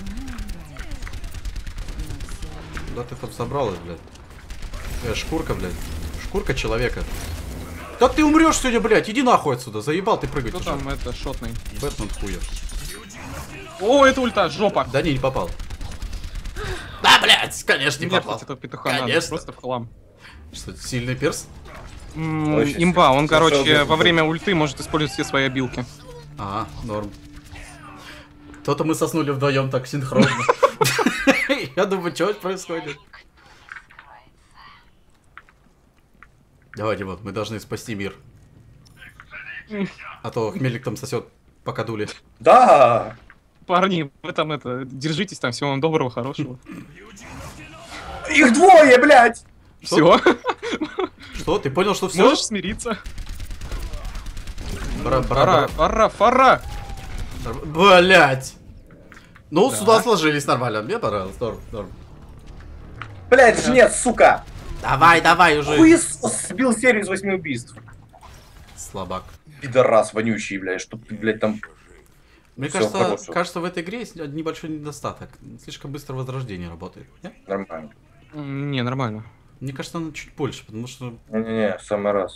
Speaker 1: Куда ты там собралась, блядь? Шкурка, блядь. Шкурка человека. Да ты умрешь сегодня, блядь, иди нахуй отсюда, заебал ты прыгать.
Speaker 4: Кто
Speaker 1: уже.
Speaker 4: там это шотный?
Speaker 1: Бэтмен хуя.
Speaker 4: О, это ульта, жопа.
Speaker 1: Да не попал. Да, блядь, конечно, не
Speaker 4: Нет,
Speaker 1: попал.
Speaker 4: этого петуха надо,
Speaker 1: Конечно.
Speaker 4: просто в хлам.
Speaker 1: Что, сильный перс?
Speaker 2: Очень
Speaker 4: Имба, он,
Speaker 2: сильно.
Speaker 4: короче,
Speaker 2: Сначала
Speaker 4: во время ульты может использовать все свои обилки.
Speaker 1: А, норм. То-то мы соснули вдвоем так синхронно. Я думаю, что происходит? Давайте вот, мы должны спасти мир. А то Хмелик там сосет пока дули.
Speaker 2: Да!
Speaker 4: Парни, вы там держитесь там, всего вам доброго, хорошего.
Speaker 2: Их двое, блядь!
Speaker 4: Все,
Speaker 1: Что? Ты понял, что все?
Speaker 4: можешь смириться. Пора.
Speaker 1: Блять. Ну,
Speaker 4: Да.
Speaker 1: сюда сложились нормально. Мне понравилось. Норм.
Speaker 2: Блядь, нет, сука!
Speaker 1: Давай уже.
Speaker 2: Хуесос сбил серию из 8 убийств.
Speaker 1: Слабак.
Speaker 2: Пидорас вонючий, блядь, чтоб ты, блядь, там...
Speaker 1: Мне
Speaker 2: Всё, хорошего.
Speaker 1: кажется, в этой игре есть небольшой недостаток. Слишком быстро возрождение работает. Нет?
Speaker 2: Нормально.
Speaker 4: Не, нормально.
Speaker 1: Мне кажется, она чуть больше, потому что...
Speaker 2: Не-не-не, самый раз.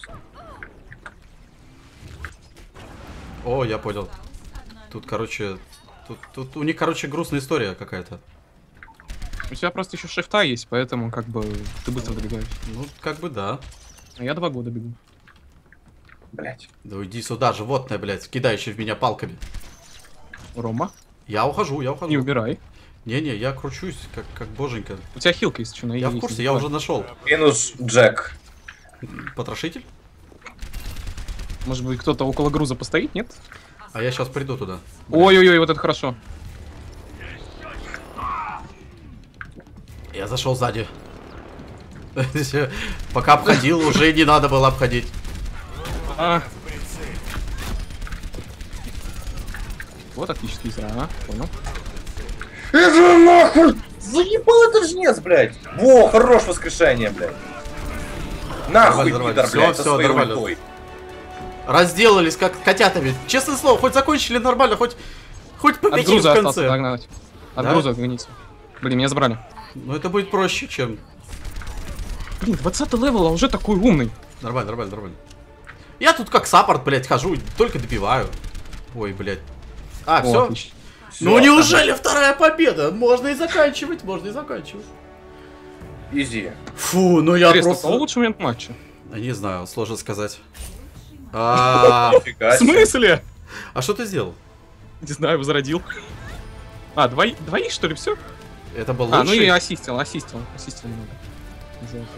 Speaker 1: О, я понял. Тут, короче... Тут у них, короче, грустная история какая-то.
Speaker 4: У тебя просто еще шифта есть, поэтому как бы ты быстро добегаешь.
Speaker 1: Ну, как бы да.
Speaker 4: А я 2 года бегу.
Speaker 2: Блядь.
Speaker 1: Да уйди сюда, животное, блядь, кидающее в меня палками.
Speaker 4: Рома,
Speaker 1: Я ухожу.
Speaker 4: не убирай.
Speaker 1: Не-не, я кручусь, как боженька.
Speaker 4: У тебя хилка есть, что на
Speaker 1: Я в курсе, я уже нашел.
Speaker 2: Минус Джек.
Speaker 1: Потрошитель?
Speaker 4: Может быть, кто-то около груза постоит, нет?
Speaker 1: А я сейчас приду туда.
Speaker 4: Ой-ой-ой, вот это хорошо.
Speaker 1: Я зашел сзади. Пока обходил, уже не надо было обходить.
Speaker 4: А. Вот отличный зра, понял.
Speaker 2: Это нахуй! Заебал этот жнец, блядь! Во, хорош воскрешение, блядь! Нахуй,
Speaker 1: Нормально,
Speaker 2: пидор,
Speaker 1: всё,
Speaker 2: блядь,
Speaker 1: всё,
Speaker 2: со своей
Speaker 1: нормально.
Speaker 2: ультой.
Speaker 1: Разделались как котятами. Честное слово, хоть закончили нормально, хоть
Speaker 4: От
Speaker 1: победили в
Speaker 4: груза остался
Speaker 1: конце.
Speaker 4: догнать. От
Speaker 1: Да?
Speaker 4: груза гоните. Блин, меня забрали.
Speaker 1: Но это будет проще, чем...
Speaker 4: Блин, 20 левел, а уже такой умный.
Speaker 1: Нормально. Я тут как саппорт, блядь, хожу, только добиваю. Ой, блядь. А,
Speaker 4: О,
Speaker 1: все?
Speaker 4: отлично.
Speaker 1: Ну неужели вторая победа? Можно и заканчивать, можно и заканчивать.
Speaker 2: Изи.
Speaker 1: Фу, ну я
Speaker 4: Интересно,
Speaker 1: просто...
Speaker 4: кто лучший момент матча?
Speaker 1: Не знаю, сложно сказать. А
Speaker 2: Нифига
Speaker 4: В
Speaker 2: себе.
Speaker 4: смысле?
Speaker 1: что ты сделал?
Speaker 4: Не знаю, возродил. А, двоих, что ли, все?
Speaker 1: Это был
Speaker 4: А, ну и
Speaker 1: лучший?
Speaker 4: ассистил немного. Из-за этого.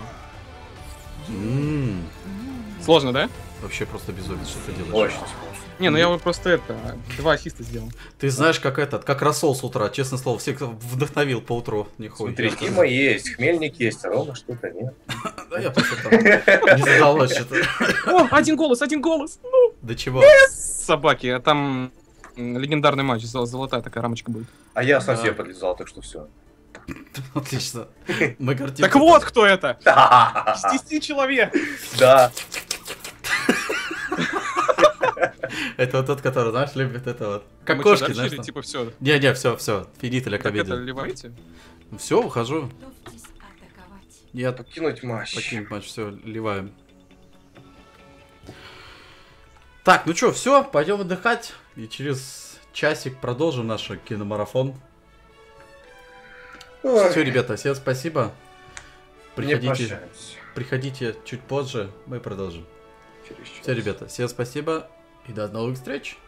Speaker 4: Сложно, да?
Speaker 1: Вообще просто безумец, что ты делаешь.
Speaker 2: Очень сложно.
Speaker 4: Не, ну я вот просто 2 ассиста сделал.
Speaker 1: Ты знаешь, как как рассол с утра, честное слово, всех вдохновил по утру. Нихуя.
Speaker 2: Смотри, Дима есть, Хмельник есть, а Рома что-то нет.
Speaker 1: Да я просто там не задалось что-то.
Speaker 4: О, один голос! Ну,
Speaker 1: До чего?
Speaker 4: собаки, а там легендарный матч, золотая такая рамочка будет.
Speaker 2: А я совсем подлезал, так что все.
Speaker 1: Отлично. Мы картинку...
Speaker 4: Так вот кто это! Из 10 человек!
Speaker 2: Да.
Speaker 1: Это вот тот, который, знаешь, любит это вот. Как
Speaker 4: Мы
Speaker 1: кошки,
Speaker 4: что,
Speaker 1: знаешь.
Speaker 4: дальше,
Speaker 1: там?
Speaker 4: типа, все.
Speaker 1: Не, все, финителя
Speaker 4: Так это,
Speaker 1: комедия.
Speaker 4: ливаете?
Speaker 1: Все, ухожу. Нет,
Speaker 2: Покинуть матч.
Speaker 1: покинуть матч, все, ливаем. Так, ну что, все, пойдем отдыхать. И через часик продолжим наш киномарафон.
Speaker 2: Ой,
Speaker 1: Все, ребята, всем спасибо.
Speaker 2: не
Speaker 1: Приходите,
Speaker 2: прощаемся.
Speaker 1: приходите чуть позже, мы продолжим.
Speaker 2: Через час.
Speaker 1: Все, ребята, всем спасибо и до новых встреч.